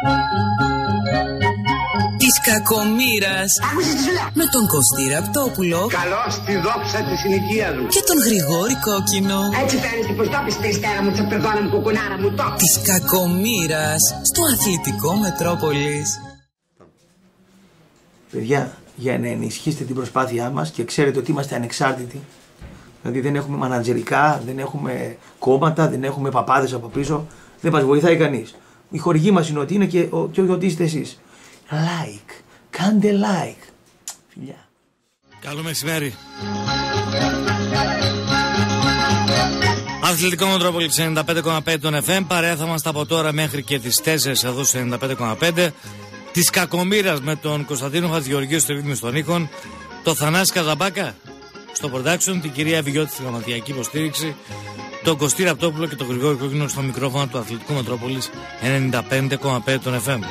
Της κακομοίρας. Άκουσες τι σου λέω. Με τον Κωστή Ραπτόπουλο. Καλώς τη δόξα της συνοικία του. Και τον Γρηγόρη Κόκκινο. Έτσι φαίνεται πως το πεις περιστέρα μου, τσαπερδόνα μου, κουκουνάρα μου, το. Της κακομοίρας. Στο αθλητικό Μετρόπολης. Παιδιά, για να ενισχύσετε την προσπάθειά μας και ξέρετε ότι είμαστε ανεξάρτητοι, δηλαδή δεν έχουμε μανατζερικά, δεν έχουμε κόμματα, δεν έχουμε παπάδες από πίσω, δεν μας βοηθάει κανείς. Η χορηγή μας είναι ότι είναι και ότι είστε εσείς. Like, κάντε like. Φιλιά. Καλό μεσημέρι. Αθλητικό Μετρόπολης 95,5 των FM. Παρέα θα είμαστε από τώρα μέχρι και τις 4 εδώ στο 95,5. Της κακομοίρας με τον Κωνσταντίνο Χατζηγεωργίου στο ρύθμιση των ήχων, το Θανάση Καζαμπάκα στο production, την κυρία Βιγιώτη στη γραμματιακή υποστήριξη, τον Κωστή Ραπτόπουλο και τον Γρηγόρη Κόκκινο στο μικρόφωνο του Αθλητικού Μετρόπολης 95,5 των FM.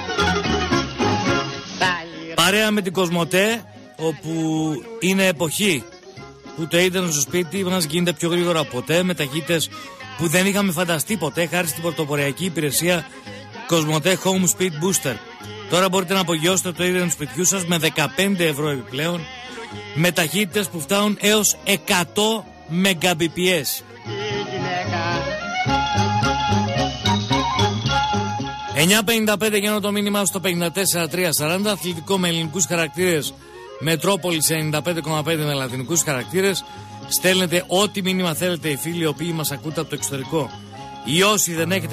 Παρέα με την Κοσμοτέ, όπου είναι εποχή που το ίντερνετ στο σπίτι μας γίνεται πιο γρήγορα από ποτέ, με ταχύτητες που δεν είχαμε φανταστεί ποτέ, χάρη στην πρωτοποριακή υπηρεσία Κοσμοτέ Home Speed Booster. Τώρα μπορείτε να απογειώσετε το ίντερνετ του σπιτιού σας με 15 ευρώ επιπλέον, με ταχύτητες που φτάνουν έως 100 Mbps. 9.55 γίνω το μήνυμα στο 54.340. Αθλητικό με ελληνικούς χαρακτήρες, Μετρόπολης 95,5 με λατινικούς χαρακτήρες. Στέλνετε ό,τι μήνυμα θέλετε οι φίλοι οι οποίοι μας ακούτε από το εξωτερικό, ή όσοι δεν έχετε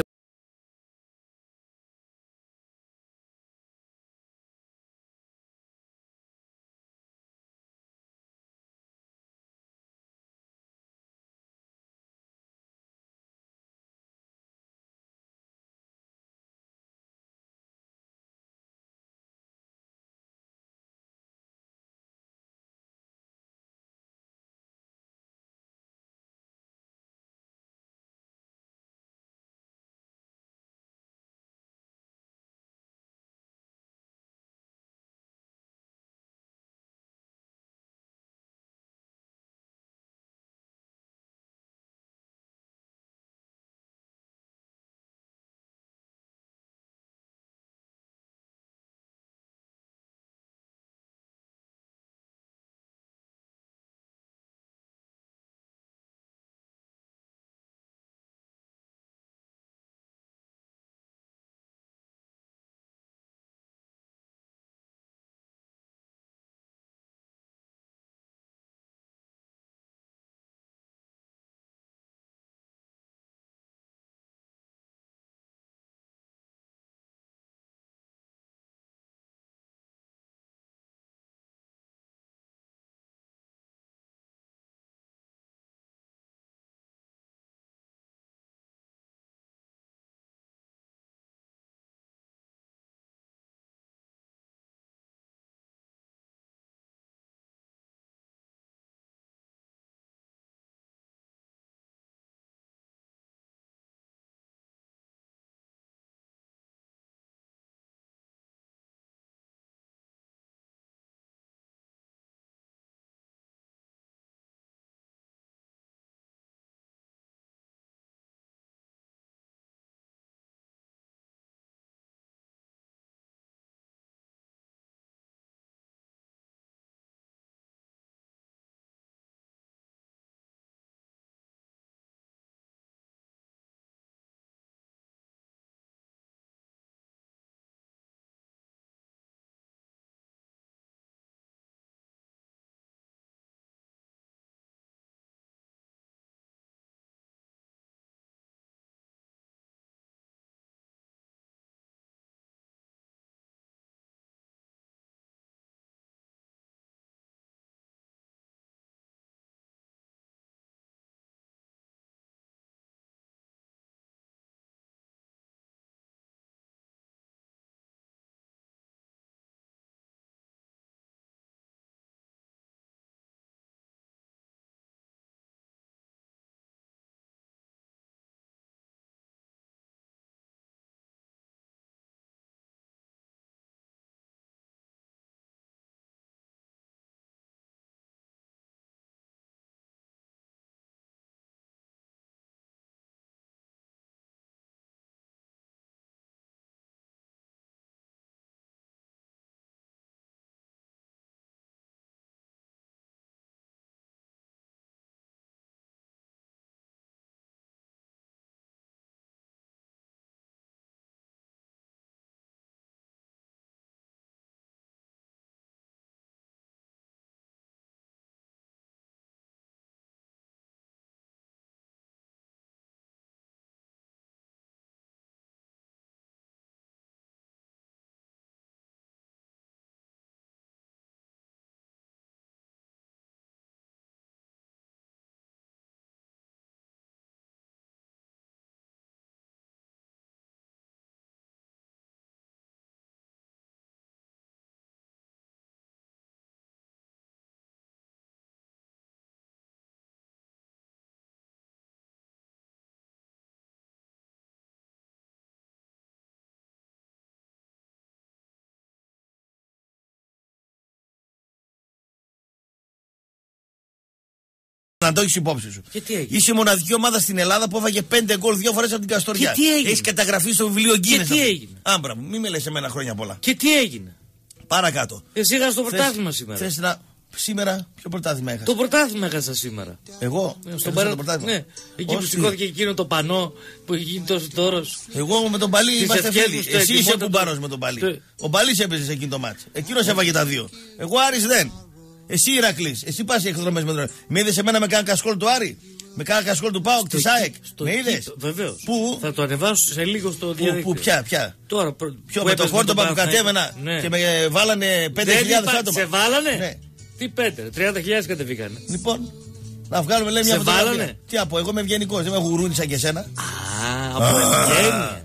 να το έχεις υπόψη σου. Και τι έγινε? Είσαι η μοναδική ομάδα στην Ελλάδα που έφαγε 5 γκολ 2 φορές από την Καστοριά. Και τι έγινε? Έχεις καταγραφεί στο βιβλίο Γκίνες. Και τι έγινε? Άμπρα μου, μην με λες εμένα χρόνια πολλά. Και τι έγινε? Παρακάτω. Εσύ είχα στο πρωτάθλημα σήμερα. Θες να. Σήμερα, ποιο πρωτάθλημα έχασα? Το πρωτάθλημα έχασα σήμερα. Εγώ. Στο πρωτάθλημα. Ναι, εκεί που σηκώθηκε εκείνο το πανό που έχει γίνει τόσο τόρος. Εγώ με τον Παλί είμαστε φίλοι. Εσύ είσαι κουμπάρος με τον Παλί. Ο Παλίς έπαιζε σε εκείνο το μάτς. Εκείνος έφαγε τα 2. Εγώ Άρης δεν. Εσύ Ηρακλής. Εσύ πας οι εκδρομές με τον. Με είδες εμένα με κάνα κασκόλ του Άρη? Με κάνα κασκόλ του ΠΑΟΚ της ΑΕΚ? Με είδες? Βεβαίως. Πού? Θα το ανεβάσω σε λίγο στο διαδίκτυο. Ποια? Τώρα, ποιο με το φόρτωμα που κατέβαινα και με βάλανε 5.000 άτομα. Σε βάλανε? Ναι. Τι 5, 30.000 κατεβήκανε. Λοιπόν, να βγάλουμε λέει μια φωτογραφία. Τι από, εγώ είμαι ευγενικός, δεν με γουρούνι σαν και εσένα. Από ευγένεια.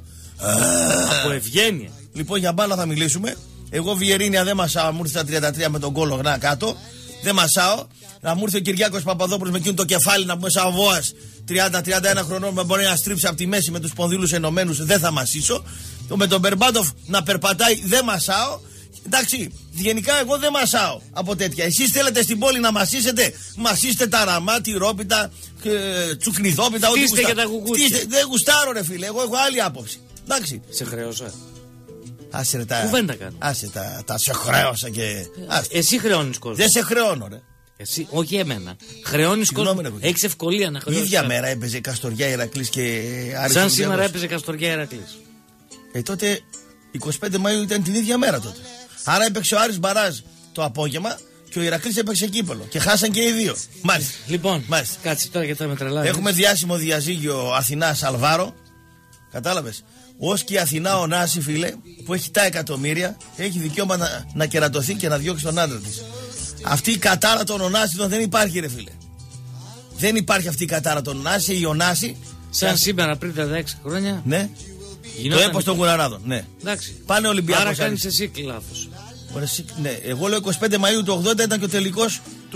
Από ευγένεια. Λοιπόν, για μπάλα θα μιλήσουμε. Εγώ Βιερίνια δεν μασάω, μου ήρθε στα 33 με τον κόλλο γνά κάτω. Δεν μασάω. Να μου ήρθε ο Κυριάκος Παπαδόπουλος με εκείνο το κεφάλι να πούμε σαν βόας 30-31 χρονών με μπορεί να στρίψει από τη μέση με τους σπονδύλους ενωμένους. Δεν θα μασίσω. Με τον Μπερμπάντοφ να περπατάει δεν μασάω. Εντάξει, γενικά εγώ δεν μασάω από τέτοια. Εσείς θέλετε στην πόλη να μασίσετε? Μασίστε τα ραμά, τυρόπιτα, τσουκνιδόπιτα, ό,τι γουστάρετε. Και τα κουκούτσια. Δεν γουστάρω ρε φίλε, εγώ έχω άλλη άποψη. Εντάξει. Σε χρέωσα. Άσε ρε τα. Κουβέντα κάνω. Άσε τα σε χρέωσα και. Εσύ χρεώνεις κόσμο. Δεν σε χρεώνω ρε. Εσύ, όχι εμένα. Χρεώνεις κόσμο. Έχεις ευκολία να χρεώσεις. Ίδια μέρα έπαιζε Καστοριά Ηρακλής και Άρης. Σαν σήμερα έπαιζε Καστοριά Ηρακλής. Τότε 25 Μαΐου ήταν την ίδια μέρα τότε. Άρα έπαιξε ο Άρης Μπαράζ το απόγευμα και ο Ηρακλής έπαιξε κύπελο. Και χάσαν και οι δύο. Μάλιστα. Λοιπόν, κάτσε τώρα γιατί θα με τρελάει. Έχουμε διάσημο διαζύγιο Αθηνά-Αλβάρο. Κατάλαβες. Ως και η Αθηνά ο Νάση, φίλε, που έχει τα εκατομμύρια, έχει δικαίωμα να κερατωθεί και να διώξει τον άντρα της. Αυτή η κατάρα των Ωνάσιτων δεν υπάρχει, ρε φίλε. Δεν υπάρχει αυτή η κατάρα των Ωνάση. Η Ωνάση. Σαν σήμερα πριν τα 16 χρόνια. Ναι. Το έπος των Κουρανάδων. Ναι. Εντάξει. Πάνε Ολυμπιακός. Άρα κάνεις εσύ λάθος. Ναι. Εγώ λέω 25 Μαΐου του 80 ήταν και ο τελικός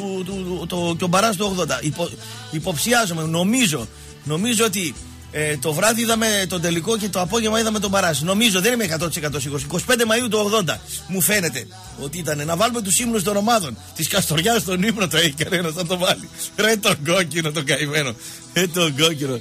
και ο Μπαράς του 80. Υποψιάζομαι. Νομίζω ότι το βράδυ είδαμε τον τελικό και το απόγευμα είδαμε τον Μπαράς. Νομίζω, δεν είμαι 100% σίγουρος. 25 Μαΐου του 80 μου φαίνεται ότι ήταν. Να βάλουμε τους ύμνους των ομάδων. Της Καστοριάς στον ύμνο το έχει κανένας να το βάλει. Ρε τον κόκκινο το καημένο. Τον κόκκινο.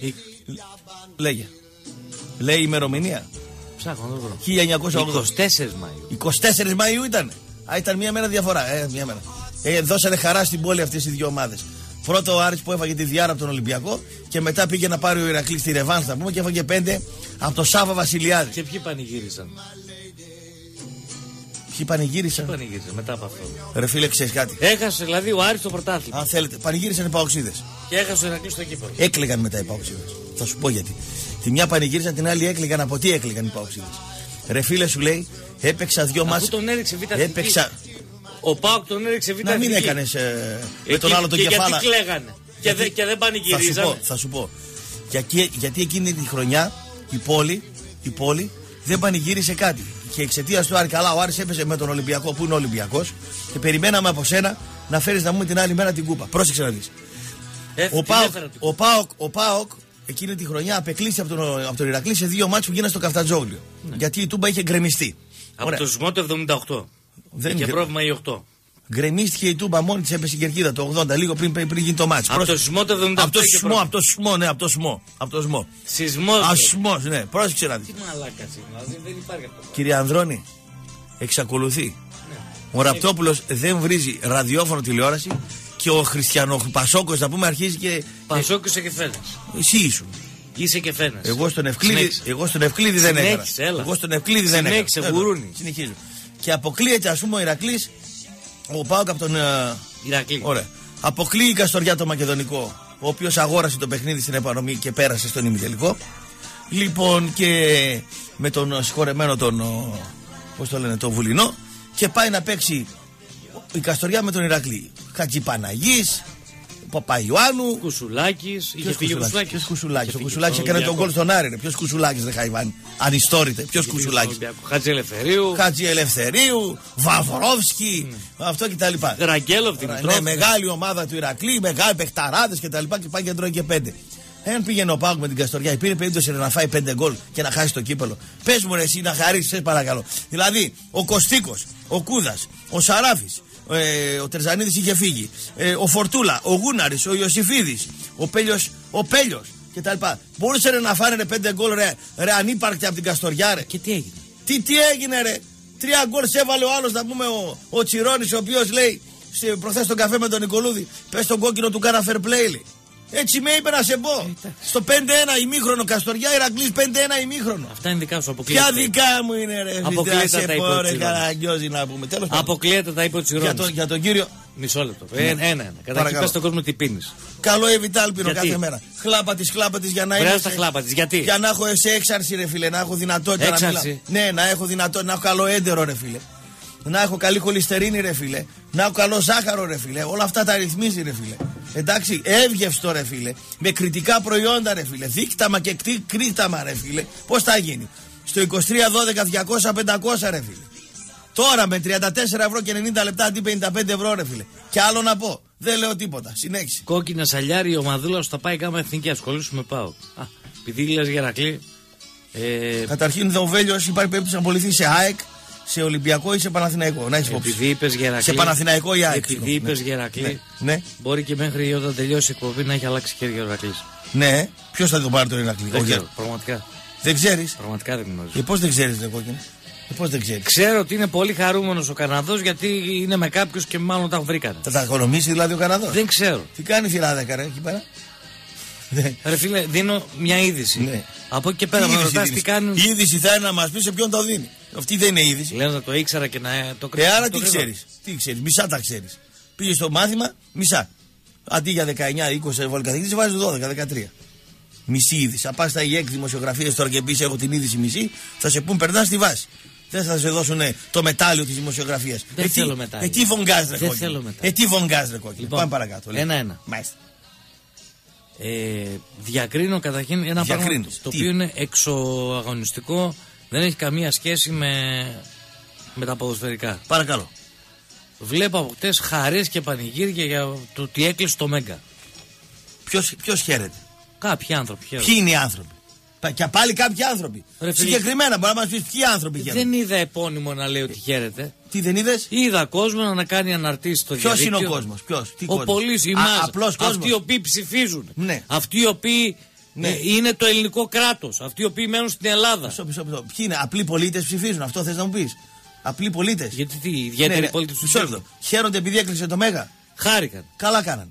Λέγε. Λέει η ημερομηνία. Ψάχνω να βρω. 1980. 24 Μαΐου ήταν. Ήταν μία μέρα διαφορά. Μία μέρα. Δώσανε χαρά στην πόλη αυτές οι δύο ομάδες. Πρώτο ο Άρης που έφαγε τη διάρα από τον Ολυμπιακό και μετά πήγε να πάρει ο Ηρακλής τη ρεβάνς, θα πούμε, και έφαγε 5 από το Σάβα Βασιλιάδη. Και ποιοι πανηγύρισαν? Ποιοι πανηγύρισαν? Μετά από αυτό. Ρε φίλε, ξέρεις κάτι? Έχασε δηλαδή ο Άρης το πρωτάθλημα. Αν θέλετε, πανηγύρισαν οι Παοξίδες. Και έχασε ο Ηρακλής στο κύπελο. Έκλαιγαν μετά οι Παοξίδες. Θα σου πω γιατί. Τη μια πανηγύρισαν, την άλλη έκλαιγαν. Από τι έκλαιγαν οι Παοξίδες? Ρε φίλε, σου λέει, έπαιξα 2 μάτς. Τον έριξε β' έπαιξα. Ο ΠΑΟΚ τον έριξε β' Να μην έκανες με τον άλλο τον κεφάλα. Γιατί κλαίγανε και δεν πανηγυρίζανε. Θα σου πω. Γιατί εκείνη τη χρονιά η πόλη δεν πανηγύρισε κάτι. Και εξαιτίας του Άρη, καλά, ο Άρης έπαιζε με τον Ολυμπιακό που είναι Ολυμπιακός και περιμέναμε από σένα να φέρεις να μου την άλλη μέρα την κούπα. Πρόσεξε να δεις. Ο ΠΑΟΚ εκείνη τη χρονιά απεκλείστηκε από τον Ηρακλή σε 2 μάτς που γίνανε στο Καφτατζόγλιο. Ναι. Γιατί η Τούμπα είχε γκρεμιστεί. Από το σεισμό του 78. Είχε πρόβλημα η 8. Γκρεμίστηκε η Τούμπα μόνη της, έπεσε η κερκίδα το 80, λίγο πριν γίνει το μάτς. Από το σεισμό του 78. Από το σεισμό. Σεισμός. Ναι, πρόσεξε να δεις. Τι μαλάκα είναι, δεν υπάρχει αυτό. Κύριε Ανδρώνη, εξακολουθεί. Ναι. Ο Ραπτόπουλος δεν βρίζει ραδιόφωνο, τηλεόραση και ο Χριστιανοπασόκος, να πούμε, αρχίζει και. Πασόκος και φαίνες. Εσύ ήσουν. Είσαι και φαίνες. Εγώ στον Ευκλήδη δεν έκανα. Εγώ στον Ευκλήδη δεν έκανα. Συνεχίζω. Και αποκλείεται, ας πούμε, ο Ηρακλής, ο ΠΑΟΚ από τον Ηρακλή. Ωραία. Αποκλείει η Καστοριά το Μακεδονικό, ο οποίος αγόρασε το παιχνίδι στην επανομή και πέρασε στον ημιτελικό. Λοιπόν, και με τον συγχωρεμένο τον, πώς το λένε, τον Βουλινό, και πάει να παίξει η Καστοριά με τον Ηρακλή. Χατζηπαναγής, Παπαϊωάννου, Κουσουλάκης. Ποιος Κουσουλάκης? Ο Κουσουλάκης έκανε τον γκολ στον Άρη. Ποιος Κουσουλάκης, δεν Χαϊβάνη? Ανιστόρητε. Ποιος Κουσουλάκης? Χατζιελευθερίου, Βαβρόφσκι, αυτό κτλ. Ραγκέλοφ, ναι, μεγάλη ομάδα του Ηρακλή, μεγάλοι παιχταράδες κτλ. Και πάει και τρώει και 5. Εάν πήγαινε ο ΠΑΟΚ με την Καστοριά, υπήρχε περίπτωση να φάει 5 γκολ και να χάσει το κύπελο? Πες μου ρε εσύ, να χαρίσεις, σε παρακαλώ. Δηλαδή, ο Κωστίκος, ο Κούδας, ο Σαράφης, ο Τερζανίδης είχε φύγει. Ο Φορτούλα, ο Γούναρης, ο Ιωσήφιδης, ο Πέλιος κτλ. Μπορούσε να φάνε 5 γκολ ρε ανύπαρκτη από την Καστοριά, ρε. Και τι έγινε? Τι έγινε, ρε. 3 γκολ σε έβαλε ο άλλος, να πούμε, ο Τσιρόνης, ο οποίος λέει προχθές στον καφέ με τον Νικολούδη, πες τον κόκκινο του κάνα fair play, λέει. Έτσι με είπε να σε πω. Στο 5-1 ημίχρονο Καστοριά, Ηρακλής 5-1 ημίχρονο. Αυτά είναι δικά σου, αποκλείεται. Ποια δικά μου είναι, ρε. Αποκλείεται τα υπόψη να πούμε. Αποκλείεται τα υπόψη. Για τον κύριο. Μισό λεπτό. Ένα. Καταρχήν πες στον κόσμο τι πίνεις. Καλό Εβιτάλ πίνω κάθε μέρα. Χλάπα της για να είναι. Χλάπα της, γιατί? Για να έχω σε έξαρση, ρε φίλε, να έχω δυνατότητα να μιλάω. Ναι, να έχω δυνατότητα, να έχω καλό έντερο, ρε φίλε. Να έχω καλή χολυστερίνη, ρε φίλε. Να έχω καλό ζάχαρο, ρε φίλε. Όλα αυτά τα ρυθμίζει, ρε φίλε. Εντάξει, εύγευστο, ρε φίλε. Με κριτικά προϊόντα, ρε φίλε. Δίκταμα και κρίταμα, ρε φίλε. Πώς θα γίνει? Στο 2312-200-500, ρε φίλε. Τώρα με 34 ευρώ και 90 λεπτά αντί 55 ευρώ, ρε φίλε. Και άλλο να πω. Δεν λέω τίποτα. Συνέχισε. Κόκκινα σαλιάρι, η ομαδούλα σου θα πάει κάμα εθνική. Ασχολήσου με πάω. Επειδή λες Γερακλή. Καταρχήν, ο Βέλιος υπάρχει περίπτωση να απολυθεί σε ΑΕΚ, σε Ολυμπιακό ή σε Παναθηναϊκό. Να έχεις υπόψη. Επειδή είπες Γερακλή. Σε Παναθηναϊκό ή ΑΕΚ. Επειδή είπες Γερακλή. Ναι. Μπορεί και μέχρι όταν τελειώσει η εκπομπή να έχει αλλάξει χέρια ο Ηρακλής. Ναι. Ποιος θα το πάρει τον Ηρακλή? Δεν ξέρω. Πραγματικά. Δεν ξέρεις. Πραγματικά δεν γνωρίζω. Πώς δεν ξέρεις, ρε κόκκινο? Πώς δεν ξέρεις? Ξέρω ότι είναι πολύ χαρούμενος ο Καναδός γιατί είναι με κάποιους και μάλλον τα βρήκανε. Θα τα οικονομήσει δηλαδή ο Καναδός? Δεν ξέρω. Τι κάνει θηράδεκα, ρε, εκεί πέρα? Ρε φίλε, δίνω μια είδηση. Ναι. Από εκεί και πέρα με ρωτάς τι κάνουν. Η είδηση θα είναι να μας πει σε ποιον το δίνει. Αυτή δεν είναι είδηση. Λέω να το ήξερα και να το κρίνω. Άρα τι ξέρεις? Τι ξέρεις? Μισά τα ξέρεις. Πήγες στο μάθημα, μισά. Αντί για 19-20 βολικαθηγητής, βάζεις 12-13. Μισή είδηση. Αν πας στα ΙΕΚ δημοσιογραφίες τώρα και πεις έχω την είδηση μισή, θα σε πούν περνάς στη βάση. Δεν θα σε δώσουν το μετάλλιο της δημοσιογραφίας. Δεν θέλω μετάλλιο. Τι φωνγκάς, ρε κόκκινο? Τι φωνγκάς, ρε κόκκινο? Λοιπόν, πάμε παρακάτω. Ένα-ένα. Μάλιστα. Διακρίνω καταρχήν ένα πράγμα το οποίο είναι εξωαγωνιστικό, δεν έχει καμία σχέση με τα ποδοσφαιρικά. Παρακαλώ. Βλέπω από χτες χαρές και πανηγύρια για το ότι έκλεισε το Μέγκα. Ποιος χαίρεται? Κάποιοι άνθρωποι χαίρονται. Ποιοι είναι οι άνθρωποι? Και πάλι κάποιοι άνθρωποι. Συγκεκριμένα μπορεί να μας πεις ποιοι άνθρωποι χαίρονται. Δεν είδα επώνυμο να λέει ότι χαίρεται. Τι δεν είδες? Είδα κόσμο να κάνει αναρτήσεις στο διαδίκτυο. Ποιος είναι ο κόσμος? Ο πολίτης, απλός κόσμος. Αυτοί οι οποίοι ψηφίζουν. Ναι. Αυτοί οι οποίοι είναι το ελληνικό κράτος. Αυτοί οι οποίοι μένουν στην Ελλάδα. Ποιοι είναι? Απλοί πολίτες ψηφίζουν. Αυτό θες να μου πεις? Απλοί πολίτες. Γιατί τι, ιδιαίτεροι πολίτες ψηφίζουν. Χαίρονται επειδή έκλεισε το Μέγα. Χάρηκαν. Καλά κάνανε.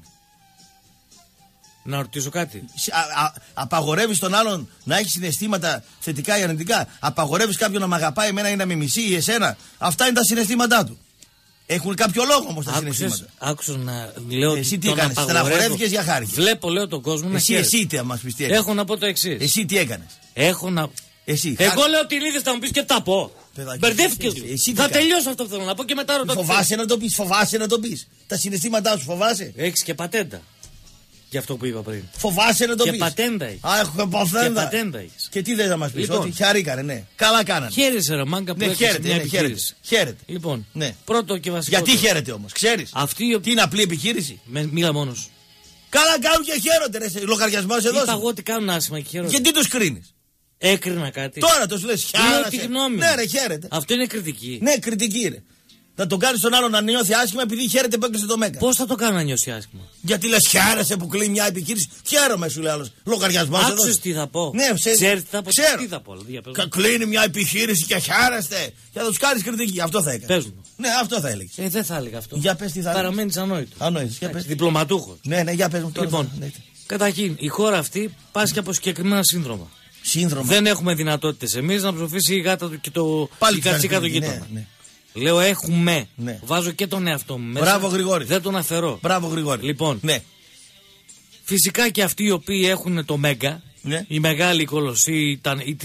Να ρωτήσω κάτι. Απαγορεύεις τον άλλον να έχει συναισθήματα θετικά ή αρνητικά? Απαγορεύεις κάποιον να μ' αγαπάει εμένα ή να με μισεί ή εσένα? Αυτά είναι τα συναισθήματά του. Έχουν κάποιο λόγο όμως τα συναισθήματα. Άκουσες να λέω. Εσύ τι έκανες? Στεναχωρέθηκες για χάρη? Βλέπω, λέω, τον κόσμο να χαίρεται. Εσύ τι μας πεις, τι έκανες? Έχω να πω το εξής. Εσύ τι έκανες? Έχω να. Εσύ. Εγώ λέω την είδες, θα μου πεις και τα πω. Μπερδεύτηκες. Θα τελειώσω αυτό που θέλω να πω και μετά ρωτώ. Φοβάσαι να το πεις? Τα συναισθήματά σου φοβάσαι? Έχεις και πατέντα. Για αυτό που είπα πριν. Φοβάσαι να το πεις? Και πατέντα έχεις. Έχω πατέντα. Και τι θες να μας πεις? Λοιπόν, ότι χαρήκανε, ναι. Καλά κάνανε. Χαίρεσαι, ρε μάγκα, που έχεις μια επιχείρηση. Χαίρεται. Λοιπόν, ναι. Πρώτο και βασικό. Γιατί χαίρεται όμως, ξέρεις? Τι είναι απλή επιχείρηση? Μίλα μόνος. Καλά κάνουν και χαίρονται, ρε. Λογαριασμός εδώ. Είπα εγώ ότι κάνουν άσχημα και χαίρονται. Γιατί τους κρίνεις? Έκρινα κάτι. Τώρα τους λες χαίρεται. Ναι, ρε, χαίρεται. Αυτό είναι κριτική. Ναι, κριτική, ρε. Να τον κάνει τον άλλον να νιώθει άσχημα επειδή χαίρεται που έκλεισε το Μέγκα. Πώς θα το κάνω να νιώσει άσχημα? Γιατί λες χαίρεσαι που κλείνει μια επιχείρηση? Χαίρομαι, σου λέει άλλος. Λογαριασμός εδώ. Άκουσες τι θα πω? Ναι, ξέρεις τι θα πω? Ξέρω. Τι θα πω? Κλείνει μια επιχείρηση και χαίρεστε. Και θα τους κάνεις κριτική. Αυτό θα έκανε. Πες μου. Ναι, αυτό θα έλεγες. Δεν θα έλεγα αυτό. Για πες τι θα έλεγες. Παραμένεις ανόητος. Διπλωματούχος. Ναι, για πες μου τώρα. Λοιπόν, καταρχήν η χώρα αυτή πάσχει από συγκεκριμένα σύνδρομα. Δεν έχουμε δυνατότητες εμείς να ψοφήσει η γάτα του και το κατσίκα του γείτονα. Ναι. Λέω έχουμε. Ναι. Βάζω και τον εαυτό μου μέσα. Μπράβο Γρηγόρη. Δεν τον αφαιρώ. Μπράβο Γρηγόρη. Λοιπόν, ναι. Φυσικά και αυτοί οι οποίοι έχουν το Μέγκα, ναι. Η μεγάλη κολοσσή, η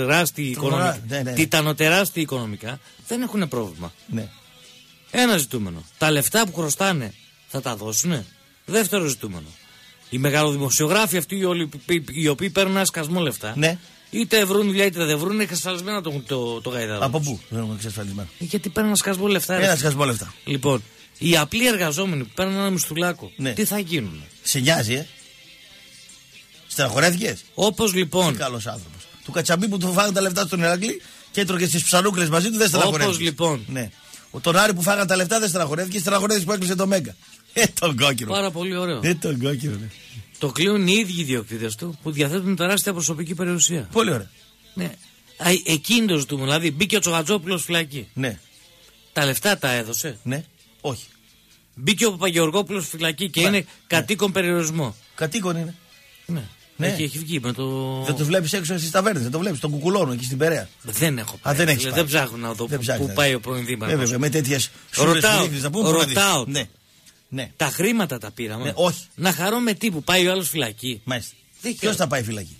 τιτανοτεράστια οικονομικά, δεν έχουν πρόβλημα. Ναι. Ένα ζητούμενο. Τα λεφτά που χρωστάνε θα τα δώσουνε? Δεύτερο ζητούμενο. Οι μεγαλοδημοσιογράφοι αυτοί οι οποίοι παίρνουν ένα σκασμό λεφτά, ναι. Είτε βρουν δουλειά είτε δεν βρουν, είναι εξασφαλισμένα το γαϊδάρο. Από πού δεν έχουν εξασφαλισμένα? Γιατί παίρνουν ένα σκασμό λεφτά. Ένα σκασμό λεφτά. Λοιπόν, οι απλοί εργαζόμενοι που παίρνουν ένα μισθουλάκο, ναι. Τι θα γίνουν? Σε νοιάζει, Στεναχωρέθηκες? Όπως λοιπόν. Τι καλός άνθρωπος. Του Κατσαμπή που του φάγανε τα λεφτά στον Ηρακλή και έτρωγε στις ψαρούκλες μαζί του, δεν στεναχωρέθηκες? Όπως λοιπόν. Ναι. Τον Άρη που φάγανε τα λεφτά δεν στεναχωρέθηκε, στεναχωρέθηκε που έκλεισε το Μέγκα. Τον κόκκινο. Πάρα πολύ ωραίο. Τον κόκκινο, ναι. Το κλείουν οι ίδιοι ιδιοκτήτες του που διαθέτουν τεράστια προσωπική περιουσία. Πολύ ωραία. Ναι. Εκείνη το ζητούμε. Δηλαδή μπήκε ο Τσοχατζόπουλος φυλακή. Ναι. Τα λεφτά τα έδωσε. Ναι. Όχι. Μπήκε ο Παπαγεωργόπουλος φυλακή και είναι κατοίκον περιορισμό. Κατοίκον είναι. Ναι. Ναι. Έχει βγει με το. Δεν το βλέπει έξω στις ταβέρνες, δεν το βλέπει στον Κουκουλώνο εκεί στην Περαία. Δεν έχω πάει. Δεν έχεις πάει. Δεν ψάχνω να δω πού πάει ο πρώην δήμαρχος. Βέβαια, με τέτοιες σούρες να πούμε. Ρωτάω. Ναι. Ναι. Τα χρήματα τα πήραμε. Ναι, όχι. Να χαρώ με τι που πάει ο άλλος φυλακή. Μάλιστα. Ποιος θα πάει φυλακή?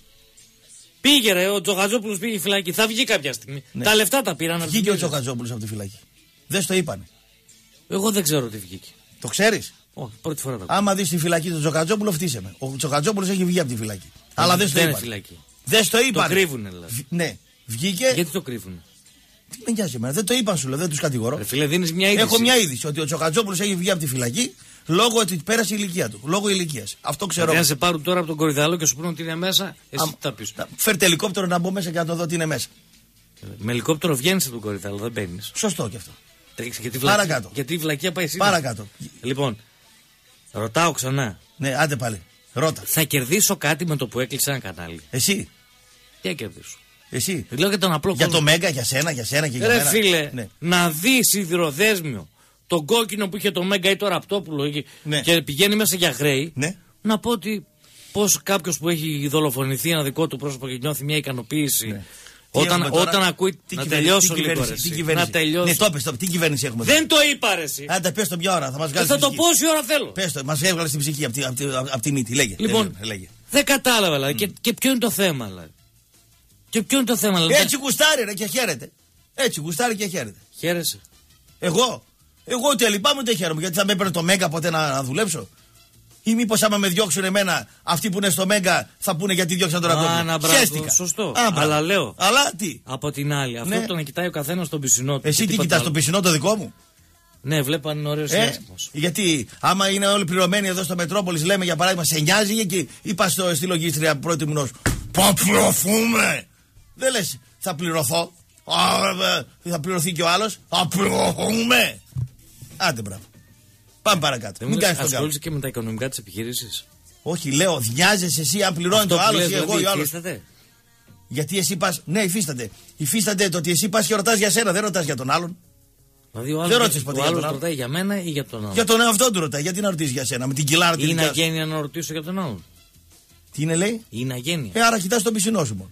Πήγε ρε, ο Τσοχατζόπουλος πήγε φυλακή. Θα βγει κάποια στιγμή. Ναι. Τα λεφτά τα πήραν. Βγήκε ο Τσοχατζόπουλος από τη φυλακή. Δεν στο είπανε. Εγώ δεν ξέρω τι βγήκε. Το ξέρεις? Όχι, πρώτη φορά το ξέρω. Άμα δεις τη φυλακή του Τσοχατζόπουλο, φτύσε με. Ο Τσοχατζόπουλος έχει βγει από τη φυλακή. Αλλά δεν στο είπανε. Δεν στο είπανε. Το κρύβουνε δηλαδή. Ναι. Βγήκε. Γιατί το κρύβουνε? Τι με νοιάζει εμένα, δεν το είπαν σου, λέω, δεν τους κατηγορώ. Φίλε, δίνεις μια είδηση. Έχω μια είδηση ότι ο Τσοχατζόπουλος έχει βγει από τη φυλακή λόγω ότι πέρασε η ηλικία του. Λόγω ηλικίας. Αυτό ξέρω. Αν σε πάρουν τώρα από τον Κορυδαλό και σου πούνε ότι είναι μέσα, εσύ τι θα πεις? Φέρτε ελικόπτερο να μπω μέσα και να το δω τι είναι μέσα. Με ελικόπτερο βγαίνεις από τον Κορυδαλό, δεν μπαίνεις. Σωστό και αυτό. Παρακάτω. Γιατί η βλακία πάει σήμερα. Παρακάτω. Λοιπόν, ρωτάω ξανά. Ναι, άντε πάλι. Ρώτα. Θα κερδίσω κάτι με το που έκλεισα ένα κανάλι? Εσύ. Τι θα κερδίσω? Εσύ. Λέω για τον απλό για κόσμο. Το Μέγκα, για σένα και για ρε μένα. φίλε, ναι. να δει σιδηροδέσμιο τον κόκκινο που είχε το Μέγκα ή το Ραπτόπουλο ναι. και πηγαίνει μέσα για χρέη. Ναι. Να πω ότι πως κάποιος που έχει δολοφονηθεί ένα δικό του πρόσωπο και νιώθει μια ικανοποίηση. Ναι. Όταν ακούει. Να τελειώσω λίγο. Να τελειώσω. Ναι, το πες, τι κυβέρνηση έχουμε? Δεν το είπα ρε εσύ. Άντε, πες το μια ώρα, θα μας βγάλει. Θα το πω όση ώρα θέλω. Πες το, μας έβγαλε στην ψυχή από τη μύτη. Λέγε. Λοιπόν, δεν κατάλαβα δηλαδή. Και ποιο είναι το θέμα δηλαδή. Και ποιο είναι το θέμα δηλαδή. Έτσι γουστάρει ρε και χαίρεται. Έτσι γουστάρει και χαίρεται. Χαίρεσαι? Εγώ ούτε λυπάμαι ούτε χαίρομαι. Γιατί θα με έπαιρνε το Μέγκα ποτέ να δουλέψω? Ή μήπως άμα με διώξουν εμένα, αυτοί που είναι στο Μέγκα θα πούνε γιατί διώξαν τον Ραπτόπουλο? Χαίστηκα. Σωστό. Αλλά λέω. Αλλά τι? Από την άλλη, αυτό που τον κοιτάει ο καθένας στον πισινό του. Εσύ τι κοιτάς, τον πισινό το δικό μου? Ναι, βλέπω αν είναι ωραίος συνέστημος. Γιατί άμα είναι όλοι πληρωμένοι εδώ στο Μετρόπολης, λέμε για παράδειγμα, σε νοιάζει και είπα στη λογίστρια πρώτη μηνός, θα πληρωθούμε. Δεν λες θα πληρωθώ. Θα πληρωθεί και ο άλλος. Θα πληρωθούμε. Άντε μπράβο. Πάμε παρακάτω. Μην κάνεις τον κάτω. Ασχολείσαι και με τα οικονομικά της επιχείρησης? Όχι, λέω, νοιάζεσαι εσύ αν πληρώνει το άλλο ή εγώ ή ο άλλος. Υφίσταται? Γιατί εσύ πας. Ναι, υφίσταται. Υφίσταται το ότι εσύ πας και ρωτάς για σένα, δεν ρωτάς για τον άλλον. Δηλαδή ο άλλος ρωτάει για μένα ή για τον άλλον? Για τον εαυτό του ρωτάει. Γιατί να ρωτήσει για σένα, με την κοιλάρα την. Είναι αγένεια να ρωτήσω για τον άλλον? Τι είναι, λέει? Είναι αγένεια. Άρα κοιτάς τον πισινό σου μόνο.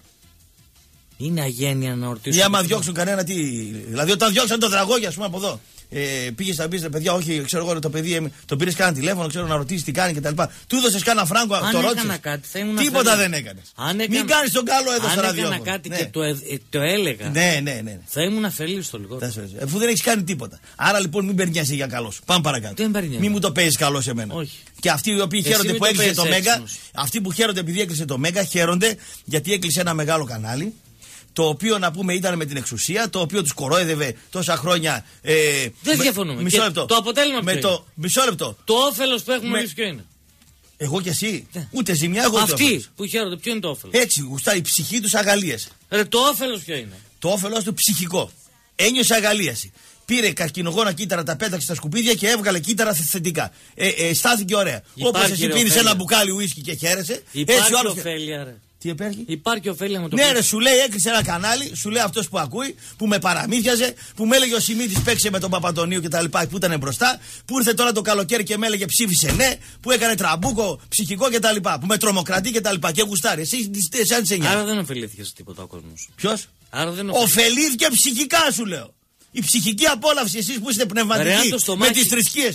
Είναι αγένεια να ρωτήσω. Ή άμα διώξουν κανένα τι. Δηλαδή όταν διώξαν τον Δραγόγια, α πούμε από εδώ. Πήγε να πει ρε παιδιά, όχι, ξέρω εγώ το παιδί, τον πήρε κανένα τηλέφωνο, ξέρω να ρωτήσει τι κάνει κτλ. Του έδωσε κανένα φράγκο, το ρώτησε. Τίποτα δεν έκανε. Μην κάνει τον καλό εδώ στο ραδιόφωνο. Αν έκανα κάτι και το έλεγα. Ναι. Θα ήμουν αφελής στο λιγότερο. Αφού δεν έχει κάνει τίποτα. Άρα λοιπόν μην περνιάσαι για καλό. Πάμε παρακάτω. Μην μου το παίζει καλό σε μένα. Όχι. Και αυτοί οι οποίοι χαίρονται που έκλεισε το Μέγκα, αυτοί που χαίρονται επειδή έκλεισε το Μέγκα, χαίρονται γιατί έκλεισε ένα μεγάλο κανάλι. Το οποίο να πούμε ήταν με την εξουσία, το οποίο τους κορόιδευε τόσα χρόνια. Δεν διαφωνούμε. Μισό λεπτό. Το αποτέλεσμα ποιο είναι? Μισό λεπτό. Το όφελος που έχουμε εμείς ποιο είναι? Εγώ και εσύ. Ναι. Ούτε ζημιά, εγώ. Αυτοί που χαίρονται, ποιο είναι το όφελος? Έτσι, γουστάει η ψυχή τους αγαλίασε. Το όφελος ποιο είναι? Το όφελος του ψυχικό. Ένιωσε αγαλίαση. Πήρε καρκινογόνα κύτταρα, τα πέταξε στα σκουπίδια και έβγαλε κύτταρα θετικά. Στάθηκε ωραία. Όπως εσύ πίνεις ένα μπουκάλι ουίσκι και χαίρεσαι. Υπάρχει ωφέλεια, ρε. Τι υπάρχει? Υπάρχει ωφέλεια με το ναι, ρε, σου λέει έκλεισε ένα κανάλι, σου λέει αυτός που ακούει, που με παραμύθιαζε, που με έλεγε ο Σιμίτης παίξε με τον Παπαντονίου κτλ. Που ήταν μπροστά, που ήρθε τώρα το καλοκαίρι και με έλεγε ψήφισε ναι, που έκανε τραμπούκο ψυχικό κτλ. Που με τρομοκρατεί κτλ. Και γουστάρει. Εσύ αν σε νοιάζει. Άρα δεν ωφελήθηκε τίποτα ο κόσμος. Ποιος? Ωφελήθηκε ψυχικά σου λέω. Η ψυχική απόλαυση, εσείς που είστε πνευματικοί, με τις θρησκείες.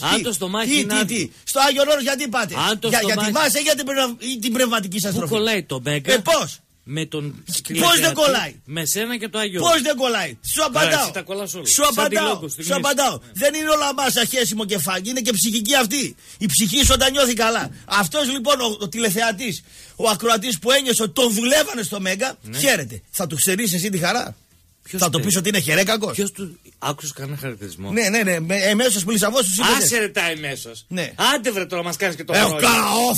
Τι. Στο Άγιο Όρος γιατί πάτε? Για τη βάση ή την πνευματική σας τροφή? Πού κολλάει το Μέγκα? Πώς? Πώς δεν κολλάει? Με σένα και το Άγιο. Πώς δεν κολλάει? Σου απαντάω. Δεν είναι όλα μάσα, χέσιμο και φάγκι, είναι και ψυχική αυτή. Η ψυχή σου όταν νιώθει καλά. Αυτός λοιπόν ο τηλεθεατής, ο ακροατής που ένιωσε ότι τον δουλεύανε στο Μέγκα, χαίρεται. Θα του ξερείς εσύ τη χαρά? Θα το πεις ότι είναι χερέκακος? Άκουσες κανένα χαρακτηρισμό? Ναι. Εμέσως που Λισαβός τους είπες. Άσε ρε τα εμέσως. Ναι. Άντε βρε τώρα, μας κάνεις και το Έχω πρόβλημα.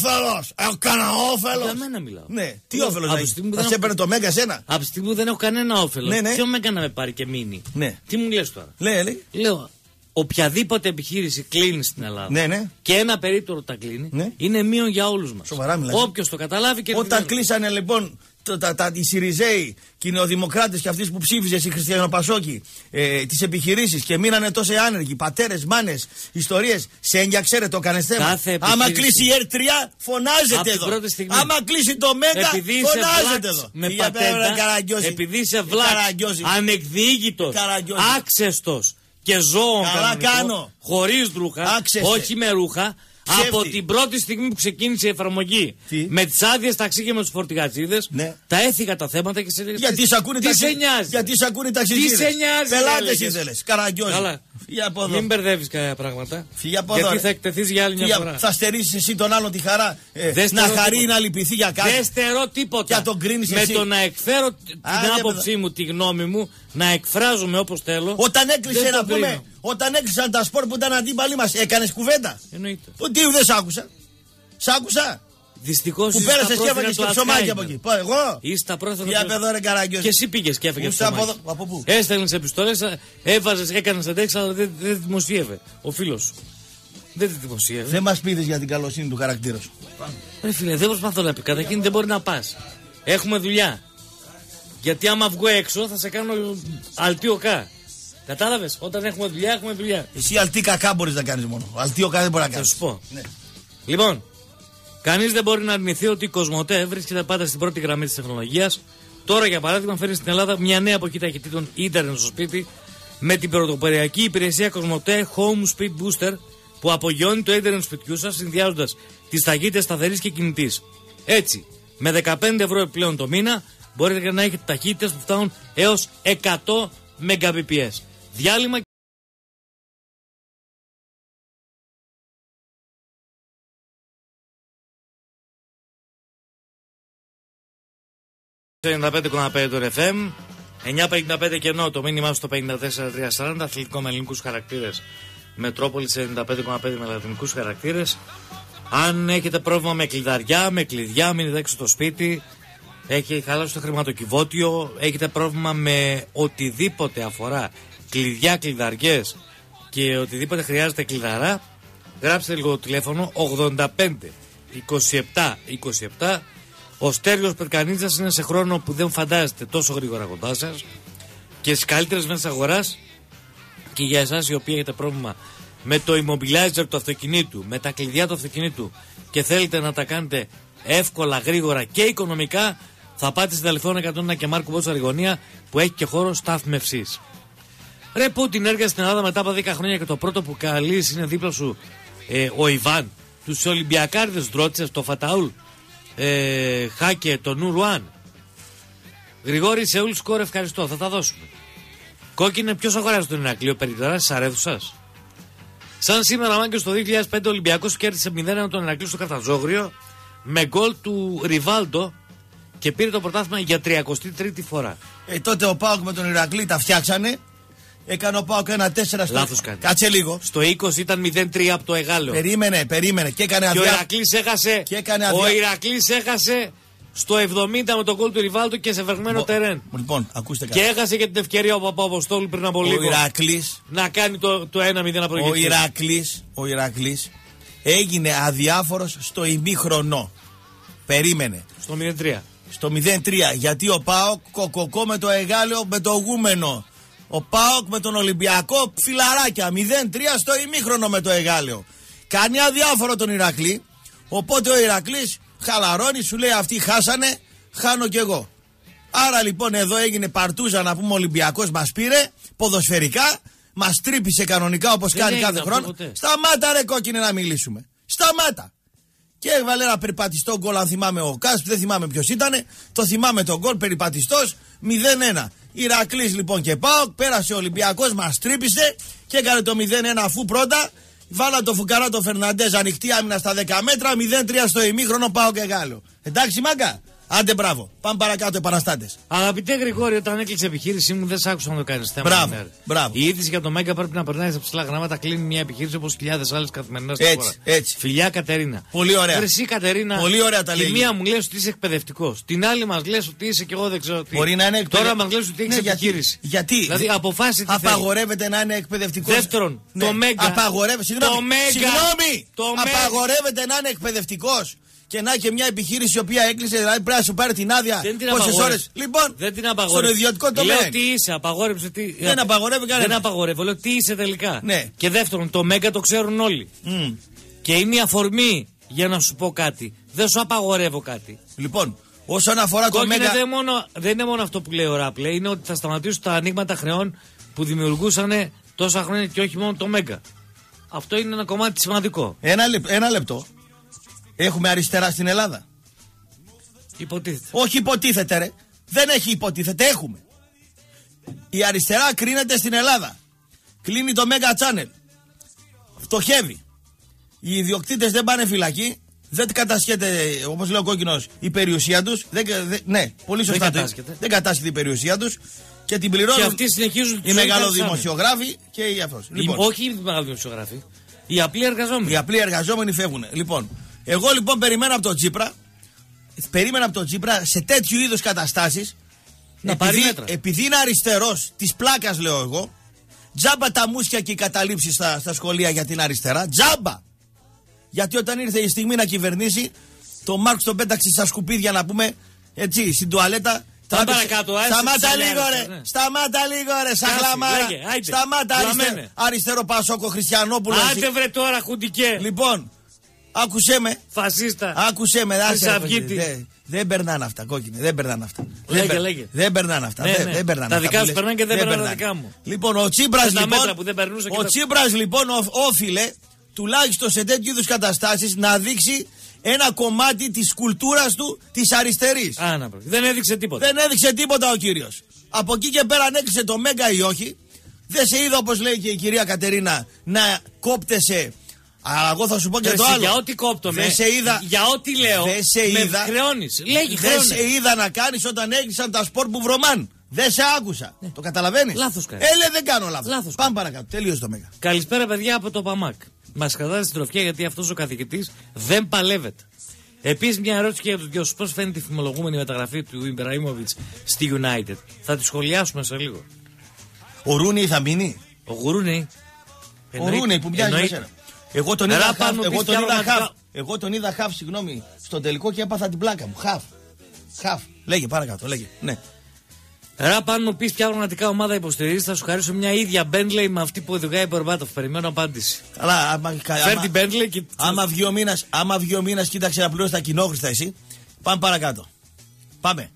κανένα όφελος. Για μένα μιλάω. Ναι. Τι όφελος Από θα τη στιγμή που θα δεν σε έχω- έπαιρνε το Μέγκα εσένα. Από τη στιγμή που δεν έχω κανένα όφελος. Ναι. Ποιο με έκανε να με πάρει και μείνει? Ναι. Τι μου λες τώρα? Λέει. Λέω, οποιαδήποτε επιχείρηση κλείνει στην Ελλάδα Ναι. και ένα περίπτωρο τα κλείνει, Ναι. είναι μείον για όλους μας. Σοβαρά μιλάς. Όποιος το καταλάβει και Όταν κλείσανε λοιπόν οι Σιριζέοι και οι Νεοδημοκράτες και αυτοί που ψήφιζες οι Χριστιανοπασόκοι τις επιχειρήσεις και μείνανε τόσοι άνεργοι, πατέρες, μάνες, ιστορίες, σε ένιαξε το έκανες θέμα. Κάθε Άμα επιχείρηση- κλείσει η ΕΡΤ3 φωνάζετε Από την εδώ. πρώτη στιγμή. Άμα κλείσει το Μέγκα επειδή είσαι φωνάζετε βλάξ εδώ. με Φύγε πέρα, πατέντα, Καραγκιόζη. επειδή είσαι βλάξ, Καραγκιόζη. ανεκδιήγητος, Καραγκιόζη. άξεστος και ζώο Καλά κανονικό, κάνω. χωρίς ρούχα, Άξεστε. όχι με ρούχα, Ψεύτη. από την πρώτη στιγμή που ξεκίνησε η εφαρμογή Τι? με τις άδειες ταξί και με τους φορτηγατσίδες, Ναι. τα έθιγα τα θέματα και σε λέγες, Γιατί σ' ακούνε τι σε νοιάζει? Γιατί σ' ακούνε ταξιτζίδες. Τι σε νοιάζει, Πελάτες έλεγες. ήθελες. Καραγκιόζη. Καλά. Φύγε από εδώ. Μην μπερδεύεις κανένα πράγματα. Φύγε από εδώ, Γιατί ρε. θα εκτεθείς για άλλη μια φορά. Θα στερήσεις εσύ τον άλλον τη χαρά Δεν να στερώ χαρεί ή τίποτα. να λυπηθεί για κάτι. Δεν στερώ τίποτα. Και να τον κρίνεις με εσύ. το να εκφέρω την Άντε, άποψή παιδά. μου, τη γνώμη μου, να εκφράζομαι όπως θέλω. Όταν έκλεισε δεν να το πούμε, κρίνω. όταν έκλεισαν τα σπορ που ήταν αντίπαλοι μας, έκανες κουβέντα. Εννοείται. Τι δεν σ' άκουσα. Σ' άκουσα. Δυστυχώς Που πέρασες και έφαγες και ψωμάκι από εκεί. Πω, εγώ. Είσαι τα πρόθυρα. Για παιδό ρε Καραγκιόζη. Και εσύ πήγες και έφεγες Πού στα ψωμάκι. από εδώ- από πού? Έστελνες επιστολές, έβαζες, έκανες αντέξεις, αλλά δεν δημοσίευε ο φίλος σου. Δεν τη δημοσίευε. Δεν μας πείθεις για την καλοσύνη του χαρακτήρα σου. Ρε φίλε, δεν προσπαθώ να πει. Καταρχήν δεν μπορεί να πας. Έχουμε δουλειά. Γιατί άμα βγω έξω θα σε κάνω αλτίωκα. Κατάλαβες, όταν έχουμε δουλειά, έχουμε δουλειά. Εσύ αλτί κακά μπορείς να κάνεις μόνο. Αλτί οκά δεν μπορεί να Θα κάνεις. σου πω. Ναι. Λοιπόν, κανείς δεν μπορεί να αρνηθεί ότι η Κοσμοτέ βρίσκεται πάντα στην πρώτη γραμμή της τεχνολογίας. Τώρα, για παράδειγμα, φέρνει στην Ελλάδα μια νέα εποχή ταχυτήτων ίντερνετ στο σπίτι με την πρωτοποριακή υπηρεσία Κοσμοτέ Home Speed Booster που απογειώνει το ίντερνετ σπιτιού σας συνδυάζοντας τις ταχύτητες σταθερής και κινητής. Έτσι, με 15 ευρώ επιπλέον το μήνα μπορείτε να έχετε ταχύτητες που φτάνουν έως 100 Mbps. Διάλειμμα. 95,5 το FM, 955 κενό το μήνυμά στο 54-340, αθλητικό με ελληνικούς χαρακτήρες. Μετρόπολη σε 95,5 με λατινικούς χαρακτήρες. Αν έχετε πρόβλημα με κλειδαριά, με κλειδιά, μείνετε έξω στο σπίτι, έχει χαλάσει το χρηματοκιβώτιο, έχετε πρόβλημα με οτιδήποτε αφορά κλειδιά, κλειδαριές και οτιδήποτε χρειάζεται κλειδαρά, γράψτε λίγο το τηλέφωνο 85 27 27. Ο Στέλιος Περκανίτσας είναι σε χρόνο που δεν φαντάζεστε τόσο γρήγορα κοντά σας και στις καλύτερες μέρες της αγοράς. Και για εσάς οι οποίοι έχετε πρόβλημα με το immobilizer του αυτοκινήτου, με τα κλειδιά του αυτοκινήτου και θέλετε να τα κάνετε εύκολα, γρήγορα και οικονομικά, θα πάτε στην Αληθόνα 101 και Μάρκο Μπότσα Αργωνία που έχει και χώρο στάθμευσης. Ρε Πούτιν, έργα στην Ελλάδα μετά από 10 χρόνια και το πρώτο που καλείς είναι δίπλα σου ο Ιβάν. Τους Ολυμπιακάρδες δρότσες, το Φαταούλ, Χάκε, το Νουρουάν. Γρηγόρη Σεούλ σκόρ, ευχαριστώ, θα τα δώσουμε. Κόκκινε, ποιος αγοράζει τον Ηρακλείο, περιταράς της αρέθουσας. Σαν σήμερα, μάγκες, το 2005 ο Ολυμπιακός κέρδισε 0-1 τον Ηρακλείο στο Καρταζόγριο με γκολ του Ριβάλντο και πήρε το πρωτάθλημα για 33η φορά. Τότε ο Πάοκ με τον Ηρακλή τα φτιάξανε. Έκανε ο Πάοκ 1-4 στο. Λάθος κάνει. Κάτσε λίγο. Στο 20 ήταν 0-3 από το Εγάλεο. Περίμενε. Και έκανε Και ο αδειά. Ηρακλής έχασε. Και έκανε Ο αδειά. Ηρακλής έχασε στο 70 με τον γκολ του Ριβάλντο και σε βεργμένο τερέν. Λοιπόν, ακούστε Και κάτι. έχασε και την ευκαιρία ο Παπαποστόλου πριν από Ο λίγο Ηρακλής, να κάνει το 1-0 να προηγηθεί. ο Ηρακλής έγινε αδιάφορος στο ημίχρονο. Περίμενε. Στο 0-3. Στο 0-3. Γιατί ο Πάοκ κοκοκό με το Εγάλεο με το γούμενο. Ο Πάοκ με τον Ολυμπιακό φιλαράκια. 0-3 στο ημίχρονο με το Εγάλεο. Κάνει αδιάφορο τον Ηρακλή. Οπότε ο Ηρακλής χαλαρώνει, σου λέει αυτοί χάσανε, χάνω κι εγώ. Άρα λοιπόν εδώ έγινε παρτούζα να πούμε, ο Ολυμπιακός μας πήρε ποδοσφαιρικά, μας τρύπησε κανονικά όπως Δεν κάνει έγινε κάθε αυτό χρόνο. ποτέ. Σταμάτα ρε κόκκινε να μιλήσουμε. Σταμάτα. Και έβαλε ένα περιπατιστό γκολ, αν θυμάμαι ο Κάσπ, δεν θυμάμαι ποιος ήτανε. Το θυμάμαι τον γκολ, περιπατιστός 0-1. Ηρακλής λοιπόν και ΠΑΟΚ, πέρασε ο Ολυμπιακός, μας τρύπησε και έκανε το 0-1 αφού πρώτα βάλα το φουκαρά το Φερναντές, ανοιχτή άμυνα στα 10 μέτρα, 0-3 στο ημίχρονο, ΠΑΟΚ και Γάλλο. Εντάξει μάγκα, Άντε μπράβο. Πάμε παρακάτω, επαναστάτες. Αγαπητέ Γρηγόρη, όταν έκλεισε επιχείρησή μου, δεν σ' άκουσα να το κάνει θέμα. Μπράβο, μπράβο. Η είδηση για το Μέγκα πρέπει να περνάει σε ψηλά γράμματα. Κλείνει μια επιχείρηση όπως χιλιάδες άλλες καθημερινά στη χώρα. Έτσι. Φιλιά Κατερίνα. Πολύ ωραία. Εσύ Κατερίνα. Πολύ ωραία τα λέει. Τη μία μου λες ότι είσαι εκπαιδευτικός. Την άλλη μας λες ότι είσαι και εγώ δεν ξέρω τι. Μπορεί να είναι Τώρα μας λες ότι έχεις επιχείρηση. Γιατί. Δηλαδή αποφάσισε τι απαγορεύεται να είναι εκπαιδευτικός. Δεύτερον, το Μέγκα. Απαγορεύεται. Συγγνώμη. Το Απαγορεύεται να είναι εκπαιδευτικός. Και να και μια επιχείρηση η οποία έκλεισε, δηλαδή πρέπει να σου πάρει την άδεια. Πόσες ώρες. Λοιπόν, δεν την απαγορεύει. Στον ιδιωτικό τομέα. Λέω τι είσαι, απαγόρεψε τι. Δεν απαγορεύει κανένα. Δεν απαγορεύει, λέω τι είσαι τελικά. Ναι. Και δεύτερον, το Μέγκα το ξέρουν όλοι. Και είναι η αφορμή για να σου πω κάτι. Δεν σου απαγορεύω κάτι. Λοιπόν, όσον αφορά το Μέγκα. Δεν είναι μόνο αυτό που λέει ο Ράπλε, είναι ότι θα σταματήσουν τα ανοίγματα χρεών που δημιουργούσαν τόσα χρόνια και όχι μόνο το Μέγκα. Αυτό είναι ένα κομμάτι σημαντικό. Ένα λεπτό. Έχουμε αριστερά στην Ελλάδα. Υποτίθεται. Όχι υποτίθεται, ρε. Δεν έχει υποτίθεται, έχουμε. Η αριστερά κρίνεται στην Ελλάδα. Κλείνει το Mega Channel. Φτωχεύει. Οι ιδιοκτήτες δεν πάνε φυλακή. Δεν κατασχέται, όπως λέει ο Κόκκινος, η περιουσία τους. Ναι, πολύ σωστά. Δεν κατάσχεται η περιουσία τους. Και την πληρώνουν. Και αυτοί συνεχίζουν οι μεγαλοδημοσιογράφοι και οι αυτός. Λοιπόν, όχι οι μεγαλοδημοσιογράφοι. Οι απλοί εργαζόμενοι. Οι απλοί εργαζόμενοι φεύγουν. Λοιπόν. Εγώ λοιπόν περιμένα από τον Τσίπρα σε τέτοιου είδους καταστάσεις να πάρει μέτρα. Επειδή είναι αριστερός της πλάκας, λέω εγώ, τζάμπα τα μουσια και οι καταλήψεις στα σχολεία για την αριστερά, τζάμπα. Γιατί όταν ήρθε η στιγμή να κυβερνήσει, το Μάρξ τον πέταξε στα σκουπίδια, να πούμε, έτσι, στην τουαλέτα. Σταμάτα λίγο ρε, σταμάτα λίγο ρε, σαχλαμάρα. Σταμάτα αριστερό Πασόκο Χριστιανόπουλο. Άντε βρε τώρα χουντικέ. Λοιπόν, άκουσέ με. Φασίστα. Άκουσέ με, δεν περνάνε αυτά, κόκκινε. Δεν περνάνε αυτά. Λέγε. Δεν περνάνε αυτά. Δεν περνάνε. Τα δικά σου περνάνε και δεν περνάνε τα δικά μου. Λοιπόν, ο Τσίπρας λοιπόν όφιλε τουλάχιστον σε τέτοιου είδους καταστάσεις να δείξει ένα κομμάτι της κουλτούρας του της αριστερής. Δεν έδειξε τίποτα. Δεν έδειξε τίποτα ο κύριος. Από εκεί και πέρα αν έκλεισε το Μέγκα ή όχι, δεν σε είδα, όπως λέει και η κυρία Κατερίνα, να κόπτεσαι. Αλλά εγώ θα σου πω και το άλλο. Για ό,τι κόπτομαι. Δεν σε είδα. Για ό,τι λέω. Δεν σε είδα. Χρεώνεις. Δεν σε είδα να κάνεις όταν έκλεισαν τα σπορ που βρωμάν. Δεν σε άκουσα. Ναι. Το καταλαβαίνεις. Λάθος κάνεις. Δεν κάνω λάθος. Πάμε παρακάτω. Τελείωσε το Μέγκα. Καλησπέρα, παιδιά από το ΠΑΜΑΚ. Μας κρατάει στην τροφιά γιατί αυτός ο καθηγητής δεν παλεύεται. Επίσης, μια ερώτηση και για τους δυο σας. Πώς φαίνεται η φημολογούμενη μεταγραφή του Ιμπραήμοβιτς στη United? Θα τη σχολιάσουμε σε λίγο. Ο Ρούνι θα μείνει. Ο Γουρούνι. Ο Ρούνι που μοιάζει με σένα. Εγώ τον είδα χαφ, συγγνώμη, στο τελικό και έπαθα την πλάκα μου. Χαφ. Λέγε παρακάτω, λέγε. Ναι. Αν μου πεις ποια πραγματικά ομάδα υποστηρίζεις, θα σου χαρίσω μια ίδια Μπέντλεϊ με αυτή που οδηγάει Μπορμπάτοφ. Περιμένω απάντηση. Καλά, φέρ την Μπέντλεϊ και. Άμα 2 μήνες κοίταξε να πληρώσει τα κοινόχρηστα εσύ. Πάμε παρακάτω. Πάμε.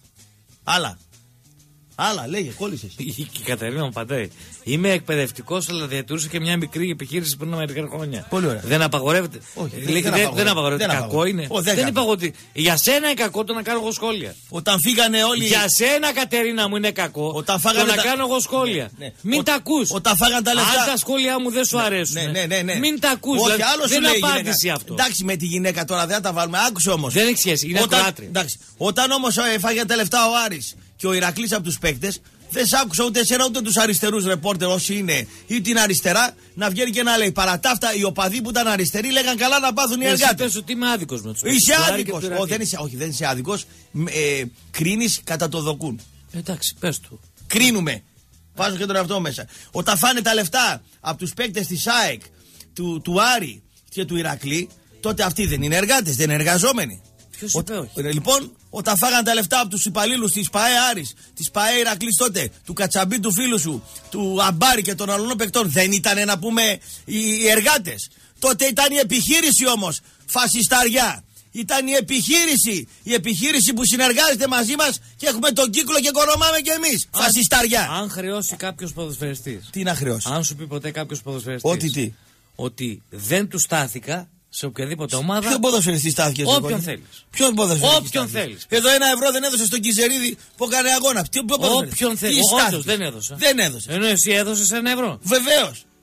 Άλλα, λέγε, κόλλησες. Η Κατερίνα μου πατάει. Είμαι εκπαιδευτικός, αλλά διατηρούσα και μια μικρή επιχείρηση πριν μερικά χρόνια. Πολύ ωραία. Δεν απαγορεύεται. Όχι, δεν απαγορεύεται. Κακό είναι. Δεν είπα ότι. Για σένα είναι κακό το να κάνω εγώ σχόλια. Όταν φύγανε όλοι. Για σένα, Κατερίνα μου, είναι κακό το να κάνω εγώ σχόλια. Ναι. Μην τα ακούς. Όταν φάγαν τα λεφτά. Αν τα σχόλιά μου δεν σου αρέσουν. Ναι. Μην τα ακούς. Όχι, άλλο δεν είναι απάντηση αυτό. Εντάξει, με τη γυναίκα τώρα δεν θα τα βάλουμε. Άκουσε όμως. Δεν έχει σχέση. Είναι ακροάτρια. Όταν όμως έφαγε τα λεφτά ο Άρης και ο Ηρακλής από τους παίκτες. Δεν σ' άκουσα ούτε εσένα ούτε τους αριστερούς ρεπόρτερ όσοι είναι ή την αριστερά να βγαίνει και να λέει. Παρά τα αυτά, οι οπαδοί που ήταν αριστεροί λέγαν καλά να πάθουν οι εργάτες. Πες ότι είμαι άδικος με τους. Είσαι άδικος. Όχι, δεν είσαι άδικος. Κρίνεις κατά το δοκούν. Εντάξει, πες του. Κρίνουμε. Βάζω και τον εαυτό μέσα. Όταν φάνε τα λεφτά από τους παίκτες της ΑΕΚ, του Άρη και του Ηρακλή, τότε αυτοί δεν είναι εργάτες, δεν είναι εργαζόμενοι. Λοιπόν, όταν φάγαν τα λεφτά από τους υπαλλήλους της ΠΑΕ Άρης, της ΠΑΕ Ηρακλής τότε, του Κατσαμπή του φίλου σου, του Αμπάρη και των άλλων παικτών, δεν ήταν να πούμε οι εργάτες? Τότε ήταν η επιχείρηση όμως, φασισταριά. Ήταν η επιχείρηση που συνεργάζεται μαζί μας και έχουμε τον κύκλο και οικονομάμε κι εμείς. Φασισταριά. Αν χρεώσει κάποιος ποδοσφαιριστής. Τι να χρεώσει? Αν σου πει ποτέ κάποιος ποδοσφαιριστής. Ότι δεν του στάθηκα σε οποιαδήποτε ομάδα. Ποιον ποδοσφαιριστή στάθηκε? Όποιον θέλεις. Όποιον θέλεις. Εδώ 1 ευρώ δεν έδωσε στον Κιζερίδη που έκανε αγώνα. Όποιον θέλεις. Όντως δεν έδωσε. Δεν έδωσε. Ενώ εσύ έδωσες 1 ευρώ. Βεβαίως.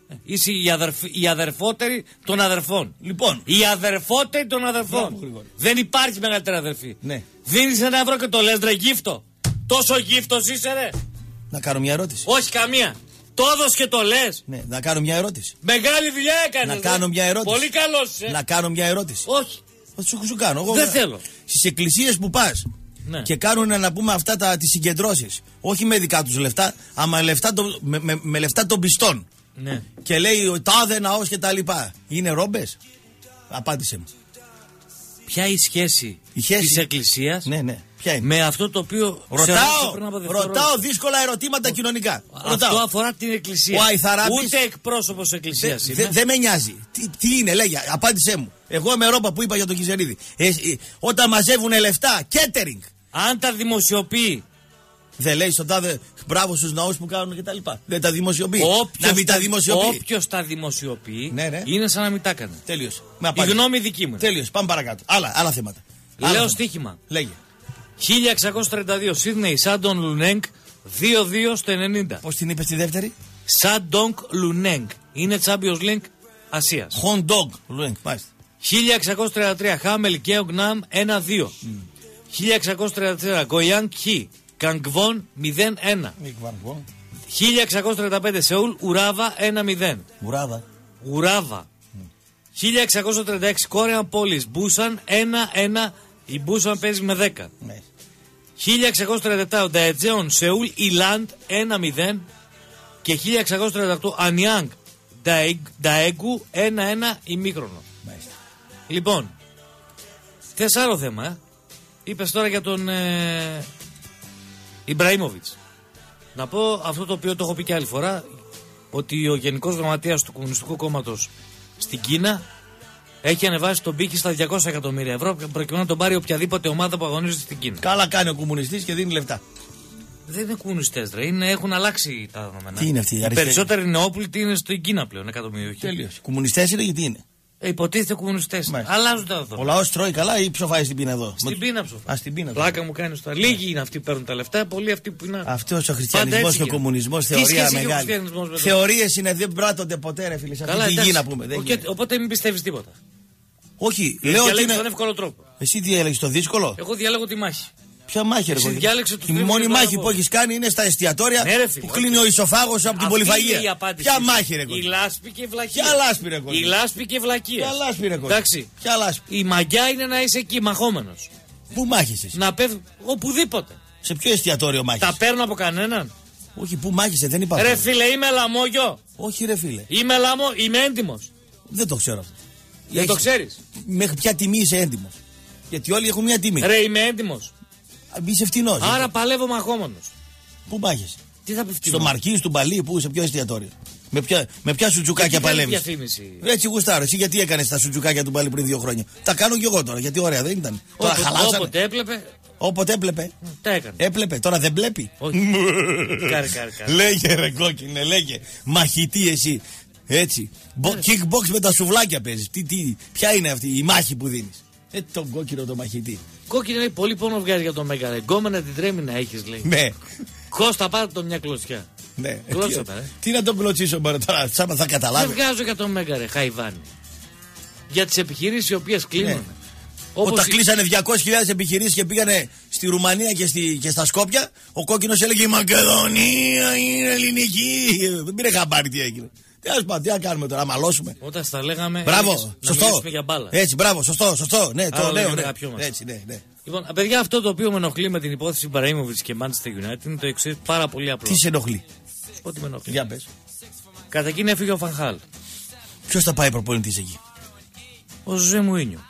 Είσαι η αδερφότερη των αδερφών. Λοιπόν. Η αδερφότερη των αδερφών. Μπράβο, δεν υπάρχει μεγαλύτερη αδερφή. Ναι. Δίνεις 1 ευρώ και το λες ρε γύφτο. Τόσο γύφτος είσαι ρε. Να κάνω μια ερώτηση. Όχι καμία. Το έδωσες και το λες. Ναι, να κάνω μια ερώτηση. Μεγάλη δουλειά έκανες. Να κάνω μια ερώτηση. Πολύ καλός είσαι. Να κάνω μια ερώτηση. Όχι. Σου κάνω. Εγώ δεν θέλω. Στις εκκλησίες που πας ναι. και κάνουν να πούμε αυτά τις συγκεντρώσεις, όχι με δικά τους λεφτά, αλλά με λεφτά των πιστών. Ναι. Και λέει ο τάδε ναός και τα λοιπά. Είναι ρόμπες? Απάντησε μου. Ποια η σχέση της εκκλησίας ποια είναι? με αυτό το οποίο ρωτάω δύσκολα ερωτήματα κοινωνικά. Αυτό αφορά την εκκλησία. Ούτε εκπρόσωπος εκκλησίας είναι. Δεν με νοιάζει. Τι είναι, λέγε, απάντησέ μου. Εγώ είμαι ρόμπα που είπα για τον Κιζερίδη. Όταν μαζεύουν λεφτά, catering. Αν τα δημοσιοποιεί. Δεν λέει στον τάδε μπράβο στους ναούς που κάνουν και τα λοιπά. Δεν τα δημοσιοποιεί. Να μην τα δημοσιοποιεί. Όποιος τα δημοσιοποιεί ναι. είναι σαν να μην τα έκανε. Τέλειος. Η γνώμη δική μου. Τέλειος. Πάμε παρακάτω. Άλλα θέματα. Λέω στοίχημα. Λέγε. 1632 Σίδνεϊ Σάντον Λουνέγκ 2-2 στο 90. Πώς την είπες τη δεύτερη? Σάντον Λουνέγκ. Είναι Champions League Ασίας. Χοντόγκ Λουνέγκ. Μάλιστα. 1633 Χάμελ Κέογναμ 1-2. 1634 Γκοϊάνγκ Χι Καγκβόν 0-1. 1635 Σεούλ Ουράβα 1-0. Ουράβα. 1636 Κόρεαν Πόλης Μπούσαν 1-1. Η Μπούσαν παίζει με 10. 1637 Νταετζέον Σεούλ Ιλάντ 1-0. Και 1638 Ανιάνγκ Νταέγκου 1-1 ημίχρονο. Λοιπόν, θες άλλο θέμα, είπες τώρα για τον Ιμπραήμοβιτς. Να πω αυτό το οποίο το έχω πει και άλλη φορά, ότι ο Γενικός Γραμματέας του Κομμουνιστικού Κόμματος στην Κίνα έχει ανεβάσει τον πύχη στα 200 εκατομμύρια ευρώ προκειμένου να τον πάρει οποιαδήποτε ομάδα που αγωνίζεται στην Κίνα. Καλά κάνει ο κομμουνιστής και δίνει λεφτά. Δεν είναι κομμουνιστές, ρε. Έχουν αλλάξει τα δεδομένα. Τι είναι αυτή η αριστερή? Οι περισσότεροι νεόπλητοι είναι στην Κίνα πλέον, εκατομμύριο. Τέλειος. Κομμουνιστές είναι, γιατί είναι? Υποτίθεται κομμουνιστές. Αλλάζουν τα δεδομένα. Ο λαός τρώει καλά ή ψοφάει στην πείνα εδώ? Στην πείνα ψοφάει. Στην πείνα. Πλάκα μου κάνει τώρα. Λίγοι είναι αυτοί που παίρνουν τα λεφτά, πολλοί αυτοί που είναι. Αυτός ο χριστιανισμός και ο κομμουνισμός θεωρία μεγάλη. Θεωρίες είναι, δεν πράττονται ποτέ, ρε φίλε. Καλά, αυτή τη γη να πούμε. Οπότε μην πιστεύεις τίποτα. Όχι, λέω ότι είναι. Τον εύκολο τρόπο. Εσύ τι έλεγες, το δύσκολο? Εγώ διάλεγω τη μάχη. Ποια μάχη, ρε? Η μόνη μάχη που έχεις κάνει είναι στα εστιατόρια που κλείνει ο ισοφάγος από την πολυφαγία. Ποια μάχη, ρε? Η λάσπη και η βλακεία. Ποια λάσπη, ρε? Η λάσπη και η βλακεία. Ποια λάσπη, ρε? Εντάξει. Ποια λάσπη? Η μαγιά είναι να είσαι εκεί μαχόμενος. Πού μάχησες? Να πέφτει οπουδήποτε. Σε ποιο εστιατόριο μάχησες? Τα παίρνω από κανέναν. Όχι, πού μάχησε, δεν υπάρχει. Ρε φίλε, είμαι λαμόγιο. Όχι, ρε φίλε. Είμαι έντιμος. Δεν το ξέρω αυτό. Δεν το ξέρεις? Μέχρι ποια τιμή είσαι έντιμος? Γιατί όλοι έχουν μια τιμή. Ρε, είμαι έντιμος. Είσαι φτηνός. Άρα παλεύω μαχόμενος. Πού μάχεσαι? Τι θα πει φτηνός? Στο Μαρκίζ του Μπαλί, πού, σε ποιο εστιατόριο? Με ποια σουτζουκάκια παλεύεις? Έτσι γουστάρω. Εσύ γιατί έκανες τα σουτζουκάκια του Μπαλί πριν 2 χρόνια? Τα κάνω κι εγώ τώρα, γιατί ωραία δεν ήταν? Τώρα χαλάσανε. Όποτε έβλεπε. Όποτε έβλεπε. Τα έκανε. Έπλεπε, τώρα δεν βλέπει. Όχι. Κάρι. Λέγε ρε κόκκινε, λέγε. Μαχητή εσύ. Έτσι. Kickbox με τα σουβλάκια παίζεις. Ποια είναι αυτή η μάχη που δίνεις? Τον κόκκινο το μαχητή. Κόκκινο είναι πολύ πόνο βγάζει για τον Μέγκα. Γκόμενα την τρέμει να έχεις, λέει. Ναι. Κώστα, πάρε το μια κλωτσιά. Ναι. Κλώτσατα, τι να τον κλωτσίσω τώρα, θα καταλάβει. Δεν βγάζω για τον Μέγκα, ρε, Χαϊβάνι. Για τις επιχειρήσεις οι οποίες κλείνουν. Ναι. Όταν κλείσανε 200.000 επιχειρήσεις και πήγανε στη Ρουμανία και στα Σκόπια, ο κόκκινος έλεγε η Μακεδονία είναι ελληνική. Δεν πήρε χαμπάρι τι έγινε. Τι να κάνουμε τώρα, μαλώσουμε? Όταν στα λέγαμε. Μπράβο, σωστό. Για μπάλα. Έτσι, μπράβο, σωστό. Ναι, το λέω. Ναι. Έτσι, ναι. Λοιπόν, παιδιά, αυτό το οποίο με ενοχλεί με την υπόθεση Ιμπραήμοβιτς και Manchester United είναι το εξής, πάρα πολύ απλό. Τι σε ενοχλεί? Ό,τι με ενοχλεί. Για πες. Καταρχήν έφυγε ο Φανχάλ. Ποιος θα πάει προπονητής εκεί? Ο Ζωζέ Μουρίνιο.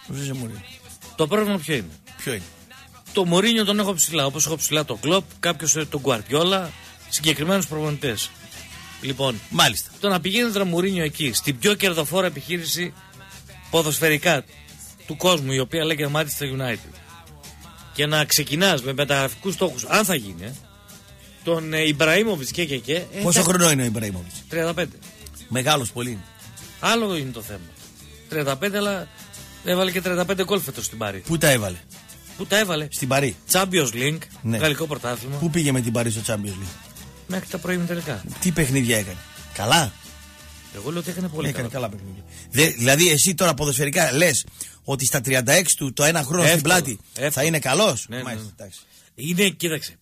Το πρόβλημα ποιο είναι? Το Μουρίνιο τον έχω ψηλά. Όπως έχω ψηλά τον Κλοπ, κάποιος τον Γκουαρδιόλα, συγκεκριμένους προπονητές. Λοιπόν, μάλιστα. Το να πηγαίνει τον Μουρίνιο εκεί, στην πιο κερδοφόρα επιχείρηση ποδοσφαιρικά του κόσμου, η οποία λέγεται Manchester United, και να ξεκινάς με μεταγραφικούς στόχους, αν θα γίνει, τον Ιμπραήμοβιτς και. Πόσο χρονό είναι ο Ιμπραήμοβιτς? 35. Μεγάλος πολύ είναι. Άλλο είναι το θέμα. 35, αλλά έβαλε και 35 γκολ φέτος στην Παρί. Πού τα έβαλε? Στην Παρί. Champions League, ναι. Γαλλικό πρωτάθλημα. Πού πήγε με την Παρί στο Champions League? Μέχρι τα πρώιμη τελικά. Τι παιχνίδια έκανε? Καλά. Εγώ λέω ότι έκανε πολύ Έκανε καλά παιχνίδια. Δηλαδή, εσύ τώρα ποδοσφαιρικά λες ότι στα 36 του το ένα χρόνο στην πλάτη θα είναι καλός. Ναι. Είναι, κοίταξε.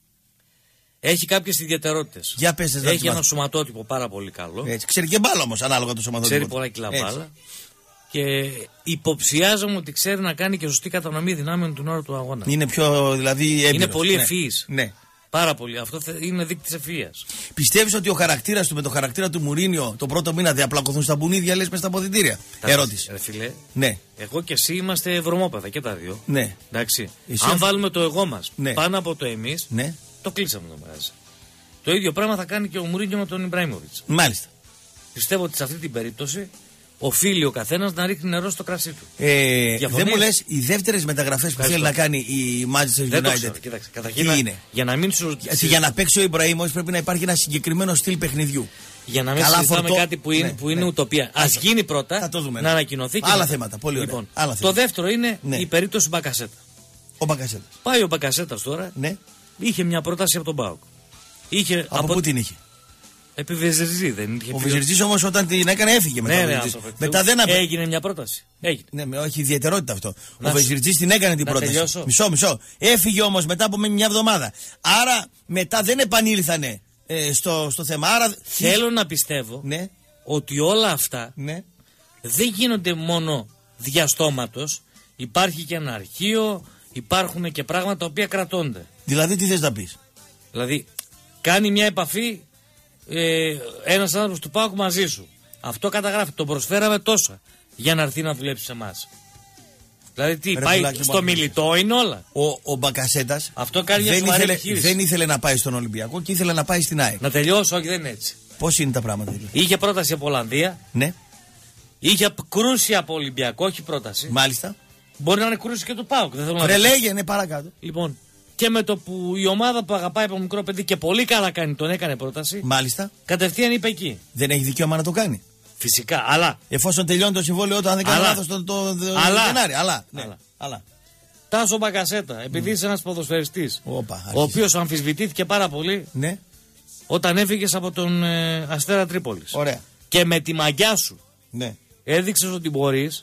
Έχει κάποιες ιδιαιτερότητες. Για πες, έχει ένα σωματότυπο πάρα πολύ καλό. Έτσι. Ξέρει και μπάλα όμως, ανάλογα το σωματότυπο. Ξέρει πολλά κιλά μπάλα. Και υποψιάζομαι ότι ξέρει να κάνει και σωστή κατανομή δυνάμεων την ώρα του αγώνα. Είναι πιο δηλαδή έμπειρος. Είναι πολύ ευφυής. Ναι. Πάρα πολύ. Αυτό είναι δείκτης ευφυΐας. Πιστεύεις ότι ο χαρακτήρας του με το χαρακτήρα του Μουρίνιο το πρώτο μήνα διαπλακωθούν στα μπουνίδια, λες, μες στα αποδυτήρια? Ερώτηση. Ρε φίλε, ναι. Εγώ και εσύ είμαστε βρωμόπεδα και τα δύο. Ναι. Εντάξει. Αν βάλουμε το εγώ μας πάνω από το εμείς, ναι. Το κλείσαμε το μαγαζί. Το ίδιο πράγμα θα κάνει και ο Μουρίνιο με τον Ιμπραήμοβιτς. Μάλιστα. Πιστεύω ότι σε αυτή την περίπτωση οφείλει ο καθένας να ρίχνει νερό στο κρασί του. Δεν μου λες οι δεύτερες μεταγραφές που θέλει να κάνει η Manchester United? Κοίταξε, καταρχήν για να μην σου. Για να παίξει ο Ιμπραήμοβιτς πρέπει να υπάρχει ένα συγκεκριμένο στυλ παιχνιδιού. Για να μην συζητάμε κάτι που είναι ουτοπία. Ας γίνει πρώτα, να ανακοινωθεί. Άλλα θέματα. Πολύ ωραία. Λοιπόν, το δεύτερο είναι η περίπτωση Μπακασέτα. Ο Μπακασέτας. Πάει ο Μπακασέτας τώρα. Είχε μια πρόταση από τον ΠΑΟΚ. Από πού την είχε? Επί Βεζιρτζή δεν είχε. Ο Βεζιρτζής όμως όταν την έκανε έφυγε μετά. Μετά δεν έγινε μια πρόταση. Έγινε. Ναι, όχι ιδιαιτερότητα αυτό. Ο Βεζιρτζής την έκανε την πρόταση. Μισό. Έφυγε όμως μετά από μια εβδομάδα. Άρα μετά δεν επανήλθανε στο θέμα. Άρα θέλω να πιστεύω ότι όλα αυτά δεν γίνονται μόνο διαστόματος. Υπάρχει και ένα αρχείο, υπάρχουν και πράγματα τα οποία κρατώνται. Δηλαδή τι θες να πεις? Δηλαδή κάνει μια επαφή ένας άνθρωπος του ΠΑΟΚ μαζί σου. Αυτό καταγράφει. Τον προσφέραμε τόσα για να έρθει να δουλέψει σε εμάς. Δηλαδή τι, πάει στο μιλητό είναι όλα. Ο Μπακασέτας αυτό κάνει μια σοβαρή επιχείρηση. Δεν ήθελε να πάει στον Ολυμπιακό και ήθελε να πάει στην ΑΕΚ. Να τελειώσω, όχι, δεν είναι έτσι. Πώς είναι τα πράγματα δηλαδή? Είχε πρόταση από Ολλανδία. Ναι. Είχε κρούση από Ολυμπιακό, όχι πρόταση. Μάλιστα. Μπορεί να είναι κρούση και του ΠΑΟΚ. Λέγε, παρακάτω. Λοιπόν, και με το που η ομάδα που αγαπάει από μικρό παιδί και πολύ καλά κάνει, τον έκανε πρόταση. Μάλιστα. Κατευθείαν είπε εκεί. Δεν έχει δικαίωμα να το κάνει. Φυσικά, αλλά. Εφόσον τελειώνει το συμβόλαιο του, αν δεν κάνει λάθος το Γενάρη. Αλλά. Τάσο Μπακασέτα, επειδή είσαι ένας ποδοσφαιριστής, ο οποίος αμφισβητήθηκε πάρα πολύ όταν έφυγες από τον Αστέρα Τρίπολης. Ωραία. Και με τη μαγιά σου έδειξες ότι μπορείς.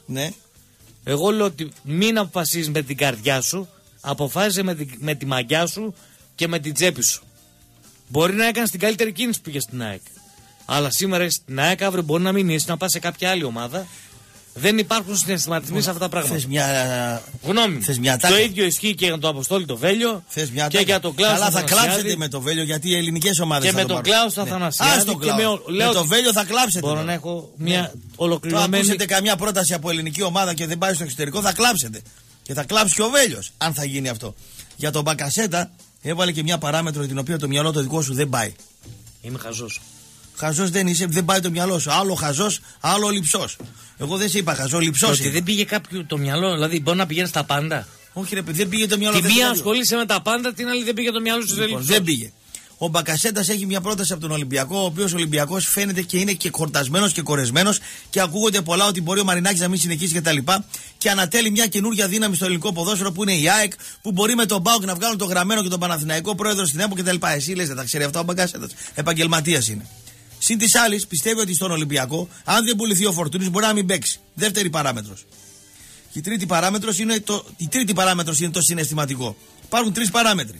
Εγώ λέω ότι μην αποφασίζεις με την καρδιά σου, αποφάσισε με τη μαγιά σου και με την τσέπη σου. Μπορεί να έκανες την καλύτερη κίνηση που πήγες στην ΑΕΚ. Αλλά σήμερα είσαι στην ΑΕΚ, αύριο μπορεί να μην είσαι, να πας σε κάποια άλλη ομάδα. Δεν υπάρχουν συναισθηματισμοί σε αυτά τα πράγματα. Θες μια... Γνώμη. Το ίδιο ισχύει και για τον Αποστόλη το Βέλιο. Και για τον Κλάους. Καλά, θα κλάψετε με το Βέλιο γιατί οι ελληνικές ομάδες. Και με τον Κλάους θα Θανασιάδη. Με το Βέλιο θα κλάψετε. Μπορώ να έχω μια ολοκληρωμένη. Αν ακούσετε καμιά πρόταση από ελληνική ομάδα και δεν πάει στο εξωτερικό, θα κλάψετε. Και θα κλάψει και ο Βέλιος, αν θα γίνει αυτό. Για τον Μπακασέτα έβαλε και μια παράμετρο την οποία το μυαλό το δικό σου δεν πάει. Είμαι χαζός. Χαζός δεν είσαι, δεν πάει το μυαλό σου. Άλλο χαζός, άλλο λειψός. Εγώ δεν σε είπα χαζό, λειψός. Ότι δεν πήγε κάποιο το μυαλό, δηλαδή μπορεί να πηγαίνει στα πάντα. Όχι, ρε παιδί, δεν πήγε το μυαλό. Τη μία ασχολείσαι με τα πάντα, την άλλη δεν πήγε το μυαλό σου. Λοιπόν, δεν πήγε. Ο Μπακασέτας έχει μια πρόταση από τον Ολυμπιακό, ο οποίος Ολυμπιακός φαίνεται και είναι και χορτασμένος και κορεσμένος και ακούγονται πολλά ότι μπορεί ο Μαρινάκης να μην συνεχίσει κτλ. Και ανατέλει μια καινούργια δύναμη στο ελληνικό ποδόσφαιρο που είναι η ΑΕΚ, που μπορεί με τον ΠΑΟΚ να βγάλουν τον Γραμμένο και τον Παναθηναϊκό πρόεδρο στην ΕΠΟ κτλ. Εσύ λες, δεν τα ξέρει αυτά ο Μπακασέτας. Επαγγελματίας είναι. Συν τη άλλη, πιστεύει ότι στον Ολυμπιακό, αν δεν πουληθεί ο Φορτούνης, μπορεί να μην παίξει. Δεύτερη παράμετρος. Η τρίτη παράμετρος είναι το συναισθηματικό. Υπάρχουν τρεις παράμετροι.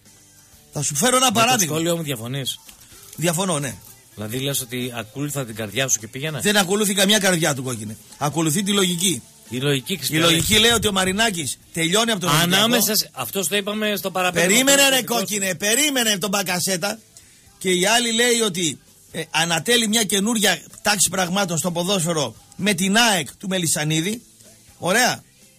Θα σου φέρω ένα παράδειγμα. Στο σχόλιο μου διαφωνείς? Διαφωνώ, ναι. Δηλαδή λες ότι ακολούθησα την καρδιά σου και πήγαινα? Δεν ακολούθη καμιά καρδιά του, κόκκινε. Ακολουθεί τη λογική. Η λογική λέει ότι ο Μαρινάκης τελειώνει από τον Ολυμπιακό. Ανάμεσα. Αυτό το είπαμε στο παραπέρα. Περίμενε, ρε κόκκινε, περίμενε τον Μπακασέτα. Και η άλλη λέει ότι ανατέλει μια καινούρια τάξη πραγμάτων στο ποδόσφαιρο με την ΑΕΚ του Μελισσανίδη. Ωραία.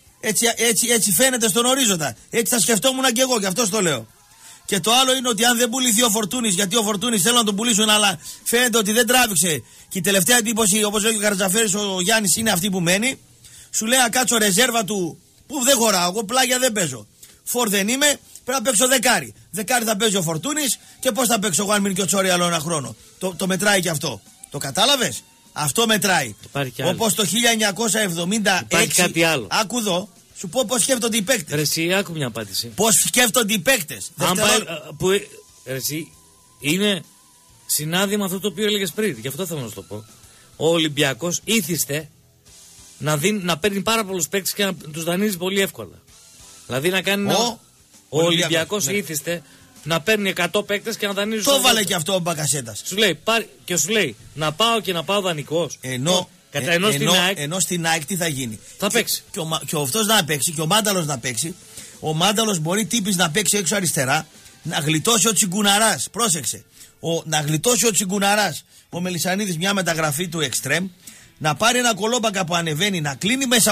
Έτσι φαίνεται στον ορίζοντα. Έτσι θα σκεφτόμουν και εγώ, και αυτό το λέω. Και το άλλο είναι ότι αν δεν πουληθεί ο Φορτούνης, γιατί ο Φορτούνης θέλουν να τον πουλήσουν, αλλά φαίνεται ότι δεν τράβηξε. Και η τελευταία εντύπωση, όπως λέει ο Καρατζαφέρης, ο Γιάννης είναι αυτή που μένει. Σου λέει να κάτσω ρεζέρβα του, που δεν χωράω, εγώ πλάγια δεν παίζω. Φορ δεν είμαι, πρέπει να παίξω δεκάρι. Δεκάρι θα παίζει ο Φορτούνης και πώς θα παίξω εγώ αν μείνει και ο Τσόρι άλλο ένα χρόνο. Το μετράει και αυτό. Το κατάλαβες? Αυτό μετράει. Όπως το 1976. Υπάρχει κάτι άλλο. Άκου εδώ. Σου πω πώς σκέφτονται οι παίκτες. Ρε εσύ, άκου μια απάντηση. Πώς σκέφτονται οι παίκτες. Ρε εσύ, είναι συνάδει με αυτό το οποίο έλεγες πριν. Γι' αυτό θέλω να σου το πω. ο Ολυμπιακός ήθιστε να παίρνει πάρα πολλούς παίκτες και να τους δανείζει πολύ εύκολα. Δηλαδή να κάνει. Ο Ολυμπιακός ήθιστε να παίρνει 100 παίκτες και να δανείζει. Το βάλε και αυτό ο Μπακασέτας. Σου λέει να πάω δανεικός. Ενώ στην ΑΕΚ τι θα γίνει. Θα παίξει. Και αυτός να παίξει και ο Μάνταλος να παίξει. Ο Μάνταλος μπορεί τύπης να παίξει έξω αριστερά, να γλιτώσει ο Τσιγκουναράς. Πρόσεξε. Να γλιτώσει ο Τσιγκουναράς, ο Μελισσανίδης, μια μεταγραφή του εξτρέμ, να πάρει ένα κολόμπακα που ανεβαίνει, να κλείνει μέσα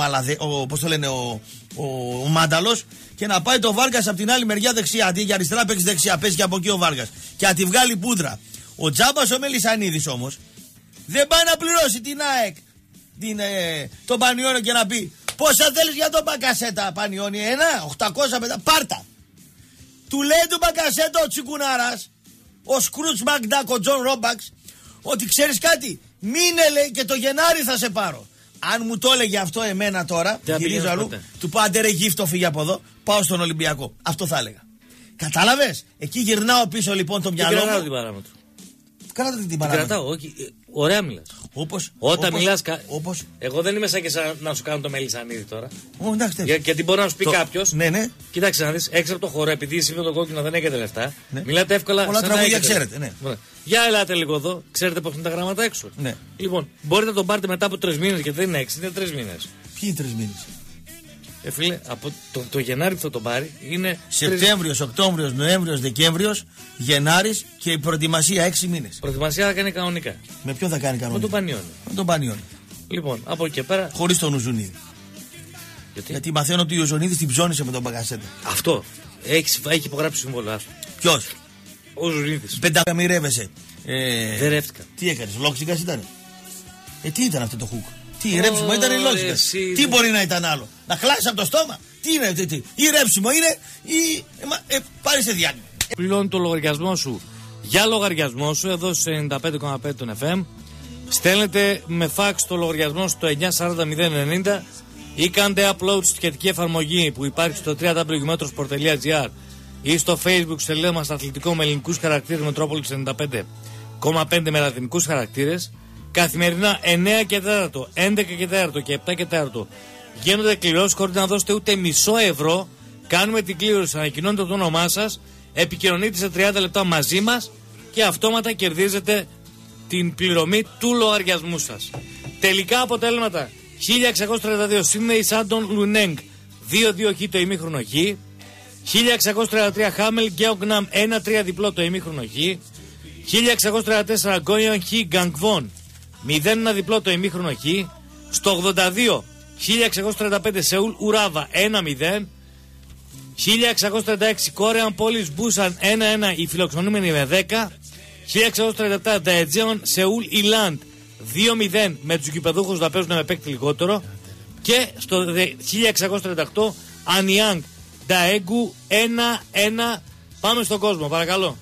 ο Μάνταλος και να πάει το Βάργας από την άλλη μεριά δεξιά. Αντί για αριστερά παίξει δεξιά, παίζει και από εκεί ο Βάργας. Και να τη βγάλει πούδρα. Ο Τζάμπας ο Μελισσανίδης όμως δεν πάει να πληρώσει την ΑΕΚ, τον Πανιόνιο και να πει πόσα θέλεις για τον Μπακασέτα, Πανιόνι, 800 πάρτα. Του λέει του Μπακασέτα ο Τσιγκουνάρας, ο Σκρούτς Μακντάκ, ο Τζον Ρόμπαξ, ότι ξέρεις κάτι, μείνε λέει και το Γενάρη θα σε πάρω. Αν μου το έλεγε αυτό εμένα τώρα, γυρίζω αλλού, του πω άντε ρε γύφτο φύγε από εδώ, πάω στον Ολυμπιακό. Αυτό θα έλεγα. Κατάλαβες, εκεί γυρνάω πίσω λοιπόν το μυαλό μου. Την παράμετρο. Κράτα την παράμετρο. Κρατάω, όχι. Ωραία μιλάς. Όταν μιλάς. Εγώ δεν είμαι σαν και σαν να σου κάνω το Μελισσανίδη τώρα. Γιατί μπορεί να σου πει κάποιος. Ναι. Κοίταξε να δεις, έξω από το χώρο, επειδή εσύ με το κόκκινο δεν έχετε λεφτά. Ναι. Μιλάτε εύκολα. Πολλά τραγούδια ξέρετε. Ναι. Για ελάτε λίγο εδώ. Ξέρετε πώς είναι τα γράμματα έξω. Ναι. Λοιπόν, μπορείτε να τον πάρετε μετά από 3 μήνες, γιατί δεν είναι 6, είναι 3 μήνες. Ποιοι 3 μήνες? Φίλε, από το Γενάρη που θα τον πάρει είναι. Σεπτέμβριος, Οκτώβριος, Νοέμβριος, Δεκέμβριος, Γενάρης και η προετοιμασία 6 μήνες. Προετοιμασία θα κάνει κανονικά. Με ποιον θα κάνει κανονικά? Με τον Πανιόνιο. Λοιπόν, από εκεί και πέρα. Χωρίς τον Ουζουνίδη. Γιατί μαθαίνω ότι ο Ουζουνίδης την ψώνισε με τον Μπακασέτα. Αυτό. Έχει υπογράψει συμβόλαιο. Ποιος? Ο Ουζουνίδης. Πεντακαμιρεύεσαι. Δεν ρεύτηκα. Τι έκανες, Λόξικας ήταν? Τι ήταν αυτό το χουκ? Τι ρέψιμο ήταν η Λόξικα? Τι μπορεί να ήταν άλλο? Να χλάσει από το στόμα? Τι είναι, ή ρέψιμο είναι ή πάρει σε διάνοια. Πληρώνει το λογαριασμό σου για λογαριασμό σου εδώ σε 95,5 των FM. Στέλνετε με φάξ το λογαριασμό στο 940 090 ή κάντε upload στη σχετική εφαρμογή που υπάρχει στο www.metrosport.gr ή στο Facebook σελίδα μας αθλητικό με ελληνικούς χαρακτήρες Μετρόπολης 95,5 με λατινικούς χαρακτήρες. Καθημερινά 9 και 4, 11 και 4 και 7 και 4 γίνονται κληρώσεις χωρίς να δώσετε ούτε μισό ευρώ. Κάνουμε την κλήρωση, ανακοινώνετε το όνομά σας, επικοινωνείτε σε 30 λεπτά μαζί μας και αυτόματα κερδίζετε την πληρωμή του λογαριασμού σας. Τελικά αποτέλεσματα: 1632 Σίδνεϊ Σάντον Λουνέγκ 2-2 χ το ημίχρονο χ, 1633 Χάμελ Γκέογναμ 1-3 διπλό το ημίχρονο χ, 1634 Γκόιον χ Γκαγκβόν 0-1 διπλό το ημίχρονο χ, στο 82 1635 Σεούλ Ουράβα 1-0, 1636 Κόρεαν Πόλης Μπούσαν 1-1 οι φιλοξενούμενοι με 10, 1637 Νταετζέον Σεούλ Ιλάντ 2-0 με τους γηπεδούχους να παίζουν με παίκτη λιγότερο και στο 1638 Ανιάνγκ Νταέγκου 1-1. Πάμε στον κόσμο παρακαλώ.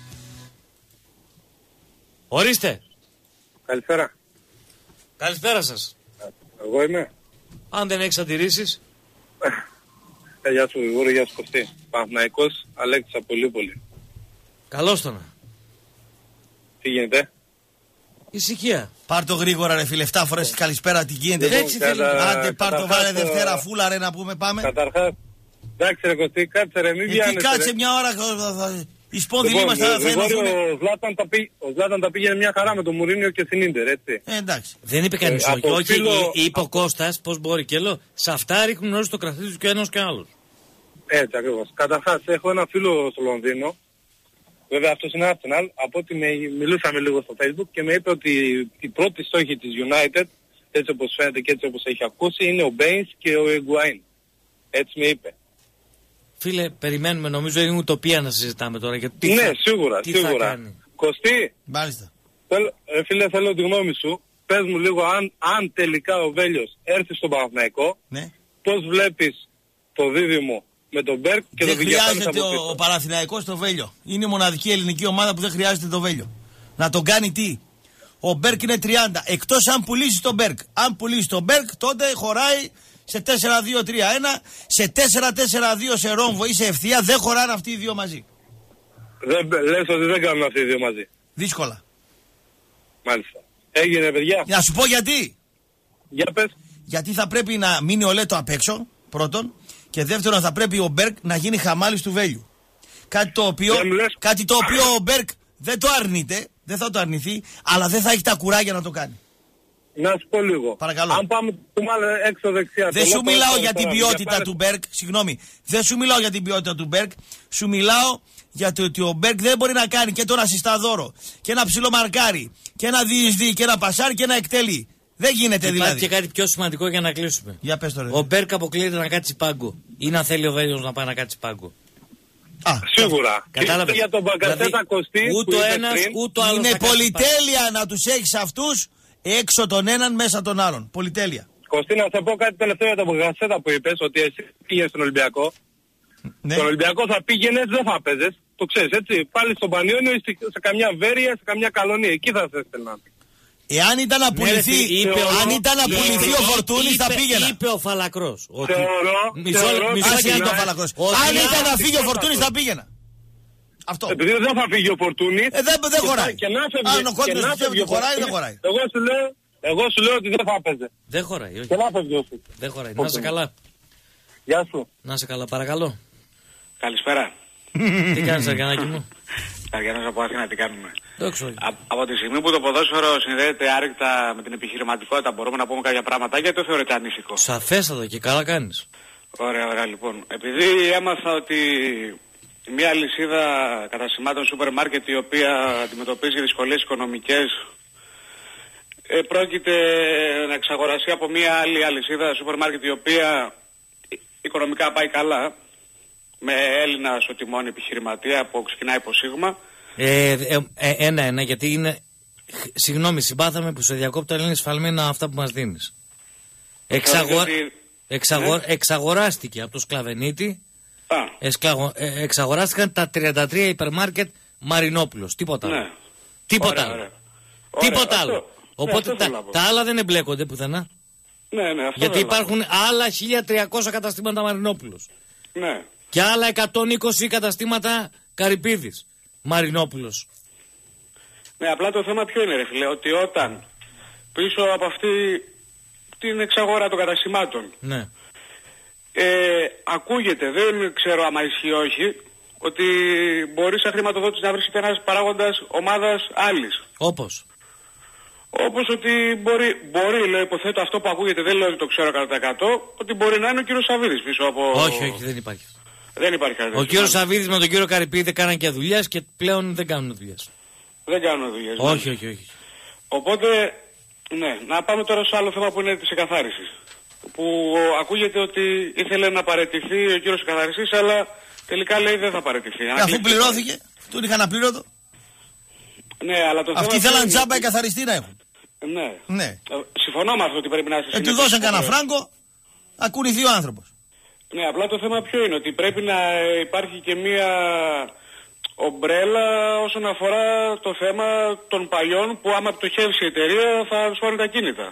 Ορίστε. Καλησπέρα. Καλησπέρα σας. Εγώ είμαι. Αν δεν έχεις αντιρρήσεις. Γεια σου Γρηγόρη, γεια σου Κωστή. Παναθηναϊκός, Αλέξης από Λίπολη. Καλώς το να. Τι γίνεται? Ησυχία. Πάρ' το γρήγορα ρε φίλε, 7 φορές καλησπέρα, τι γίνεται? Έτσι θέλει. Άντε πάρ' το βάλε Δευτέρα φούλα ρε να πούμε, πάμε. Καταρχάς, εντάξει ρε Κωστή, κάτσε ρε, μην βιάνεσαι. Κάτσε μια ώρα, οι σπόνδυλοι μας θα ενωθούν. Ο Ζλάταν τα πήγαινε μια χαρά με τον Μουρίνιο και στην Ίντερ, έτσι. Εντάξει. Δεν είπε κανείς όχι, είπε ο Κώστας, πώς μπορεί και λέω, σε αυτά ρίχνουν όλους το κρασί τους και ένας και άλλος. Έτσι ακριβώς. Καταρχάς, έχω ένα φίλο στο Λονδίνο, βέβαια αυτός είναι Arsenal, από ότι μιλούσαμε λίγο στο Facebook και με είπε ότι η πρώτη στόχη της United, έτσι όπως φαίνεται και έτσι όπως έχει ακούσει, είναι ο Baines και ο Higuain. Έτσι με είπε. Φίλε, περιμένουμε, νομίζω είναι ουτοπία να συζητάμε τώρα. Γιατί ναι, σίγουρα, τι σίγουρα. Θα κάνει. Κωστή, μάλιστα. Φίλε, θέλω τη γνώμη σου. Πες μου λίγο αν τελικά ο Βέλιος έρθει στον Παναθηναϊκό, ναι. Πώς βλέπεις το δίδυμο με τον Μπέρκ και τον Βηγιαφάνη. Δεν χρειάζεται ο Παναθηναϊκός το Βέλιο. Είναι η μοναδική ελληνική ομάδα που δεν χρειάζεται το Βέλιο. Να τον κάνει τι? Ο Μπέρκ είναι 30. Εκτός αν πουλήσει τον Μπέρκ. Αν πουλήσει τον Μπέρκ, τότε χωράει σε 4-2-3-1, σε 4-4-2 σε ρόμβο ή σε ευθεία. Δεν χωράνε αυτοί οι δύο μαζί. Λες ότι δεν κάνουν αυτοί οι δύο μαζί? Δύσκολα. Μάλιστα. Έγινε, παιδιά. Να σου πω γιατί. Για πες. Γιατί θα πρέπει να μείνει ο Λέτο απ' έξω, πρώτον. Και δεύτερον, θα πρέπει ο Μπέρκ να γίνει χαμάλης του Βέλιου. Κάτι το οποίο ο Μπέρκ δεν το αρνείται, δεν θα το αρνηθεί, αλλά δεν θα έχει τα κουράγια να το κάνει. Να σου πω λίγο. Παρακαλώ. Αν πάμε έξω δεξιά. Δεν σου μιλάω για την ποιότητα του Μπέρκ, συγγνώμη. Δεν σου μιλάω για την ποιότητα του Μπέρκ. Σου μιλάω για το ότι ο Μπέρκ δεν μπορεί να κάνει και τον ασισταδόρο και ένα ψηλό μαρκάρι και ένα διεισδύει και ένα πασάρι και ένα εκτελεί. Δεν γίνεται Υπάρχει δηλαδή. και κάτι πιο σημαντικό για να κλείσουμε. Για πες τώρα. Ο Μπέρκ αποκλείεται να κάτσει πάγκο. Ή να θέλει ο Βέλιος να πάει να κάτσει πάγκο. Σίγουρα. Κατάλαβες. Για τον Μπαγκασέτα Κωστή. Ούτε ο ένας ούτε ο άλλος. Είναι πολυτέλεια να τους έχεις αυτούς έξω τον έναν μέσα τον άλλον. Πολυτέλεια. Κωστή, να σε πω κάτι τελευταίο για τον Μπαγκασέτα που είπες, ότι εσύ πήγες στον Ολυμπιακό. Ναι. Στον Ολυμπιακό θα πήγαινες, δεν θα παίζες. Το ξέρεις έτσι. Πάλι στον Πανιόνιο ή σε καμιά Βέρεια, σε καμιά Καλονία. Εκεί θα σε έστελναν. Εάν ήταν να πουληθεί, ο Φορτούνης θα πήγαινα. Είπε ο Φαλακρός. Αν ήταν να φύγει ο Φορτούνης θα πήγαινα. Αυτό. Επειδή δεν θα φύγει ο Φορτούνης. Δεν χωράει. Αν ο κόντρος του χωράει, δεν χωράει. Εγώ σου λέω ότι δεν θα έπαιζε. Δεν χωράει, όχι. Και να φεύγει ο Φορτούνης. Δεν χωράει. Να είσαι καλά. Γεια σου. Να είσαι καλά, παρακαλώ. Καλησπέρα. Τι κάνεις, Αργανάκη μου? Αργανός από Αθήνα, τι κάνουμε? Από τη στιγμή που το ποδόσφαιρο συνδέεται άρρηκτα με την επιχειρηματικότητα, μπορούμε να πούμε κάποια πράγματα, γιατί το θεωρείτε ανήσυχο? Σαφέστατα και καλά κάνεις. Ωραία, λοιπόν. Επειδή έμαθα ότι μια αλυσίδα καταστημάτων σούπερ μάρκετ η οποία αντιμετωπίζει δυσκολίες οικονομικές πρόκειται να εξαγοραστεί από μια άλλη αλυσίδα σούπερ μάρκετ η οποία οικονομικά πάει καλά, με Έλληνα στο τιμόνι επιχειρηματία που ξεκινάει από Σίγμα. Ένα, γιατί είναι. Συγγνώμη, συμπάθαμε που σε διακόπτω, αλλά είναι σφαλμένα αυτά που μας δίνεις. Εξαγοράστηκε από το Σκλαβενίτη. Εξαγοράστηκαν τα 33 υπερμάρκετ Μαρινόπουλος. Τίποτα άλλο. Ναι. Τίποτα άλλο. Τίποτα άλλο. Οπότε τα άλλα δεν εμπλέκονται πουθενά. Ναι, γιατί υπάρχουν άλλα 1300 καταστήματα Μαρινόπουλος. Ναι. Και άλλα 120 καταστήματα Καρυπίδης Μαρινόπουλος. Ναι, απλά το θέμα ποιο είναι, ρε φίλε, ότι όταν πίσω από αυτή την εξαγορά των καταστημάτων, ναι, ακούγεται, δεν ξέρω άμα ισχύει όχι, ότι μπορεί σαν χρηματοδότης να βρεις ένας παράγοντας ομάδας άλλης. Όπως ότι μπορεί, λέω, υποθέτω αυτό που ακούγεται, δεν λέω ότι το ξέρω 100%, ότι μπορεί να είναι ο κύριος Σαββίδης πίσω από... Όχι, δεν υπάρχει. Δεν υπάρχει κάτι. Ο κύριος Σαββίδης με τον κύριο Καρυπίδη κάναν και δουλειές και πλέον δεν κάνουν δουλειές. Δεν κάνουν δουλειές. Όχι. Οπότε, ναι, να πάμε τώρα σε άλλο θέμα που είναι της εκαθάρισης. Που ακούγεται ότι ήθελε να παραιτηθεί ο κύριος εκαθαριστής, αλλά τελικά λέει δεν θα παραιτηθεί. Αφού πληρώθηκε, τον είχαν απλήρωτο. Ναι, αλλά το αυτοί θέλαν τζάμπα εκαθαριστή να έχουν. Ναι. Συμφωνώ με αυτό ότι πρέπει να είσαι. Του δώσαν κανένα φράγκο, ακούνηθεί ο άνθρωπος. Ναι, απλά το θέμα ποιο είναι, ότι πρέπει να υπάρχει και μία ομπρέλα όσον αφορά το θέμα των παλιών που άμα πτωχεύσει η εταιρεία θα τους πάρουν τα κίνητα.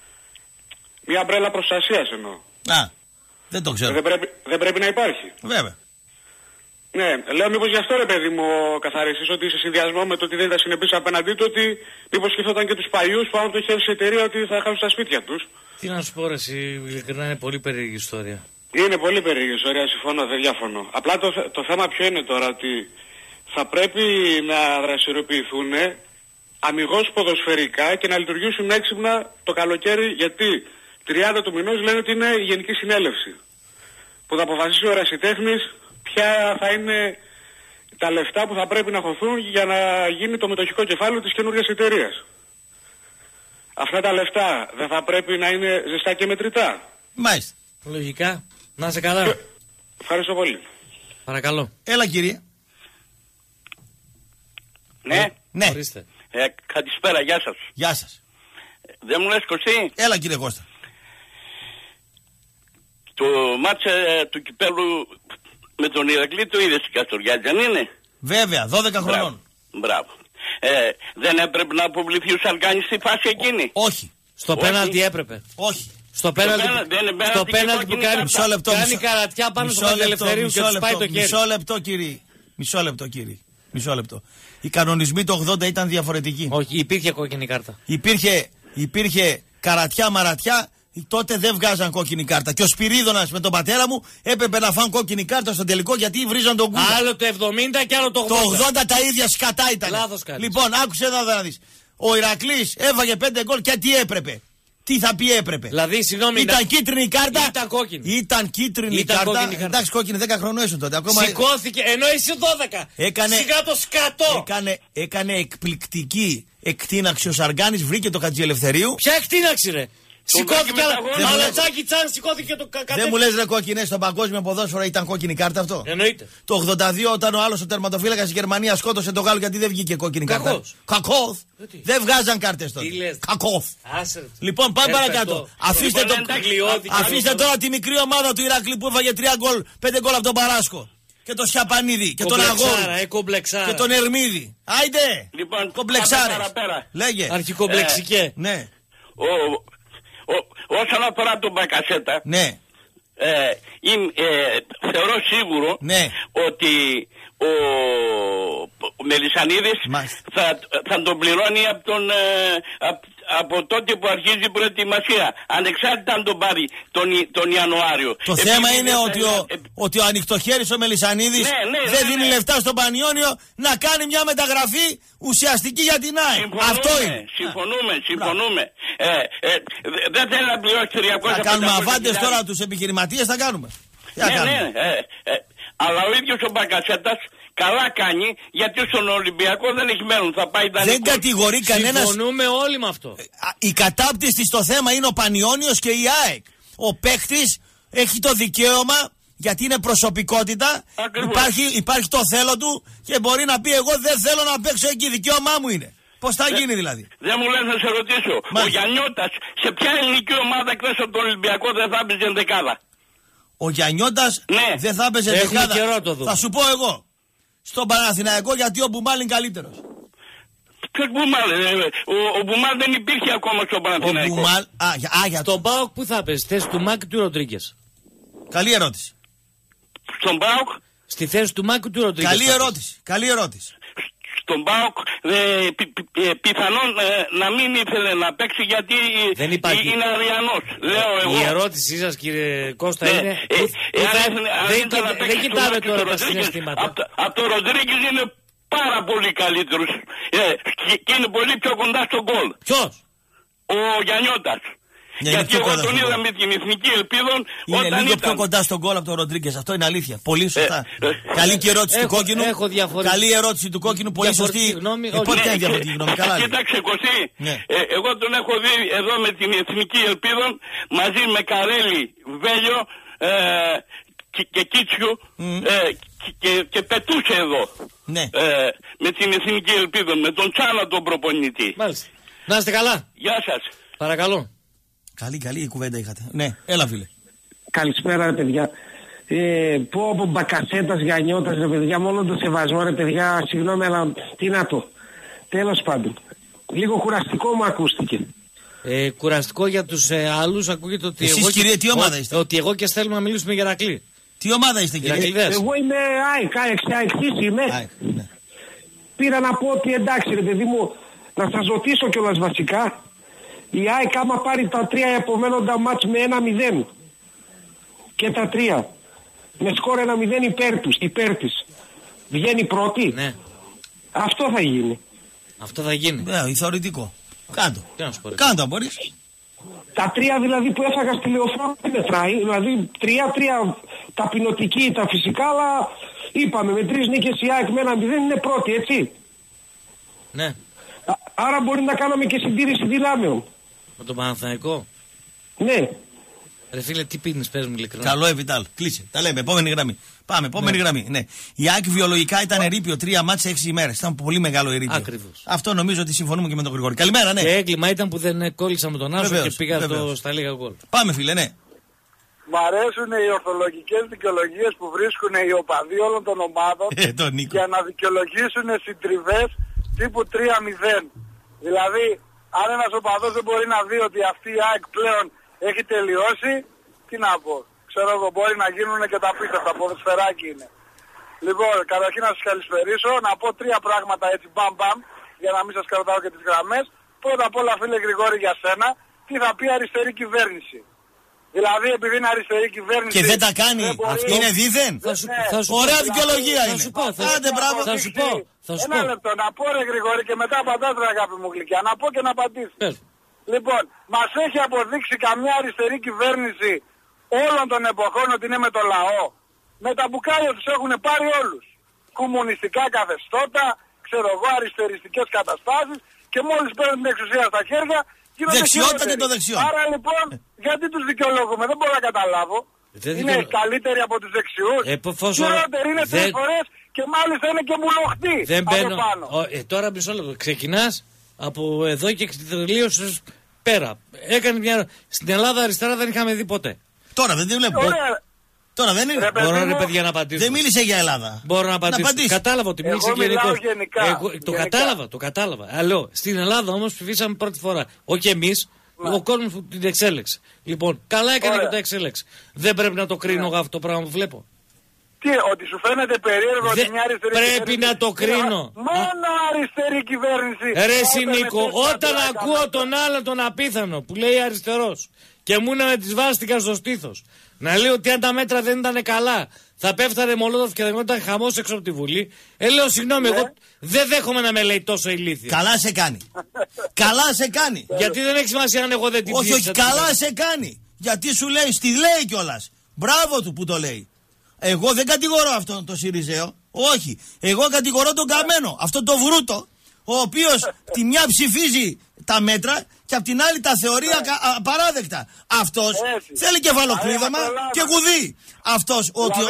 Μία ομπρέλα προστασίας εννοώ. Δεν το ξέρω. Δεν πρέπει να υπάρχει. Βέβαια. Ναι, λέω μήπως γι' αυτό ρε παιδί μου ο καθαριστής, ότι σε συνδυασμό με το ότι δεν ήταν συνεπής απέναντί του, ότι μήπως σκεφτόταν και τους παλιούς που άμα πτωχεύσει η εταιρεία ότι θα χάσουν τα σπίτια τους. Τι να σου πω ρε εσύ, ειλικρινά είναι πολύ περίεργη ιστορία. Είναι πολύ περίεργη ιστορία, συμφωνώ, δεν διαφωνώ. Απλά το θέμα ποιο είναι τώρα, ότι θα πρέπει να δραστηριοποιηθούν αμιγώς ποδοσφαιρικά και να λειτουργήσουν έξυπνα το καλοκαίρι, γιατί 30 του μηνός λένε ότι είναι η Γενική Συνέλευση. Που θα αποφασίσει ο ερασιτέχνης ποια θα είναι τα λεφτά που θα πρέπει να χωθούν για να γίνει το μετοχικό κεφάλαιο της καινούργιας εταιρείας. Αυτά τα λεφτά δεν θα πρέπει να είναι ζεστά και μετρητά? Μάλιστα. Λογικά. Να είσαι καλά. Ευχαριστώ πολύ. Παρακαλώ. Έλα κύριε. Ναι. Ορίστε. Καλησπέρα, γεια σας. Γεια σας. Δεν μου λες Κωστή? Έλα κύριε Κώστα. Το μάτς του κυπέλου με τον Ηρακλή το είδες στην Καστοριά, δεν είναι? Βέβαια, 12 χρονών. Μπράβο. Δεν έπρεπε να αποβληθεί ο Σαλγκάνης στη φάση εκείνη? Όχι. Στο πέναλτι έπρεπε. Όχι. Στο πέναλτι που κάνει καρατιά πάνω στο Παντελευθερίου και του πάει το χέρι. Μισό λεπτό κύριε. Μισό λεπτό. Οι κανονισμοί του 80 ήταν διαφορετικοί. Όχι, υπήρχε κόκκινη κάρτα. Υπήρχε καρατιά, μαρατιά. Τότε δεν βγάζαν κόκκινη κάρτα. Και ο Σπυρίδωνας με τον πατέρα μου έπρεπε να φάνε κόκκινη κάρτα στο τελικό γιατί βρίζαν τον κούδα. Άλλο το 70 και άλλο το 80. Το 80 τα ίδια σκατά ήταν. Λάθος κάνεις. Λοιπόν, άκουσε εδώ να δεις. Ο Ηρακλής έβαγε 5 γκολ και τι έπρεπε. Τι θα πει έπρεπε. Δηλαδή, συγγνώμη. Ήταν κίτρινη κάρτα. Ήταν κόκκινη. Ήταν κίτρινη κάρτα. Εντάξει, κόκκινη 10 χρονών ήσουν τότε. Ακόμα... Σηκώθηκε, ενώ είσαι 12. Σιγά το σκατό. Έκανε εκπληκτική εκτείναξη ο Σαργκάνης, βρήκε το Χατζιελευθερίου. Ποια εκτείναξη, ρε. Σηκώθηκε, αλλά Τζάκι Τσάν σηκώθηκε το κατέβηκε. Δεν μου λες ρε κόκκινες, στο παγκόσμιο ποδόσφαιρο ήταν κόκκινη κάρτα αυτό. Εννοείται. Το 82 όταν ο άλλος ο τερματοφύλακας στη Γερμανία σκότωσε τον Γάλλο γιατί δεν βγήκε κόκκινη κάρτα. Κακόθ. Δεν βγάζαν κάρτες τότε. Κακόθ. Λοιπόν, πάμε παρακάτω. Αφήστε τώρα τη μικρή ομάδα του Ηρακλή που έφαγε 5 γκολ από τον Παράσκο. Και τον Σιαπανίδη και τον Αγόρι και τον Ερμίδη. Άιντε! Λοιπόν, κομπλεξάρες. Λέγε. Αρχικομπλεξικέ. Ναι. Όσον αφορά τον Μπακασέτα, ναι. Θεωρώ σίγουρο ότι ο Μελισσανίδης θα τον πληρώνει από τότε που αρχίζει η προετοιμασία, ανεξάρτητα αν τον πάρει τον Ιανουάριο. Το θέμα είναι ότι ο ανοιχτοχέρης ο Μελισσανίδης δεν δίνει λεφτά στον Πανιόνιο να κάνει μια μεταγραφή ουσιαστική για την ΑΕΚ. Αυτό είναι. Συμφωνούμε. Δεν θέλει να πληρώσει 300. Θα κάνουμε αβάντες τώρα τους επιχειρηματίες, θα κάνουμε. Αλλά ο ίδιος ο Μπακασέτας καλά κάνει, γιατί στον Ολυμπιακό δεν έχει μέλλον. Θα πάει δεν κατηγορεί κανένας. Συμφωνούμε όλοι με αυτό. Η κατάπτυστη στο θέμα είναι ο Πανιόνιος και η ΑΕΚ. Ο παίκτης έχει το δικαίωμα, γιατί είναι προσωπικότητα. Υπάρχει το θέλω του και μπορεί να πει εγώ δεν θέλω να παίξω εκεί, δικαίωμά μου είναι. Πώς θα γίνει δηλαδή. Δεν μου λες να σε ρωτήσω. Ο Γιαννιώτας σε ποια ελληνική ομάδα εκτός από τον Ολυμπιακό δεν θα έπαιζε δεκάδα. Ο Γιαννιώτας δεν θα έπαιζε δεκάδα. Θα σου πω εγώ. Στον Παναθηναϊκό γιατί ο Μπουμάλ είναι καλύτερος. Ποιος Μπουμάλ, ο Μπουμάλ δεν υπήρχε ακόμα στον Παναθηναϊκό. Ο Μπουμάλ, στον ΠΑΟΚ που θα έπαιζε, θέση του Μάκη του Ροντρίγκες. Καλή ερώτηση. Στον ΠΑΟΚ. Στη θέση του Μάκη του Ροντρίγκες. Καλή ερώτηση. Στον ΠΑΟΚ πιθανόν να μην ήθελε να παίξει γιατί είναι αριανός. Λέω εγώ. Η ερώτησή σας κύριε Κώστα είναι δεν κοιτάμε τώρα τα συναισθήματα. Από το Ροντρίγκες είναι πάρα πολύ καλύτερος και είναι πολύ πιο κοντά στον γκολ. Ποιος? Ο Γιαννιώτας. Γιατί εγώ τον είδα με την Εθνική Ελπίδων. Είναι λίγο πιο κοντά στον γκολ από τον Ροντρίγκες. Αυτό είναι αλήθεια. Πολύ σωστά. Καλή και ερώτηση του κόκκινου. Καλή ερώτηση του κόκκινου. Πολύ σωστή. Πότε κάνει διαφορετική γνώμη. Καλά. Κοίταξε Κωστή. Εγώ τον έχω δει εδώ με την Εθνική Ελπίδων μαζί με Καρέλη, Βέλιο και Κίτσιου και πετούσε εδώ. Με την Εθνική Ελπίδων. Με τον Τσάνα τον προπονητή. Μάλιστα. Να είστε καλά. Γεια σας. Παρακαλώ. Καλή κουβέντα είχατε. Ναι, έλα φίλε. Καλησπέρα ρε παιδιά. Πω από Μπακασέτας, Γιαννιώτας ρε παιδιά, μόνο το σεβασμό ρε παιδιά, συγγνώμη αλλά τι να το. Τέλος πάντων. Λίγο κουραστικό μου ακούστηκε. Κουραστικό για τους άλλους ακούγεται ότι εσείς κύριε τι ομάδα είστε? Ότι εγώ και θέλουμε να μιλήσουμε για Ηρακλή. Τι ομάδα είστε κύριε? Εγώ είμαι ΑΕΚ είμαι. Πήρα να πω ότι εντάξει ρε παιδί μου, να σας ρωτήσω κιόλας βασικά. Η ΑΕΚ άμα πάρει τα 3 επομένοντα μάτς με 1-0 και τα 3 με σκορ 1-0 υπέρ της, βγαίνει πρώτη. Ναι. Αυτό θα γίνει. Αυτό θα γίνει. Ναι, θεωρητικό. Κάντο. Κάντο μπορείς. Τα 3 δηλαδή που έφαγα στη Λεωφόρο δεν μετράει. Δηλαδή 3 ταπεινωτική τα φυσικά, αλλά είπαμε με 3 νίκες η ΑΕΚ με 1-0 είναι πρώτη, έτσι. Ναι. Άρα μπορεί να κάναμε και συντήρηση δυνάμεων. Με τον Παναθηναϊκό. Ναι. Ρε φίλε, τι πίνεις, πες μου ειλικρινά. Καλό Εβιτάλ, κλείσε. Τα λέμε, επόμενη γραμμή. Πάμε, επόμενη γραμμή. Ναι. Η ΑΕΚ βιολογικά ήταν ερείπιο 3 μάτς 6 ημέρες. Ήταν πολύ μεγάλο ερείπιο. Ακριβώς. Αυτό νομίζω ότι συμφωνούμε και με τον Γρηγόρη. Καλημέρα, ναι. Και έγκλημα ήταν που δεν κόλλησα με τον Άσο και πήγα στα λίγα γκολ. Πάμε, φίλε, ναι. Μ' αρέσουν οι ορθολογικές δικαιολογίες που βρίσκουν οι οπαδοί όλων των ομάδων για να δικαιολογήσουν συντριβές τύπου 3-0. Δηλαδή, αν ένας οπαδός δεν μπορεί να δει ότι αυτή η ΑΕΚ πλέον έχει τελειώσει, τι να πω. Ξέρω εγώ, μπορεί να γίνουν και τα πίτα, τα ποδοσφαιράκι είναι. Λοιπόν, καταρχήν να σας καλησπερίσω, να πω 3 πράγματα έτσι μπαμ για να μην σας κρατάω και τις γραμμές. Πρώτα απ' όλα, φίλε Γρηγόρη, για σένα, τι θα πει αριστερή κυβέρνηση. Δηλαδή, επειδή είναι αριστερή κυβέρνηση. Και δεν τα κάνει. Αυτή είναι δίθεν. Ωραία δικαιολογία είναι. Θα σου πω. Ένα λεπτό, να πω ρε Γρηγόρη και μετά απαντάς ρε αγάπη μου γλυκιά. Να πω και να απαντήσεις. Λοιπόν, μας έχει αποδείξει καμιά αριστερή κυβέρνηση όλων των εποχών ότι είναι με το λαό. Με τα μπουκάλια τους έχουν πάρει όλους. Κομμουνιστικά καθεστώτα, ξέρω εγώ, αριστεριστικές καταστάσεις και μόλις παίρνουν την εξουσία στα χέρια γίνονται δεξιότητα και το δεξιό. Άρα λοιπόν, γιατί τους δικαιολογούμε, δεν μπορώ να καταλάβω. Είναι καλύτεροι από τους δεξιούς. Χειρότεροι είναι 3 φορές και μάλιστα είναι και μουλοχτοί. Δεν μπαίνω. Τώρα μισό λεπτό. Ξεκινάς από εδώ και τελείωσες πέρα. Έκανε μια. Στην Ελλάδα αριστερά δεν είχαμε δει ποτέ. Τώρα δεν τη βλέπω. Τώρα δεν είναι. Μπορώ ρε παιδιά να απαντήσω. Δεν μίλησε για Ελλάδα. Μπορώ να απαντήσω. Κατάλαβα ότι μίλησε γενικώς. Το κατάλαβα. Αλλά στην Ελλάδα όμως ψηφίσαμε πρώτη φορά. Όχι εμείς. Ο κόσμος που την εξέλεξε. Λοιπόν, καλά έκανε και το εξέλεξε. Δεν πρέπει να το κρίνω αυτό το πράγμα που βλέπω. Τι, ότι σου φαίνεται περίεργο ότι μια αριστερή πρέπει κυβέρνηση. Να το κρίνω. Μόνο αριστερή κυβέρνηση. Ρε Σινίκο, όταν ακούω τον άλλον τον απίθανο που λέει αριστερός και μου είναι με τις βάστηκα στο στήθος να λέει ότι αν τα μέτρα δεν ήταν καλά θα πέφτανε Μολότοφ και δεν ήταν χαμός έξω από τη Βουλή. Λέω συγγνώμη, εγώ δεν δέχομαι να με λέει τόσο ηλίθιο. Καλά σε κάνει. Καλά σε κάνει. Γιατί δεν έχει σημασία αν εγώ δεν την όχι, καλά σε κάνει. Γιατί σου λέει, στη λέει κιόλας. Μπράβο του που το λέει. Εγώ δεν κατηγορώ αυτόν τον Σιριζέο. Όχι. Εγώ κατηγορώ τον Καμένο. Αυτό το βρούτο. Ο οποίος τη μια ψηφίζει τα μέτρα και απ' την άλλη τα θεωρεί απαράδεκτα. Αυτός θέλει κεφαλοκλείδωμα και γουδί. Αυτός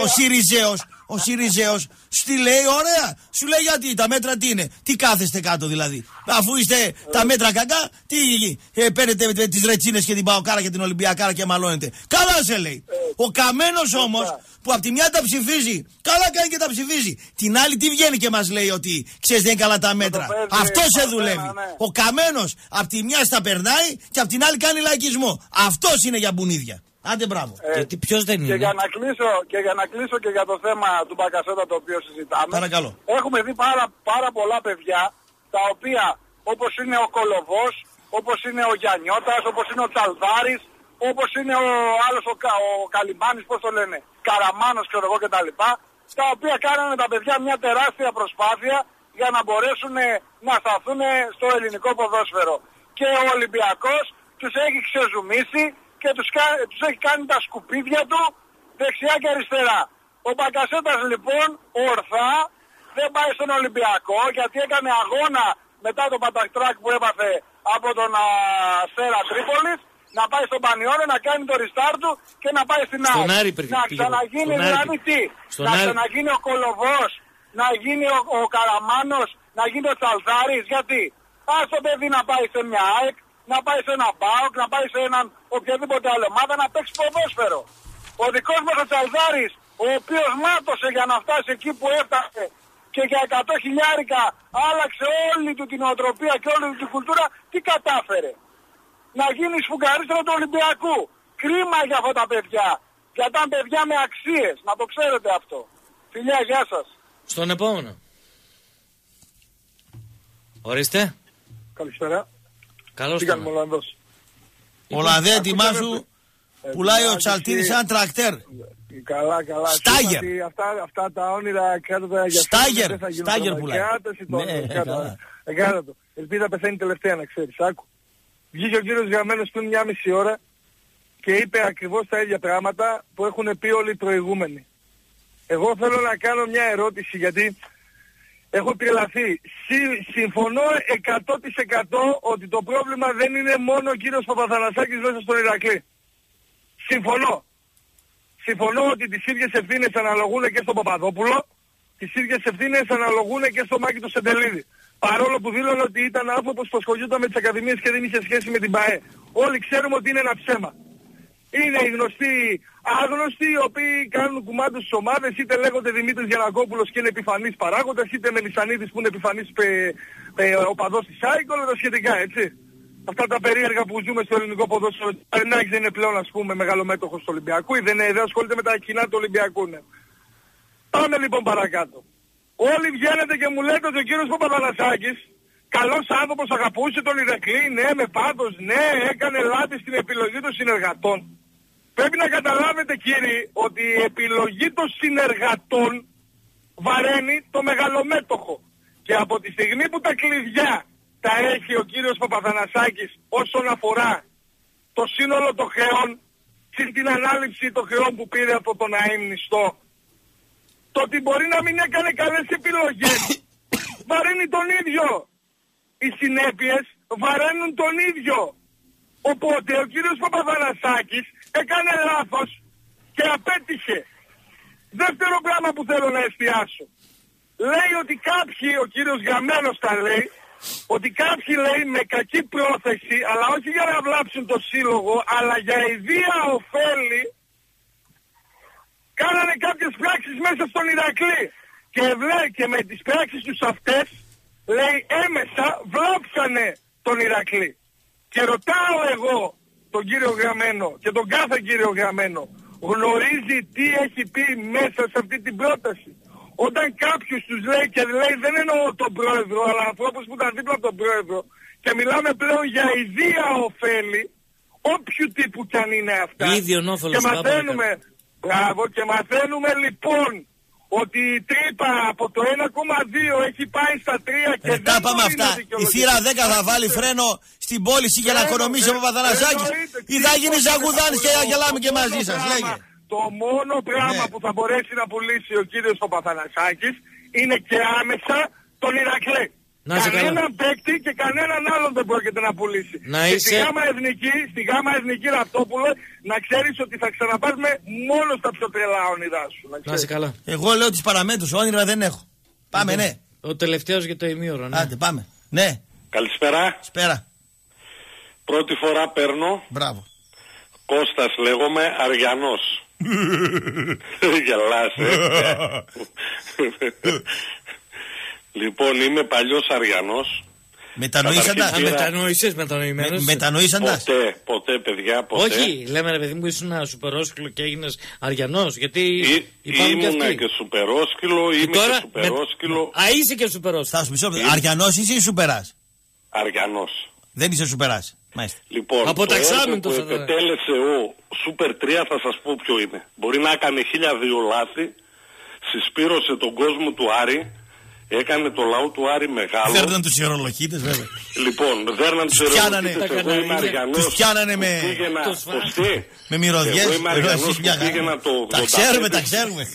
ο Σιριζέος στη λέει ωραία. Σου λέει γιατί τα μέτρα τι είναι. Τι κάθεστε κάτω δηλαδή. Αφού είστε τα μέτρα κακά, τι παίρνετε με τις Ρετσίνες και την Παοκάρα και την Ολυμπιακάρα και μαλώνετε. Καλά σε λέει. Ο Καμένος όμως που απ' τη μια τα ψηφίζει, καλά κάνει και τα ψηφίζει. Την άλλη τι βγαίνει και μας λέει ότι ξέρεις δεν είναι καλά τα μέτρα. Αυτό σε δουλεύει. Ο Καμένος απ' τη μια στα περνάει και απ' την άλλη κάνει λαϊκισμό. Αυτός είναι για μπουνίδια. Άντε μπράβο. Γιατί ποιος δεν είναι. Και για να κλείσω και για το θέμα του Μπακασέτα το οποίο συζητάμε. Παρακαλώ. Έχουμε δει πάρα πολλά παιδιά τα οποία όπως είναι ο Κολοβός, όπως είναι ο Γιαννιώτας, όπως είναι ο Τσαλδάρης, όπως είναι ο άλλος ο Καλιμάνης, πώς το λένε, Καραμάνος ξέρω εγώ κτλ. Τα οποία κάνανε τα παιδιά μια τεράστια προσπάθεια για να μπορέσουν να σταθούν στο ελληνικό ποδόσφαιρο. Και ο Ολυμπιακός τους έχει ξεζουμίσει και τους έχει κάνει τα σκουπίδια του δεξιά και αριστερά. Ο Μπακασέτας λοιπόν ορθά δεν πάει στον Ολυμπιακό γιατί έκανε αγώνα μετά το πατακτράκ που έπαθε από τον Αστέρα Τρίπολης να πάει στον Πανιώνιο να κάνει το restart του και να πάει στην Άρη. Να ξαναγίνει δηλαδή τι. Να ξαναγίνει ο Κολοβός, να γίνει ο Καραμάνος, να γίνει ο Τσαλδάρης. Γιατί ας το παιδί να πάει σε μια ΑΕΚ, να πάει σε ένα ΠΑΟΚ, να πάει σε έναν οποιαδήποτε άλλη ομάδα να παίξει ποδόσφαιρο. Ο δικός μας ο Τσαλδάρης, ο οποίος μάτωσε για να φτάσει εκεί που έφτασε και για 100 χιλιάρικα άλλαξε όλη του την οτροπία και όλη του την κουλτούρα, τι κατάφερε. Να γίνει σφουγγαρίστρα του Ολυμπιακού. Κρίμα για αυτά τα παιδιά. Γιατί ήταν παιδιά με αξίες. Να το ξέρετε αυτό. Φιλιά, γεια σας. Στον επόμενο. Ορίστε. Καλησπέρα. Καλώς τι κάνουμε Ολλανδός. Ολλανδέ, ετοιμάσου. Πουλάει ο Τσαλτίνης σαν τρακτέρ. Καλά. Στάγερ. Αυτά τα όνειρα κάτω για Στάγερ πουλάει. Κάτω το. Ελπίδα πεθαίνει τελευταία να ξέρεις. Άκου. Βγήκε ο κύριος Γραμμένος πριν 1,5 ώρα και είπε ακριβώς τα ίδια πράγματα που έχουν πει όλοι οι προηγούμενοι. Εγώ θέλω να κάνω μια ερώτηση γιατί έχω τρελαθεί. Συμφωνώ 100% ότι το πρόβλημα δεν είναι μόνο ο κύριος Παπαθανασάκης μέσα στον Ηρακλή. Συμφωνώ ότι τις ίδιες ευθύνες αναλογούν και στον Παπαδόπουλο, τις ίδιες ευθύνες αναλογούν και στο Μάκη του Σεντελίδη. Παρόλο που δήλωνε ότι ήταν άνθρωπος που ασχολιόταν με τις ακαδημίες και δεν είχε σχέση με την ΠΑΕ. Όλοι ξέρουμε ότι είναι ένα ψέμα. Είναι οι γνωστοί άγνωστοι οι οποίοι κάνουν κουμάντους στις ομάδες, είτε λέγονται Δημήτρης Γιαννακόπουλος και είναι επιφανής παράγοντας, είτε Μελισσανίδης που είναι επιφανής οπαδός της ΑΕΚ, όλα τα σχετικά, έτσι. Αυτά τα περίεργα που ζούμε στο ελληνικό ποδόσφαιρο. Ο Αρνάκης δεν είναι πλέον, ας πούμε, μεγαλομέτωχος του Ολυμπιακού ή δεν ασχολείται με τα κοινά του Ολυμπιακού. Ναι. Πάμε λοιπόν παρακάτω. Όλοι βγαίνετε και μου λέτε ότι ο κύριος Παπαθανασάκης, καλός άνθρωπος, αγαπούσε τον Ηρακλή, ναι, με πάθος, ναι, έκανε λάθη στην επιλογή των συνεργατών. Πρέπει να καταλάβετε κύριοι ότι η επιλογή των συνεργατών βαραίνει το μεγαλομέτωχο. Και από τη στιγμή που τα κλειδιά τα έχει ο κύριος Παπαθανασάκης όσον αφορά το σύνολο των χρεών, συν την ανάληψη των χρεών που πήρε από τον αείμνηστο, το ότι μπορεί να μην έκανε καλές επιλογές βαραίνει τον ίδιο. Οι συνέπειες βαραίνουν τον ίδιο. Οπότε ο κύριος Παπαθανασάκης έκανε λάθος και απέτυχε. Δεύτερο πράγμα που θέλω να εστιάσω. Λέει ότι κάποιοι, ο κύριος Γαμμένος τα λέει, ότι κάποιοι λέει με κακή πρόθεση, αλλά όχι για να βλάψουν το σύλλογο, αλλά για ιδία ωφέλη, κάνανε κάποιες πράξεις μέσα στον Ηρακλή. Και με τις πράξεις τους αυτές, λέει, έμεσα βλάψανε τον Ηρακλή. Και ρωτάω εγώ τον κύριο Γραμμένο και τον κάθε κύριο Γραμμένο, γνωρίζει τι έχει πει μέσα σε αυτή την πρόταση? Όταν κάποιος τους λέει, και λέει δεν εννοώ τον πρόεδρο, αλλά ανθρώπους που ήταν δίπλα από τον πρόεδρο, και μιλάμε πλέον για ιδία ωφέλη, όποιου τύπου κι αν είναι αυτά. Και μαθαίνουμε, και μαθαίνουμε λοιπόν ότι η τρύπα από το 1,2 έχει πάει στα 3 και δεν πάμε αυτά. Η θύρα 10 θα βάλει φρένο στην πώληση για να οικονομήσει ο Παπαθανασάκης, ή θα γίνει Ζαγουδάνης και θα γελάμε και μαζί σας? Λέγε. Το μόνο πράγμα που θα μπορέσει να πουλήσει ο κύριος Παπαθανασάκης είναι και άμεσα τον Ηρακλή. Κανέναν παίκτη και κανέναν άλλον δεν πρόκειται να πουλήσει. Στη Γάμα Εθνική Ραπτόπουλο να ξέρεις ότι θα ξαναπάρουμε μόνο στα πιο τρελά όνειρά σου. Να είσαι καλά. Εγώ λέω τις παραμέτρους, όνειρα δεν έχω. Πάμε, ναι. Ο τελευταίος για το ημίωρο, ναι. Άντε, πάμε. Ναι. Καλησπέρα. Σπέρα. Πρώτη φορά παίρνω. Μπράβο. Κώστας λέγομαι, Αριανός. Γελάσαι. Λοιπόν, είμαι παλιός Αριανός. Μετανοήσαντας. Μετανοήσες, μετανοημένος. Μετανοήσαντας. Ποτέ, παιδιά, ποτέ. Όχι, λέμε ρε παιδί μου, ήσουν σουπερόσκυλο και έγινες Αριανός. Γιατί ήμουνα και σουπερόσκυλο, είμαι και σουπερόσκυλο. Είσαι και σουπερόσκυλο. Θα σου πει, Αριανός είσαι ή σουπεράς? Αριανός. Δεν είσαι σουπεράς. Μάλιστα. Λοιπόν, από το έργο που επετέλεσε ο Σούπερ 3 θα σας πω ποιο είναι. Μπορεί να έκανε 1002 λάθη, συσπήρωσε τον κόσμο του Άρη, έκανε το λαό του Άρη μεγάλο. Δέρναν τους ιερολογίτες βέβαια. Λοιπόν, δέρναν τους ιερολογίτες. Εγώ είμαι Αριανός. Τους πιάνανε με... με μυρωδιές. Εγώ είμαι Αριανός που πήγαινα το 85. Τα ξέρουμε.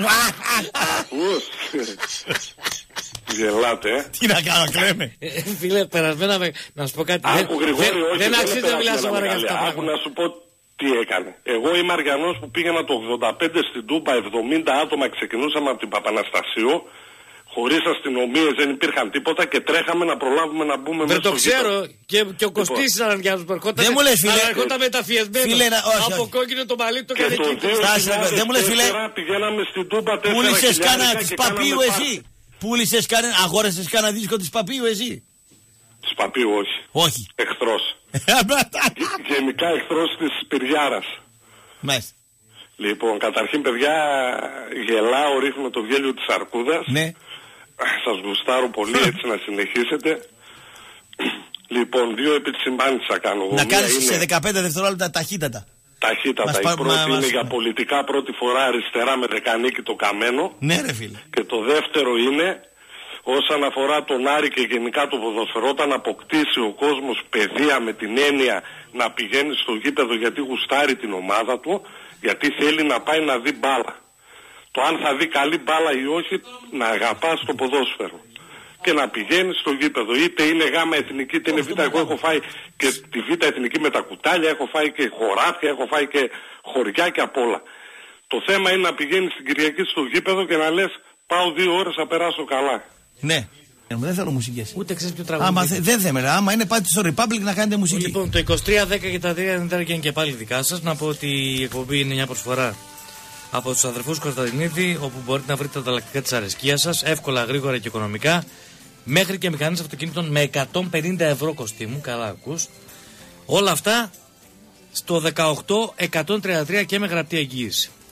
Γελάτε. Τι να κάνω, κλαίμε. Φίλε, περασμένα να σου πω κάτι. Άκου Γρηγόρη, όχι, δεν αξίζει να μιλάς σοβαρά για αυτά. Άκου να σου πω τι έκανε. Εγώ είμαι Αριανός που πήγαινα το 85 στην Τούμπα, 70 άτομα ξεκινούσαμε από την Παπαναστασίου. Χωρίς αστυνομίες δεν υπήρχαν τίποτα και τρέχαμε να προλάβουμε να μπούμε μέσα. Δεν το ξέρω και ο Κωστής ήταν Αριανός που ερχόταν. Δεν μου λες φίλε. Ερχόταν μεταφιεσμένος. Από κόκκινο το μαλλί το και το 2004 δεν μου λες φίλε. Πηγαίναμε στην Τούμπα 4.000. Πούλησες κάνα της Παπίου εσύ? Πούλησες κάνα, αγόρασες κάνα δίσκο της Παπίου εσύ? Της Παπίου όχι. Όχι. Εχθρός. Γενικά εχθρός της Πυριάρας. Μάλιστα. Λοιπόν, καταρχήν παιδιά γελάω, ρίχνω το γέλιο της Αρκούδας. Ναι. Σας γουστάρω πολύ, έτσι να συνεχίσετε. Λοιπόν, δύο επισημάνσεις θα κάνω. Να κάνεις σε 15 δευτερόλεπτα ταχύτατα. Ταχύτατα. Η πρώτη είναι για πολιτικά πρώτη φορά αριστερά με Δεκανίκη το Καμένο. Ναι ρε φίλε. Και το δεύτερο είναι όσον αφορά τον Άρη και γενικά το ποδοσφαιρό, όταν αποκτήσει ο κόσμος παιδεία με την έννοια να πηγαίνει στο γήπεδο γιατί γουστάρει την ομάδα του, γιατί θέλει να πάει να δει μπάλα. Το αν θα δει καλή μπάλα ή όχι, να αγαπά το ποδόσφαιρο. Και να πηγαίνει στο γήπεδο. Είτε είναι Γάμα Εθνική, είτε είναι Β'. Εγώ έχω φάει και τη Β' Εθνική με τα κουτάλια, έχω φάει και χωράφια, έχω φάει και χωριά και απ' όλα. Το θέμα είναι να πηγαίνεις την Κυριακή στο γήπεδο και να λες πάω 2 ώρες να περάσω καλά. Ναι. Δεν θέλω μουσικές. Ούτε ξέρεις ποιο τραγούδι. Δεν θέλουμε. Άμα είναι πάτε στο Republic να κάνετε μουσική. Λοιπόν, το 2310 και τα 390 και είναι και πάλι δικά σας. Να πω ότι η εκπομπή είναι μια προσφορά από τους αδερφούς Κωνσταντινίδη, όπου μπορείτε να βρείτε τα ανταλλακτικά της αρεσκίας σας εύκολα, γρήγορα και οικονομικά. Μέχρι και μηχανές αυτοκινήτων με 150 ευρώ κοστίμου. Καλά ακούς. Όλα αυτά στο 18133 και με γραπτή εγγύηση.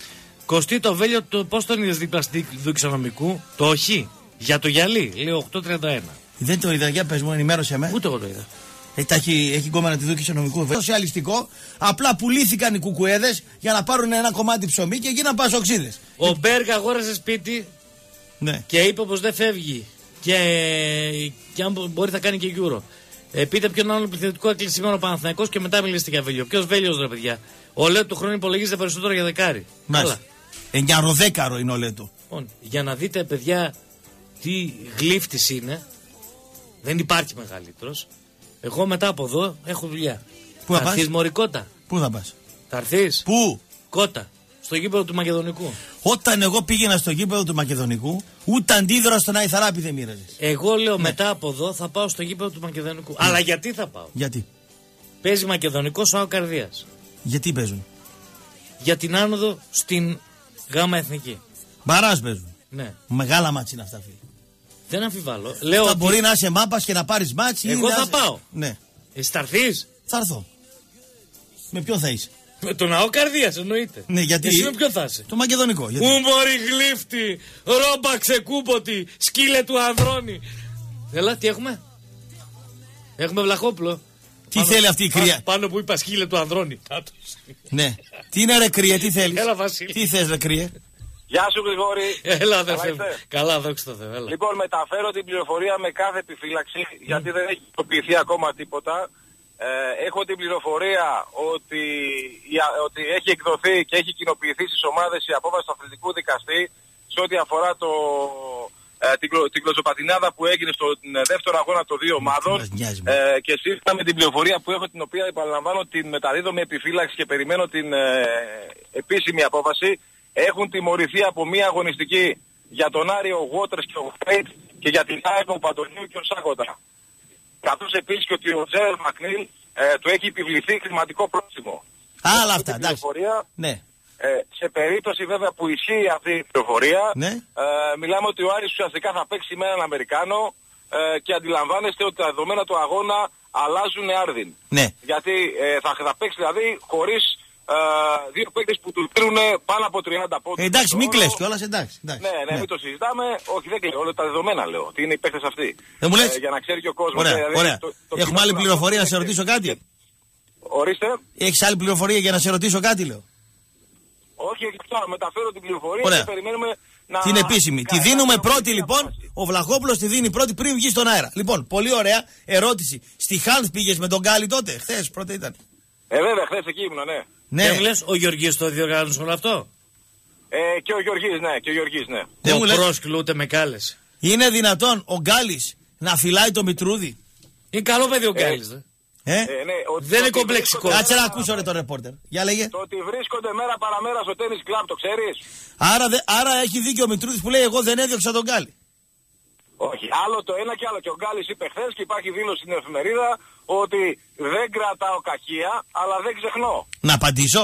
Κωστή το Βέλιο, πώς τον είδες δίπλα στη Δουξανομικού? Το όχι. Για το γυαλί, λέει 8.31. Δεν το είδα, για πες μου, ενημέρωσε με. Ούτε εγώ το είδα. Έχει γκόμενα τη Δουξανομικού. Σοσιαλιστικό, απλά πουλήθηκαν οι κουκουέδες για να πάρουν ένα κομμάτι ψωμί και γίναν πασοξίδες. Ο Μπέργκ αγόρασε σπίτι, ναι, και είπε πως δεν φεύγει. Και αν μπορεί θα κάνει και Euro. Πείτε ποιον άλλο πληθυντικό εκκλησιμένο ο Παναθηναϊκός και μετά μιλήστε για Βέλιο. Ποιος Βέλιος, ρε παιδιά? Ο Λέτο του χρόνου υπολογίζεται περισσότερο για δεκάρι. Μάλιστα. 9-10 είναι ο Λέτο. Λοιπόν, για να δείτε, παιδιά, τι γλύφτης είναι, δεν υπάρχει μεγαλύτερος. Εγώ μετά από εδώ έχω δουλειά. Πού θα πας? Μωρικότα. Πού θα πας? Θα έρθεις? Πού? Κότα. Στο γήπεδο του Μακεδονικού. Όταν εγώ πήγαινα στο γήπεδο του Μακεδονικού, ούτε αντίδρα στον Αϊθαράπη δεν μοίραζες. Εγώ λέω μετά από εδώ θα πάω στο γήπεδο του Μακεδονικού. Αλλά γιατί θα πάω? Γιατί? Παίζει Μακεδονικός ο ΑΟ Καρδίας. Γιατί παίζουν? Για την άνοδο στην Γάμα Εθνική. Μπαράζ παίζουν. Ναι. Μεγάλα μάτς είναι αυτά, φίλε. Δεν αμφιβάλλω. Λέω θα ότι... μπορεί να είσαι μάπας και να πάρεις μάτς. Εγώ θα πάω. Ναι. Εσύ θα έρθεις? Θα έρθω. Με ποιον θα είσαι? Με τον ΑΟ Καρδίας εννοείται. Ναι, γιατί? Εσύ με ποιον θα είσαι? Το Μακεδονικό. Γιατί? Ουμορι γλύφτη, ρόμπα ξεκούποτη, σκύλε του Ανδρώνη. Έλα, τι έχουμε? Έχουμε Βλαχόπουλο. Τι θέλει αυτή η κρύα? Πάνω που είπα σκύλε του Ανδρώνη. Κάτω. Ναι. Τι είναι ρε κρύε, τι θέλεις? Έλα, Βασίλη. Τι θες ρε κρύε? Γεια σου Γρηγόρη. Έλα αδερφέ. Καλά, δόξα τω Θεώ. Λοιπόν, μεταφέρω την πληροφορία με κάθε επιφύλαξη, γιατί δεν έχει ειδοποιηθεί ακόμα τίποτα. Έχω την πληροφορία ότι έχει εκδοθεί και έχει κοινοποιηθεί στις ομάδες η απόφαση του αθλητικού δικαστή σε ό,τι αφορά την κλωτσοπατινάδα που έγινε στον δεύτερο αγώνα των δύο ομάδων. Και σύμφωνα με την πληροφορία που έχω, την οποία επαναλαμβάνω την μεταδίδω με επιφύλαξη και περιμένω την επίσημη απόφαση, έχουν τιμωρηθεί από μία αγωνιστική για τον Άριο Waters και ο Φέιτ και για την ΑΕΚ ο Παντονίου και ο Σάκοτα. Καθώς επίσης και ότι ο Τζέρελ Μακνίλ του έχει επιβληθεί χρηματικό πρόστιμο. Άλλα αυτά, εντάξει. Ναι. Σε περίπτωση βέβαια που ισχύει αυτή η πληροφορία, ναι, μιλάμε ότι ο Άρης ουσιαστικά θα παίξει με έναν Αμερικάνο και αντιλαμβάνεστε ότι τα δεδομένα του αγώνα αλλάζουν άρδιν. Ναι. Γιατί θα παίξει δηλαδή χωρίς δύο παίκτες που του δίνουν πάνω από 30 πόντους. Εντάξει, μην κλαις κιόλας, εντάξει. Ναι, μην το συζητάμε. Όχι, δεν κλαίω. Όλα τα δεδομένα λέω. Τι είναι οι παίκτες αυτοί. Δεν μου λες? Για να ξέρει και ο κόσμος. Ωραία, δηλαδή, ωραία. Έχουμε άλλη πληροφορία να σε ρωτήσω κάτι? Ορίστε. Έχεις άλλη πληροφορία για να σε ρωτήσω κάτι, λέω? Όχι, μεταφέρω την πληροφορία. Ωραία. Και περιμένουμε να... Την επίσημη. Τη δίνουμε πρώτη λοιπόν. Ο Βλαχόπουλος τη δίνει πρώτη πριν βγει στον αέρα. Λοιπόν, πολύ ωραία ερώτηση. Στη Χάνθ πήγες με τον Γκάλι τότε? Χθες πρώτα ήταν. Βέβαια, χθες εκεί ήμουν, ναι. Ναι. Και λες, ο Γεωργής το διοργάνωσε όλο αυτό? Και ο Γεωργής, ναι. Ο πρόσκυλο ούτε με κάλεσε. Είναι δυνατόν ο Γκάλης να φυλάει το Μητρούδι? Είναι καλό παιδί ο Γκάλης, ναι, δεν είναι κομπλεξικό. Κάτσε να ακούσω ρε το ρεπόρτερ. Για λέγε. Το ότι βρίσκονται μέρα παραμέρα στο τένις κλαμπ, το ξέρεις? Άρα έχει δίκιο ο Μητρούδης που λέει εγώ δεν έδιωξα τον Γκάλη. Όχι, άλλο το ένα και άλλο. Και ο Γκάλης είπε χθες και υπάρχει δήλωση στην εφημερίδα ότι δεν κρατάω κακία, αλλά δεν ξεχνώ. Να απαντήσω?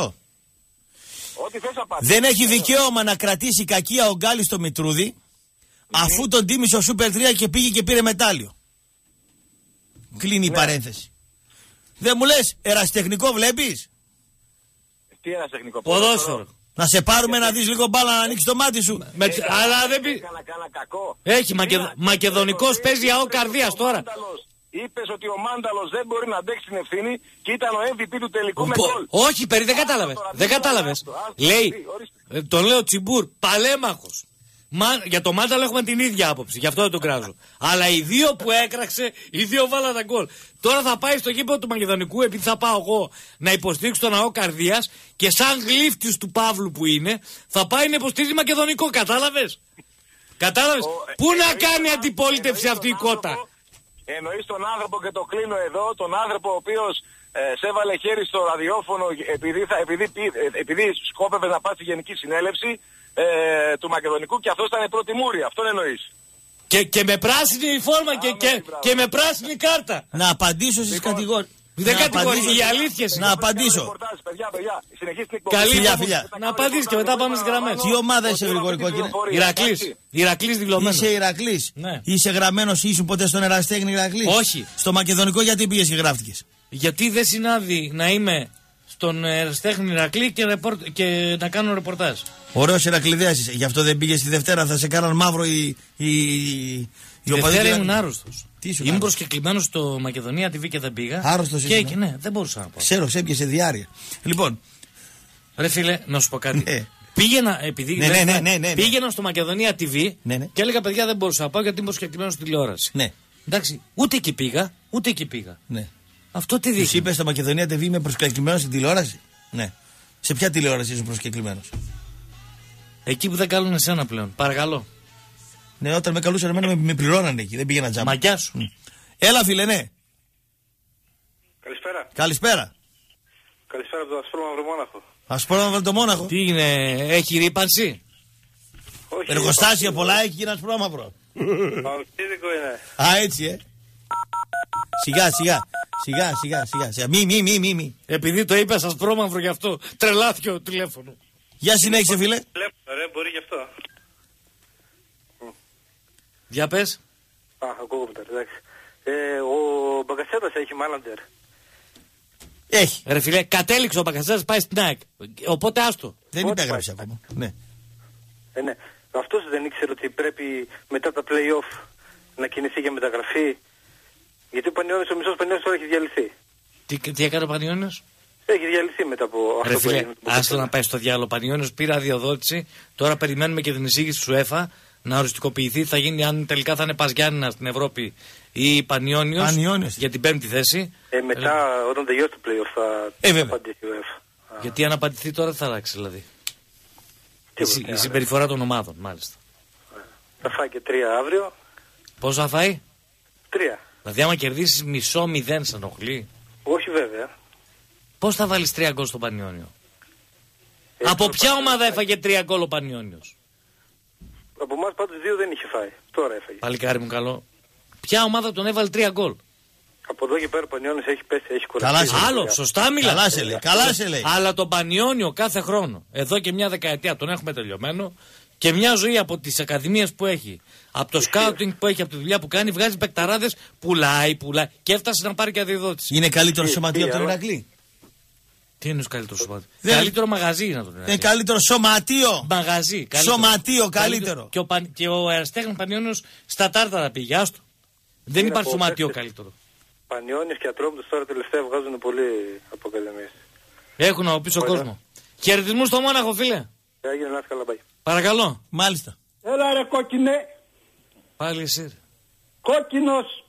Ό,τι θες απαντήσω. Δεν έχει δικαίωμα να κρατήσει κακία ο Γκάλης στο Μητρούδη, αφού τον τίμησε ο Σούπερ 3 και πήγε και πήρε μετάλλιο. Κλείνει η παρένθεση. Δεν μου λες, ερασιτεχνικό βλέπεις? Τι ερασιτεχνικό? Ποδόσφαιρο. Να σε πάρουμε να δεις λίγο μπάλα να ανοίξει το μάτι σου. Αλλά δεν πει. Έχει Μακεδονικός παίζει ΑΟ Καρδίας τώρα. Είπες ότι ο Μάνταλος δεν μπορεί να αντέξει την ευθύνη και ήταν ο MVP του τελικού με γκολ. Όχι, δεν κατάλαβες. Δεν κατάλαβες. Λέει, τον λέω Τσιμπούρ, παλέμαχος. Για το Μάνταλο έχουμε την ίδια άποψη, γι' αυτό δεν τον κράζω. Αλλά οι δύο που έκραξε, οι δύο βάλαν τα γκολ. Τώρα θα πάει στο γήπεδο του Μακεδονικού, επειδή θα πάω εγώ να υποστηρίξω τον ΑΟ Καρδίας και σαν γλύφτης του Παύλου που είναι, θα πάει να υποστηρίζει Μακεδονικό. Κατάλαβες? Κατάλαβες? Πού να κάνει αντιπολίτευση αυτή η κότα? Εννοείς τον άνθρωπο, και το κλείνω εδώ, τον άνθρωπο ο οποίος σε έβαλε χέρι στο ραδιόφωνο επειδή σκόπευε να πάει στη Γενική Συνέλευση του Μακεδονικού και αυτός ήταν πρώτη μούρη. Αυτόν εννοείς? Και με πράσινη φόρμα και με πράσινη κάρτα. Να απαντήσω στις κατηγορίες. Δεν κατηγορεί, οι αλήθειες. Να απαντήσω. Καλή φιλιά. Να απαντήσεις και μετά πάμε στις γραμμές. Τι ομάδα είσαι Γρηγόρη Κόκκινε? Ηρακλής δηλωμένος. Είσαι Ηρακλής. Ναι. Είσαι γραμμένος, ήσουν ποτέ στον Εραστέχνη Ηρακλής? Όχι. Στο Μακεδονικό γιατί πήγες και γράφτηκες? Γιατί δεν συνάδει να είμαι στον Εραστέχνη Ηρακλή και να κάνω ρεπορτάζ. Ωραίος Ηρακλειδέας είσαι. Γι' αυτό δεν πήγες τη Δευτέρα, θα σε κάναν μαύρο οι Δευτέρα ήμουν άρρωστος. Ήμουν προσκεκλημένος στο Μακεδονία TV και δεν πήγα. Άρρωστος και ναι, δεν μπορούσα να πάω. Ξέρω, σε έπιασε διάρκεια. Λοιπόν. Ρε φίλε, να σου πω κάτι. Ναι. Πήγαινα, επειδή ναι. πήγαινα στο Μακεδονία TV και έλεγα παιδιά δεν μπορούσα να πάω γιατί ήμουν προσκεκλημένος στη τηλεόραση. Ναι. Εντάξει, ούτε εκεί πήγα. Ναι. Αυτό τι δείχνει. Του είπε στο Μακεδονία TV είμαι προσκεκλημένος στην τηλεόραση. Ναι. Σε ποια τηλεόραση ήσουν προσκεκλημένος? Εκεί που δεν καλούν εσένα πλέον. Παρακαλώ. Ναι, όταν με καλούσαν εμένα με πληρώνανε εκεί. Δεν πήγαινα τζάμπα. Μαγιά σου. Έλα, φίλε, ναι. Καλησπέρα. Καλησπέρα. Καλησπέρα από το Ασπρόμαυρο Μόναχο. Ασπρόμαυρο το Μόναχο. Τι είναι, έχει ρήπανση? Όχι. Εργοστάσια πολλά έχει και ένα Ασπρόμαυρο. Παοξίδικο είναι. Α, έτσι, Σιγά. Μη. Επειδή το είπες Ασπρόμαυρο γι' αυτό τρελάθηκε ο τηλέφωνο. Για συνέχισε, φίλε. Ρε, μπορεί γι' αυτό. Για πες. Ακούγομαι τώρα, εντάξει. Ο Μπαγκασέτας έχει μάνατζερ. Έχει. Ρε φίλε, κατέληξε ο Μπαγκασέτας, πάει στην ΑΕΚ. Οπότε άστο. Δεν υπέγραψε ακόμα. Ναι. Ναι. Αυτός δεν ήξερε ότι πρέπει μετά τα play-off να κινηθεί για μεταγραφή. Γιατί ο μισός Πανιώνιος τώρα έχει διαλυθεί. Τι έκανε ο Πανιώνιος? Έχει διαλυθεί μετά από αυτό που έγινε. Άστο να πάει στο διάλογο. Ο Πανιώνιος πήρε αδειοδότηση. Τώρα περιμένουμε και την εισήγηση του UEFA να οριστικοποιηθεί. Θα γίνει αν τελικά θα είναι Παζιάννηνα στην Ευρώπη ή Πανιώνιος για την 5η θέση. Μετά όταν τελειώσει το play-off θα απαντήσει ο UEFA. Γιατί αν απαντηθεί τώρα δεν θα αλλάξει δηλαδή. Η συμπεριφορά των ομάδων μάλιστα. Θα φάει και 3 αύριο. Πόσο θα φάει? 3. Δηλαδή άμα κερδίσεις 0-0 σε ενοχλεί? Όχι βέβαια. Πώς θα βάλεις 3 γκολ στον Πανιώνιο? Από ποια ομάδα έφαγε 3 γκολ ο Πανιώνιος? Από εμάς πάντως 2 δεν είχε φάει. Τώρα έφαγε. Παλικάρι μου καλό. Ποια ομάδα τον έβαλε 3 γκολ? Από εδώ και πέρα ο Πανιώνιος έχει πέσει, έχει κουραστεί. Άλλο, σωστά μιλά. Καλά σε λέει. Αλλά τον Πανιώνιο κάθε χρόνο, εδώ και μια δεκαετία τον έχουμε τελειωμένο και μια ζωή από τις ακαδημίες που έχει, από το σκάουτινγκ που έχει, από τη δουλειά που κάνει, βγάζει παικταράδες, πουλάει και έφτασε να πάρει και αδειοδότηση. Είναι καλύτερο σωματείο από τον Ηρακλή. Τι είναι ο καλύτερο σωματείο? Καλύτερο μαγαζί είναι τον Ηρακλή. Είναι καλύτερο σωματείο. Μαγαζί. Σωματείο καλύτερο. Και ο Εραστέχνης Πανιώνιος στα Τάρταρα πήγε, άστο. Δεν υπάρχει σωματείο καλύτερο. Πανιώνιος και Ατρόμητος τώρα τελευταία βγάζουν πολύ από ακαδημίες. Έχουν από πίσω κόσμο. Χαιρετισμούς στο Μόναχο, φίλε. Έγινε να καλά, πάει. Παρακαλώ. Μάλιστα. Έλα ρε κόκκινε. Πάλι εσύ. Κόκκινος.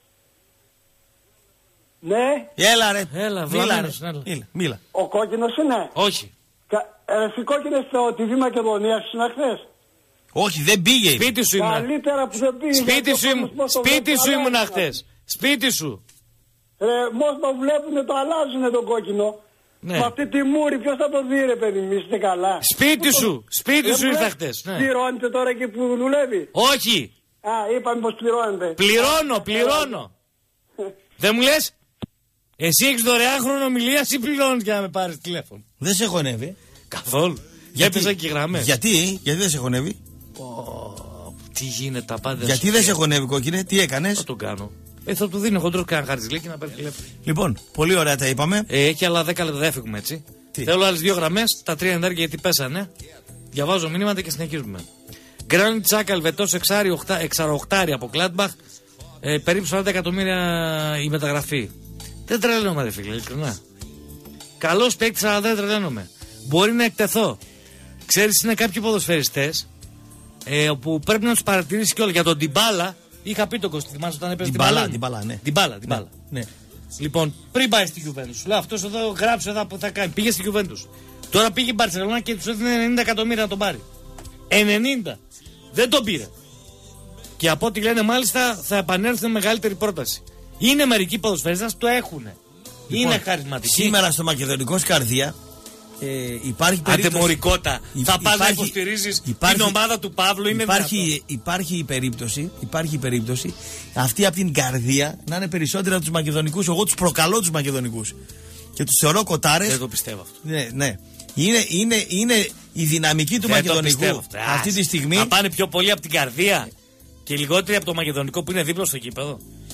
Ναι. Έλα ρε. Έλα, μίλα. Ο κόκκινος είναι. Όχι. Εσύ κόκκινες στο TV Μακεδονία ήσουν χθες? Όχι, δεν πήγε. Σπίτι σου ήμουν. Καλύτερα που δεν πήγε. Σπίτι σου ήμουν χθες. Σπίτι σου. Μόλις το βλέπουνε το αλλάζουνε τον κόκκινο. Ναι. Με αυτή τη μούρη ποιος θα το δει ρε παιδί μου, είστε καλά? Σπίτι σου ήρθα χτες. Ναι. Πληρώνετε τώρα εκεί που δουλεύει? Όχι. Είπαμε πως πληρώνετε. Πληρώνω. Δεν μου λες? Εσύ έχεις δωρεάν χρονομιλίας ή πληρώνεις για να με πάρεις τηλέφωνο? Δεν σε χωνεύει. Καθόλου. Έπαιζα και γραμμές. Γιατί δεν σε χωνεύει? Τι γίνεται τα πάντα. Γιατί δεν σε χωνεύει κόκκινε, τι έκανες? Θα τον κάνω. Θα του δίνω χοντρός κανένα χαρτζηλίκι να παίρνει τηλέφωνο. Λοιπόν, πολύ ωραία τα είπαμε. Έχει άλλα 10 λεπτά, δεν φύγουμε έτσι. Θέλω άλλες 2 γραμμές, τα 3 εντάρια γιατί πέσανε. Διαβάζω μηνύματα και συνεχίζουμε. Γκράνιτ Τσάκα, Ελβετός, εξαροχτάρι από Κλάντμπαχ. Περίπου 40 εκατομμύρια η μεταγραφή. Δεν τρελαίνομαι, ρε φίλε, ειλικρινά. Καλός παίκτης, αλλά δεν τρελαίνομαι. Μπορεί να εκτεθώ. Ξέρεις, είναι κάποιοι ποδοσφαιριστές που πρέπει να τους παρατηρήσεις κιόλας. Για τον Ντιμπάλα, είχα πει τον Κωστή, θυμάσαι όταν έπαιζε την μπάλα. Ναι. Την μπάλα. Ναι. Λοιπόν, πριν πάει στη Juventus, λέω αυτός εδώ γράψε εδώ που θα κάνει. Πήγε στη Juventus. Τώρα πήγε η Μπαρσελόνα και τους έδινε 90 εκατομμύρια να τον πάρει. 90. Δεν τον πήρε. Και από ό,τι λένε μάλιστα θα επανέλθει με μεγαλύτερη πρόταση. Είναι μερικοί ποδοσφαιριστές το έχουνε. Λοιπόν, είναι χαρισματικοί. Σήμερα στο Μακεδονικό Σκαρδία υπάρχει περίπτωση. Αντεμορικότητα. Θα πας να υποστηρίζεις την ομάδα του Παύλου. Υπάρχει η περίπτωση αυτοί από την καρδία να είναι περισσότεροι από τους Μακεδονικούς. Εγώ τους προκαλώ τους Μακεδονικούς. Και τους θεωρώ κοτάρες. Δεν το πιστεύω αυτό. Ναι. Είναι η δυναμική του Μακεδονικού αυτή τη στιγμή. Να πάνε πιο πολύ από την καρδία και λιγότεροι από το Μακεδονικό που είναι δίπλα στο κήπεδο.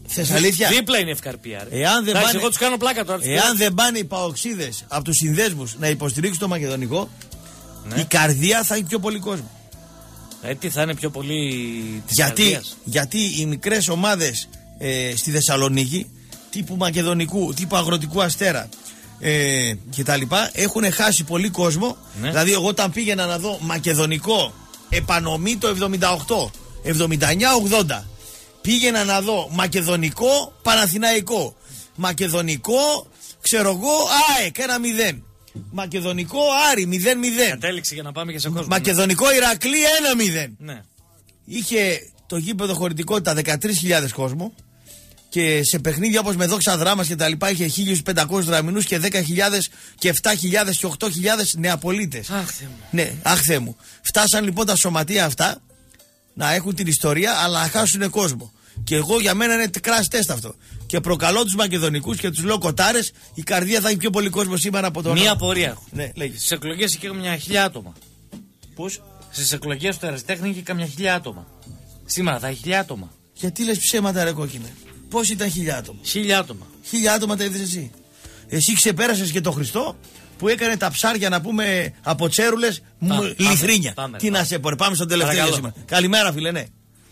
Θες αλήθεια? Δίπλα είναι η Ευκαρπία. Εγώ τους κάνω πλάκα τώρα. Εάν δεν πάνε οι παοξίδες από τους συνδέσμους να υποστηρίξουν το μακεδονικό, η καρδία θα έχει πιο πολύ κόσμο. Τι θα είναι πιο πολύ της γιατί οι μικρές ομάδες στη Θεσσαλονίκη, τύπου μακεδονικού, τύπου αγροτικού Αστέρα και τα λοιπά, έχουν χάσει πολύ κόσμο. Δηλαδή εγώ όταν πήγαινα να δω μακεδονικό επανομή το 78, 79-80, πήγαινα να δω μακεδονικό Παναθηναϊκό, μακεδονικό ξέρω εγώ ΑΕΚ 1-0, μακεδονικό Άρη 0-0. Κατέληξε για να πάμε και σε κόσμο. Μακεδονικό Ηρακλή 1-0. Ναι. Είχε το γήπεδο χωρητικότητα 13.000 κόσμο και σε παιχνίδια όπως με Δόξα Δράμας και τα λοιπά είχε 1.500 δραμινούς και 10.000 και 7.000 και 8.000 νεαπολίτες. Αχ Θεέ μου. Ναι, αχ Θεέ μου. Φτάσαν λοιπόν τα σωματεία αυτά να έχουν την ιστορία αλλά να χάσουν κόσμο. Και εγώ για μένα είναι crash test αυτό. Και προκαλώ τους μακεδονικούς και τους λέω κοτάρες, η καρδία θα έχει πιο πολύ κόσμο σήμερα από τον. Μία απορία έχω. Ναι, λέγε. Στις εκλογές είχε καμιά 1.000 άτομα. Πώς? Στις εκλογές του Ερασιτέχνη είχε καμιά 1.000 άτομα. Σήμερα θα έχει 1.000 άτομα. Γιατί λες ψέματα ρε κόκκινε? Πώς ήταν 1.000 άτομα? 1.000 άτομα. 1.000 άτομα τα είδες εσύ? Εσύ ξεπέρασες και τον Χριστό που έκανε τα ψάρια να πούμε από τσέρουλες λιθρίνια. Τι να σε πω, πάμε στο τελευταίο σήμερα. Καλημέρα φίλε, ναι.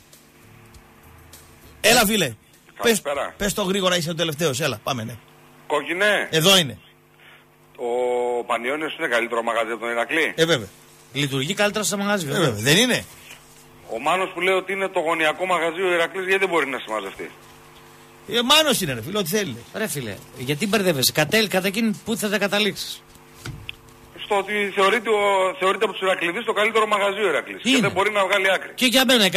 Έλα φίλε. Πες το γρήγορα, είσαι ο τελευταίος, έλα πάμε, ναι. Κόκκινε. Εδώ είναι. Ο Πανιώνιος είναι καλύτερο μαγαζί από τον Ηρακλή. Βέβαια. Λειτουργεί καλύτερα στο μαγαζί, βέβαια. Δεν είναι? Ο Μάνος που λέει ότι είναι το γωνιακό μαγαζί ο Ηρακλής, γιατί δεν μπορεί να συμμαζευτεί? Μάνος είναι ρε φίλε, ό,τι θέλει. Ρε φίλε, γιατί μπερδεύεσαι? Κατά εκείνη που θα τα καταλήξεις? Στο ότι θεωρείται από τους Ηρακλήδες το καλύτερο μαγαζί ο Ηρακλής. Και δεν μπορεί να βγάλει άκρη. Και για μένα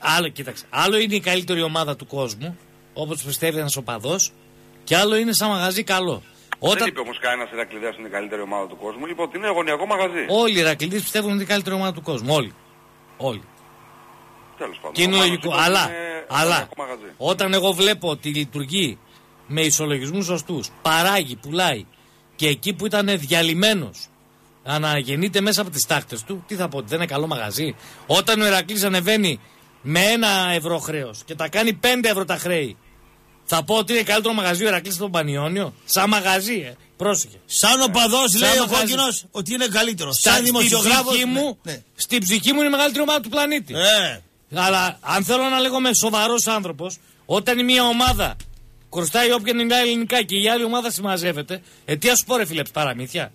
άλλο είναι η καλύτερη ομάδα του κόσμου, όπως πιστεύει ένας οπαδός, και άλλο είναι σαν μαγαζί καλό. Δεν είπε όμως κανένας Ηρακλήδας είναι η καλύτερη ομάδα του κόσμου, είπε ότι είναι γωνιακό μαγαζί. Όλοι οι Ηρακλήδες πιστεύουν ότι είναι η καλύτερη ομάδα του κόσμου. Όλοι. Τέλος πάντων. Και είναι λογικό. Αλλά όταν εγώ βλέπω ότι λειτουργεί με ισολογισμούς σωστούς, παράγει, πουλάει, και εκεί που ήταν διαλυμένος αναγεννείται μέσα από τις τάχτες του, τι θα πω, ότι δεν είναι καλό μαγαζί? Όταν ο Ηρακλής ανεβαίνει με 1 ευρώ χρέος και τα κάνει 5 ευρώ τα χρέη, θα πω ότι είναι καλύτερο μαγαζί ο Ηρακλής στον Πανιώνιο? Σαν μαγαζί, πρόσεχε. Σαν οπαδός λέει ο Κόκκινος ότι είναι καλύτερο. Σαν δημοσιογράφος. Στην ψυχή μου είναι η μεγαλύτερη ομάδα του πλανήτη. Αλλά αν θέλω να λέγομαι σοβαρός άνθρωπος, όταν η μία ομάδα χρωστάει όποια είναι ελληνικά και η άλλη ομάδα συμμαζεύεται, τι ας σου πω ρε φίλε, παραμύθια?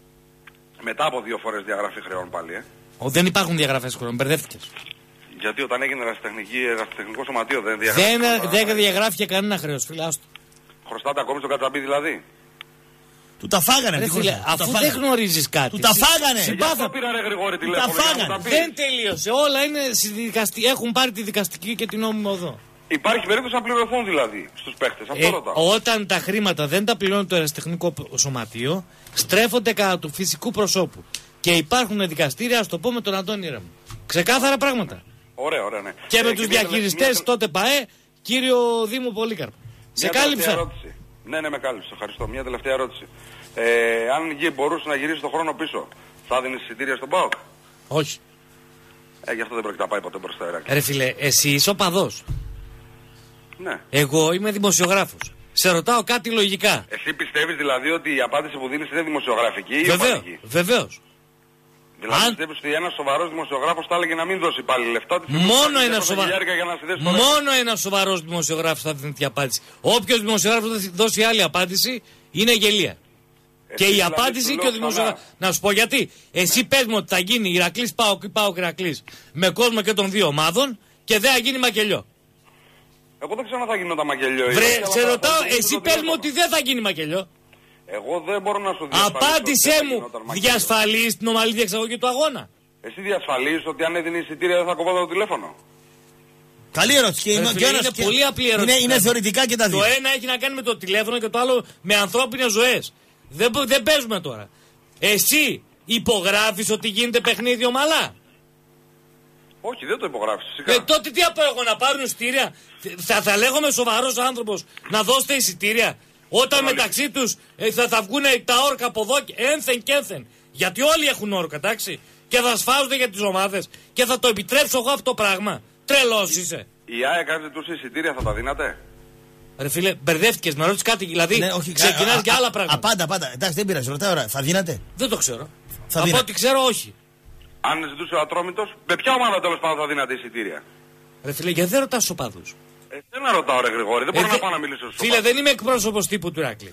Μετά από 2 φορές διαγραφή χρεών πάλι, Δεν υπάρχουν διαγραφές χρεών, μπερδεύτηκες. Γιατί όταν έγινε ερασιτεχνικό σωματείο δεν διαγράφηκε? Δεν διαγράφηκε κανένα χρέος, φίλε, άστο. Χρωστάτε ακόμη στον Κατσαμπή δηλαδή? Του τα φάγανε. Ρε φίλε, αφού δεν γνωρίζεις κάτι. Του τα φάγανε. Συμπάθα πήρα ρε Γρηγόρη τηλέφωνο. Τα φάγανε. Δεν τελείωσε. Όλα είναι έχουν πάρει τη δικαστική και την νόμιμη οδό. Υπάρχει περίπτωση να πληρωθούν δηλαδή στους παίχτες. Αυτό ρωτάω. Όταν τα χρήματα δεν τα πληρώνει το ερασιτεχνικό σωματείο, στρέφονται κατά του φυσικού προσώπου. Και υπάρχουν δικαστήρια, ας το πω με τον Αντώνη Ρέμο. Ξεκάθαρα πράγματα. Ωραία, ναι. Και με τους διαχειριστές τότε ΠΑΕ, κύριο Δήμο Πολύκαρπο. Σε κάλυψα. Ναι, με κάλυψε. Ευχαριστώ. Μια τελευταία ερώτηση. Αν μπορούσε να γυρίσει τον χρόνο πίσω, θα δίνεις εισιτήρια στον ΠΑΟΚ? Όχι. Γι' αυτό δεν πρόκειται να πάει ποτέ μπροστά Ηρακλή. Ρε φίλε, εσύ είσαι οπαδός. Ναι. Εγώ είμαι δημοσιογράφος. Σε ρωτάω κάτι λογικά. Εσύ πιστεύεις δηλαδή ότι η απάντηση που δίνεις είναι δημοσιογραφική ή οπαδική? Βεβαίως. Δηλαδή πιστεύεις ότι ένας σοβαρός δημοσιογράφος θα έλεγε να μην δώσει πάλι λεφτά? Μόνο ένας σοβαρός δημοσιογράφος θα δίνει την απάντηση. Όποιος δημοσιογράφος δώσει άλλη απάντηση είναι γελία. Και η απάντηση και ο δημοσιογράφος. Να σου πω γιατί. Εσύ πες μου ότι θα γίνει Ηρακλής ΠΑΟΚ ή ΠΑΟΚ Ηρακλής με κόσμο και των 2 ομάδων και δεν θα γίνει μακελιό. Εγώ δεν ξέρω αν θα γινόταν μακελιό. Σε ρωτάω, εσύ πες μου ότι δεν θα γίνει μακελιό. Εγώ δεν μπορώ να σου διασφαλίσω. Απάντησέ μου, διασφαλίζεις την ομαλή διεξαγωγή του αγώνα? Εσύ διασφαλίζεις ότι αν έδινε εισιτήρια δεν θα κοβόταν το τηλέφωνο? Καλή ερώτηση. Είναι πολύ απλή ερώτηση. Είναι θεωρητικά και τα δύο. Το ένα έχει να κάνει με το τηλέφωνο και το άλλο με ανθρώπινες ζωές. Δεν παίζουμε τώρα. Εσύ υπογράφεις ότι γίνεται παιχνίδι ομαλά? Όχι, δεν το υπογράφεις. Τότε τι απ' εγώ να πάρουν εισιτήρια? Θα λέγομαι σοβαρός άνθρωπος να δώσετε εισιτήρια? Όταν μεταξύ τους θα βγουν τα όρκα από εδώ ένθεν και ένθεν. Γιατί όλοι έχουν όρκα, εντάξει. Και θα σφάζονται για τις ομάδες. Και θα το επιτρέψω εγώ αυτό το πράγμα. Τρελός είσαι. Η ΑΕΚ αν ζητούσε εισιτήρια θα τα δίνατε? Ρε φίλε, μπερδεύτηκες, με ρώτησες κάτι, δηλαδή ξεκινάς για άλλα πράγματα. Απάντα. Εντάξει, δεν πειράζει, ρωτάω ώρα. Θα δίνατε? Δεν το ξέρω. Από ό,τι ξέρω, όχι. Αν ζητούσε ο Ατρόμητος, με ποια ομάδα τέλος πάντων θα δίνατε εισιτήρια? Ρε φίλε, γιατί δεν ρωτάς στους οπαδούς? Δεν να ρωτάω, ρε Γρηγόρη, δεν μπορώ να πάω να μιλήσω στους φίλε, δεν είμαι εκπρόσωπος τύπου του Ηράκλη.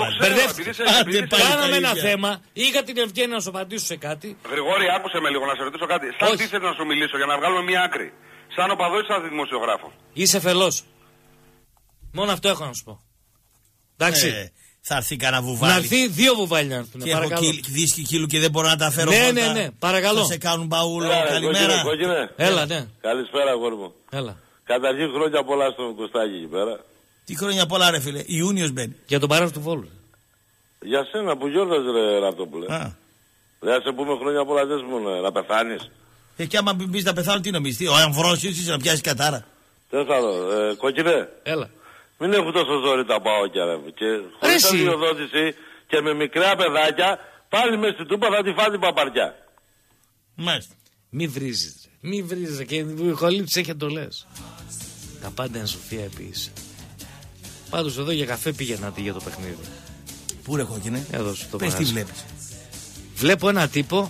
Κάναμε ένα θέμα, είχα την ευκαιρία να σου απαντήσω σε κάτι. Γρηγόρη, άκουσε με λίγο να σε ρωτήσω κάτι. Σαν τι θες να σου μιλήσω για να βγάλουμε μια άκρη? Σαν οπαδό ή σαν δημοσιογράφο? Είσαι φελός. Μόνο αυτό έχω να σου πω. Εντάξει. Θα έρθει κανένα βουβάλι. Να έρθει 2 βουβάλι να έρθουν. Και έχω δίσκη κύλου και δεν μπορώ να τα φέρω. Ναι, παρακαλώ. Θα σε κάνουν μπαούλο. Καλημέρα. Έλα, ναι. Καλησπέρα, αγόρι μου. Έλα. Καταρχήν χρόνια πολλά στον Κωστάκη εκεί πέρα. Τι χρόνια πολλά, ρε φίλε. Ιούνιος μπαίνει. Για τον παράδοση του Βόλου. Για σένα που γιόρταζε, ρε Ραπτόπουλε. Δεν σε πούμε χρόνια πολλά, δεν σου πούμε να πεθάνεις. Και άμα μπεις να πεθάνω, τι νομίζεις? Ο αμφρόσιος είσαι να πιάσεις κατάρα. Δεν θα δω. Κόκκινε. Έλα. Μην έχουν τόσο ζόρι τα παόκια, ρε. Και χωρίς αδειοδότηση και με μικρά παιδάκια, πάλι μες στην τούπα θα τη φάει την παπαριά. Μάλιστα. Μη βρίζεις. Μη βρίζεις και η χολήψη έχει εντολές. Τα πάντα είναι σοφία επίσης. Πάντως εδώ για καφέ πήγαινατε για το παιχνίδι. Πού ρε Κόκκινε? Εδώ σου το πες τι βλέπεις? Βλέπω ένα τύπο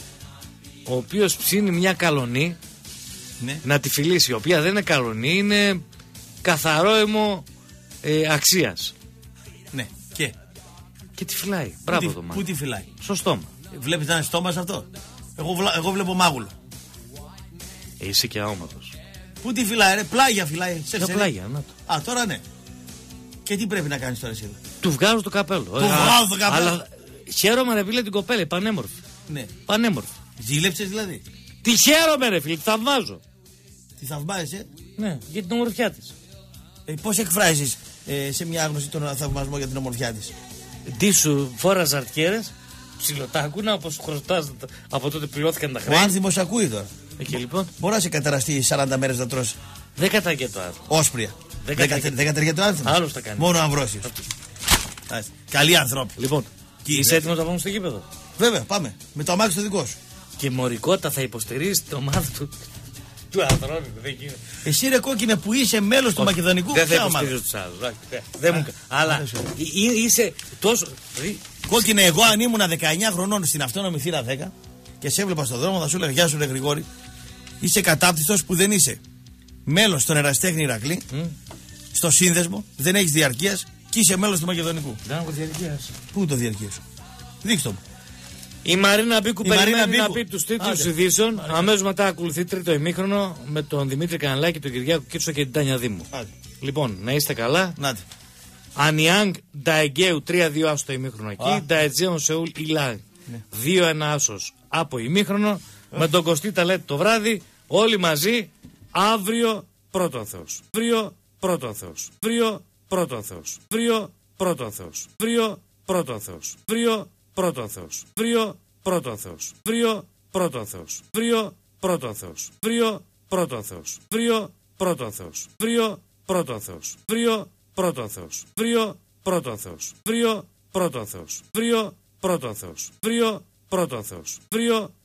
ο οποίος ψήνει μια καλονή, ναι, να τη φιλήσει, η οποία δεν είναι καλονή, είναι καθαρό αιμο αξίας. Ναι, και τη φυλάει. Μπράβο το μάτι. Πού τη φυλάει? Στο στόμα. Βλέπεις να είναι στόμα σε αυτό? Εγώ βλέπω μάγουλο. Είσαι και αόματος. Πού τη φυλάει, ρε? Πλάγια φυλάει. Σε πλάγια, να το. Τώρα ναι. Και τι πρέπει να κάνεις τώρα εσύ? Του βγάζω το καπέλο. Του βγάζω το καπέλο. Αλλά χαίρομαι, ρε φίλε, την κοπέλα, πανέμορφη. Ναι. Πανέμορφη. Ζήλεψες δηλαδή? Τη χαίρομαι, ρε φίλε, τη θαυμάζω. Τη θαυμάζεσαι? Ναι, για την ομορφιά της. Πώς εκφράζεις σε μια άγνωση τον θαυμασμό για την ομορφιά της? Τι σου φόρα ζαρτιέρες, ψιλοτάκουνα, όπως χρωστάς από τότε πληρώθηκαν τα χρέη. Ο άνθιμος ακούει τώρα. Και λοιπόν. Μπορεί να σε καταραστεί 40 μέρες να τρως. Δεν κατάγεται το άνθιμο. Όσπρια. Δεν καταργείται το άνθιμο. Άλλος τα κάνει. Μόνο Αμβρόσιος. Καλοί άνθρωποι. Λοιπόν, είσαι έτοιμος να πάμε στο γήπεδο? Βέβαια, πάμε. Με το αμάξι το δικό σου. Και μωρικότητα θα υποστηρίζει το ομάδα του ανθρώπου. Δεν γίνεται. Εσύ ρε Κόκκινε που είσαι μέλος του Μακεδονικού. Δεν θα υποστηρίζω τους άλλους. Δεν μου. Αλλά είσαι τόσο. Κόκκινε, εγώ αν ήμουν 19 χρονών στην αυτόνομη θύρα 10 και σε έβλεπα στον δρόμο, θα σου έλεγα γεια σου ρε Γρηγόρη. Είσαι κατάπτυστος που δεν είσαι μέλος στον Ερασιτέχνη Ηρακλή, στο σύνδεσμο, δεν έχεις διαρκείας και είσαι μέλος του Μακεδονικού. Δεν έχω διαρκείας. Πού είναι το διαρκείας? Δείξτε μου. Η Μαρίνα Μπίκου περιμένει να πει τους τίτλους ειδήσεων. Αμέσως μετά ακολουθεί τρίτο ημίχρονο με τον Δημήτρη Καναλάκη, τον Κυριάκο Κίτσο και την Τάνια Δήμου. Λοιπόν, να είστε καλά. Ανιάνγκ Νταεγκαίου 3-2 άσο το ημίχρονο εκεί. Νταετζέον Σεούλ Ιλάνγκ 2-1 άσος από ημίχρονο. Με τον Κωστή Ταλέτ το βράδυ. Όλοι μαζί αύριο πρώτον Θεός. Αύριο πρώτον Θεός. Αύριο πρώτον Θεός. Αύριο πρώτον Θεός. Αύριο πρώτον Θεός. Αύριο πρώτον Θεός. Αύριο πρώτον Θεός. Αύριο πρώτον Θεός. Αύριο πρώτον Θεός. Αύριο πρώτον Θεός. Αύριο πρώτον Θεός. Αύριο πρώτον Θεός. Αύριο πρώτον Θεός. Αύριο πρώτον Θεός. Αύριο πρώτον Θεός. Αύριο πρώτον Θεός. Αύριο πρώτον Θεός. Αύριο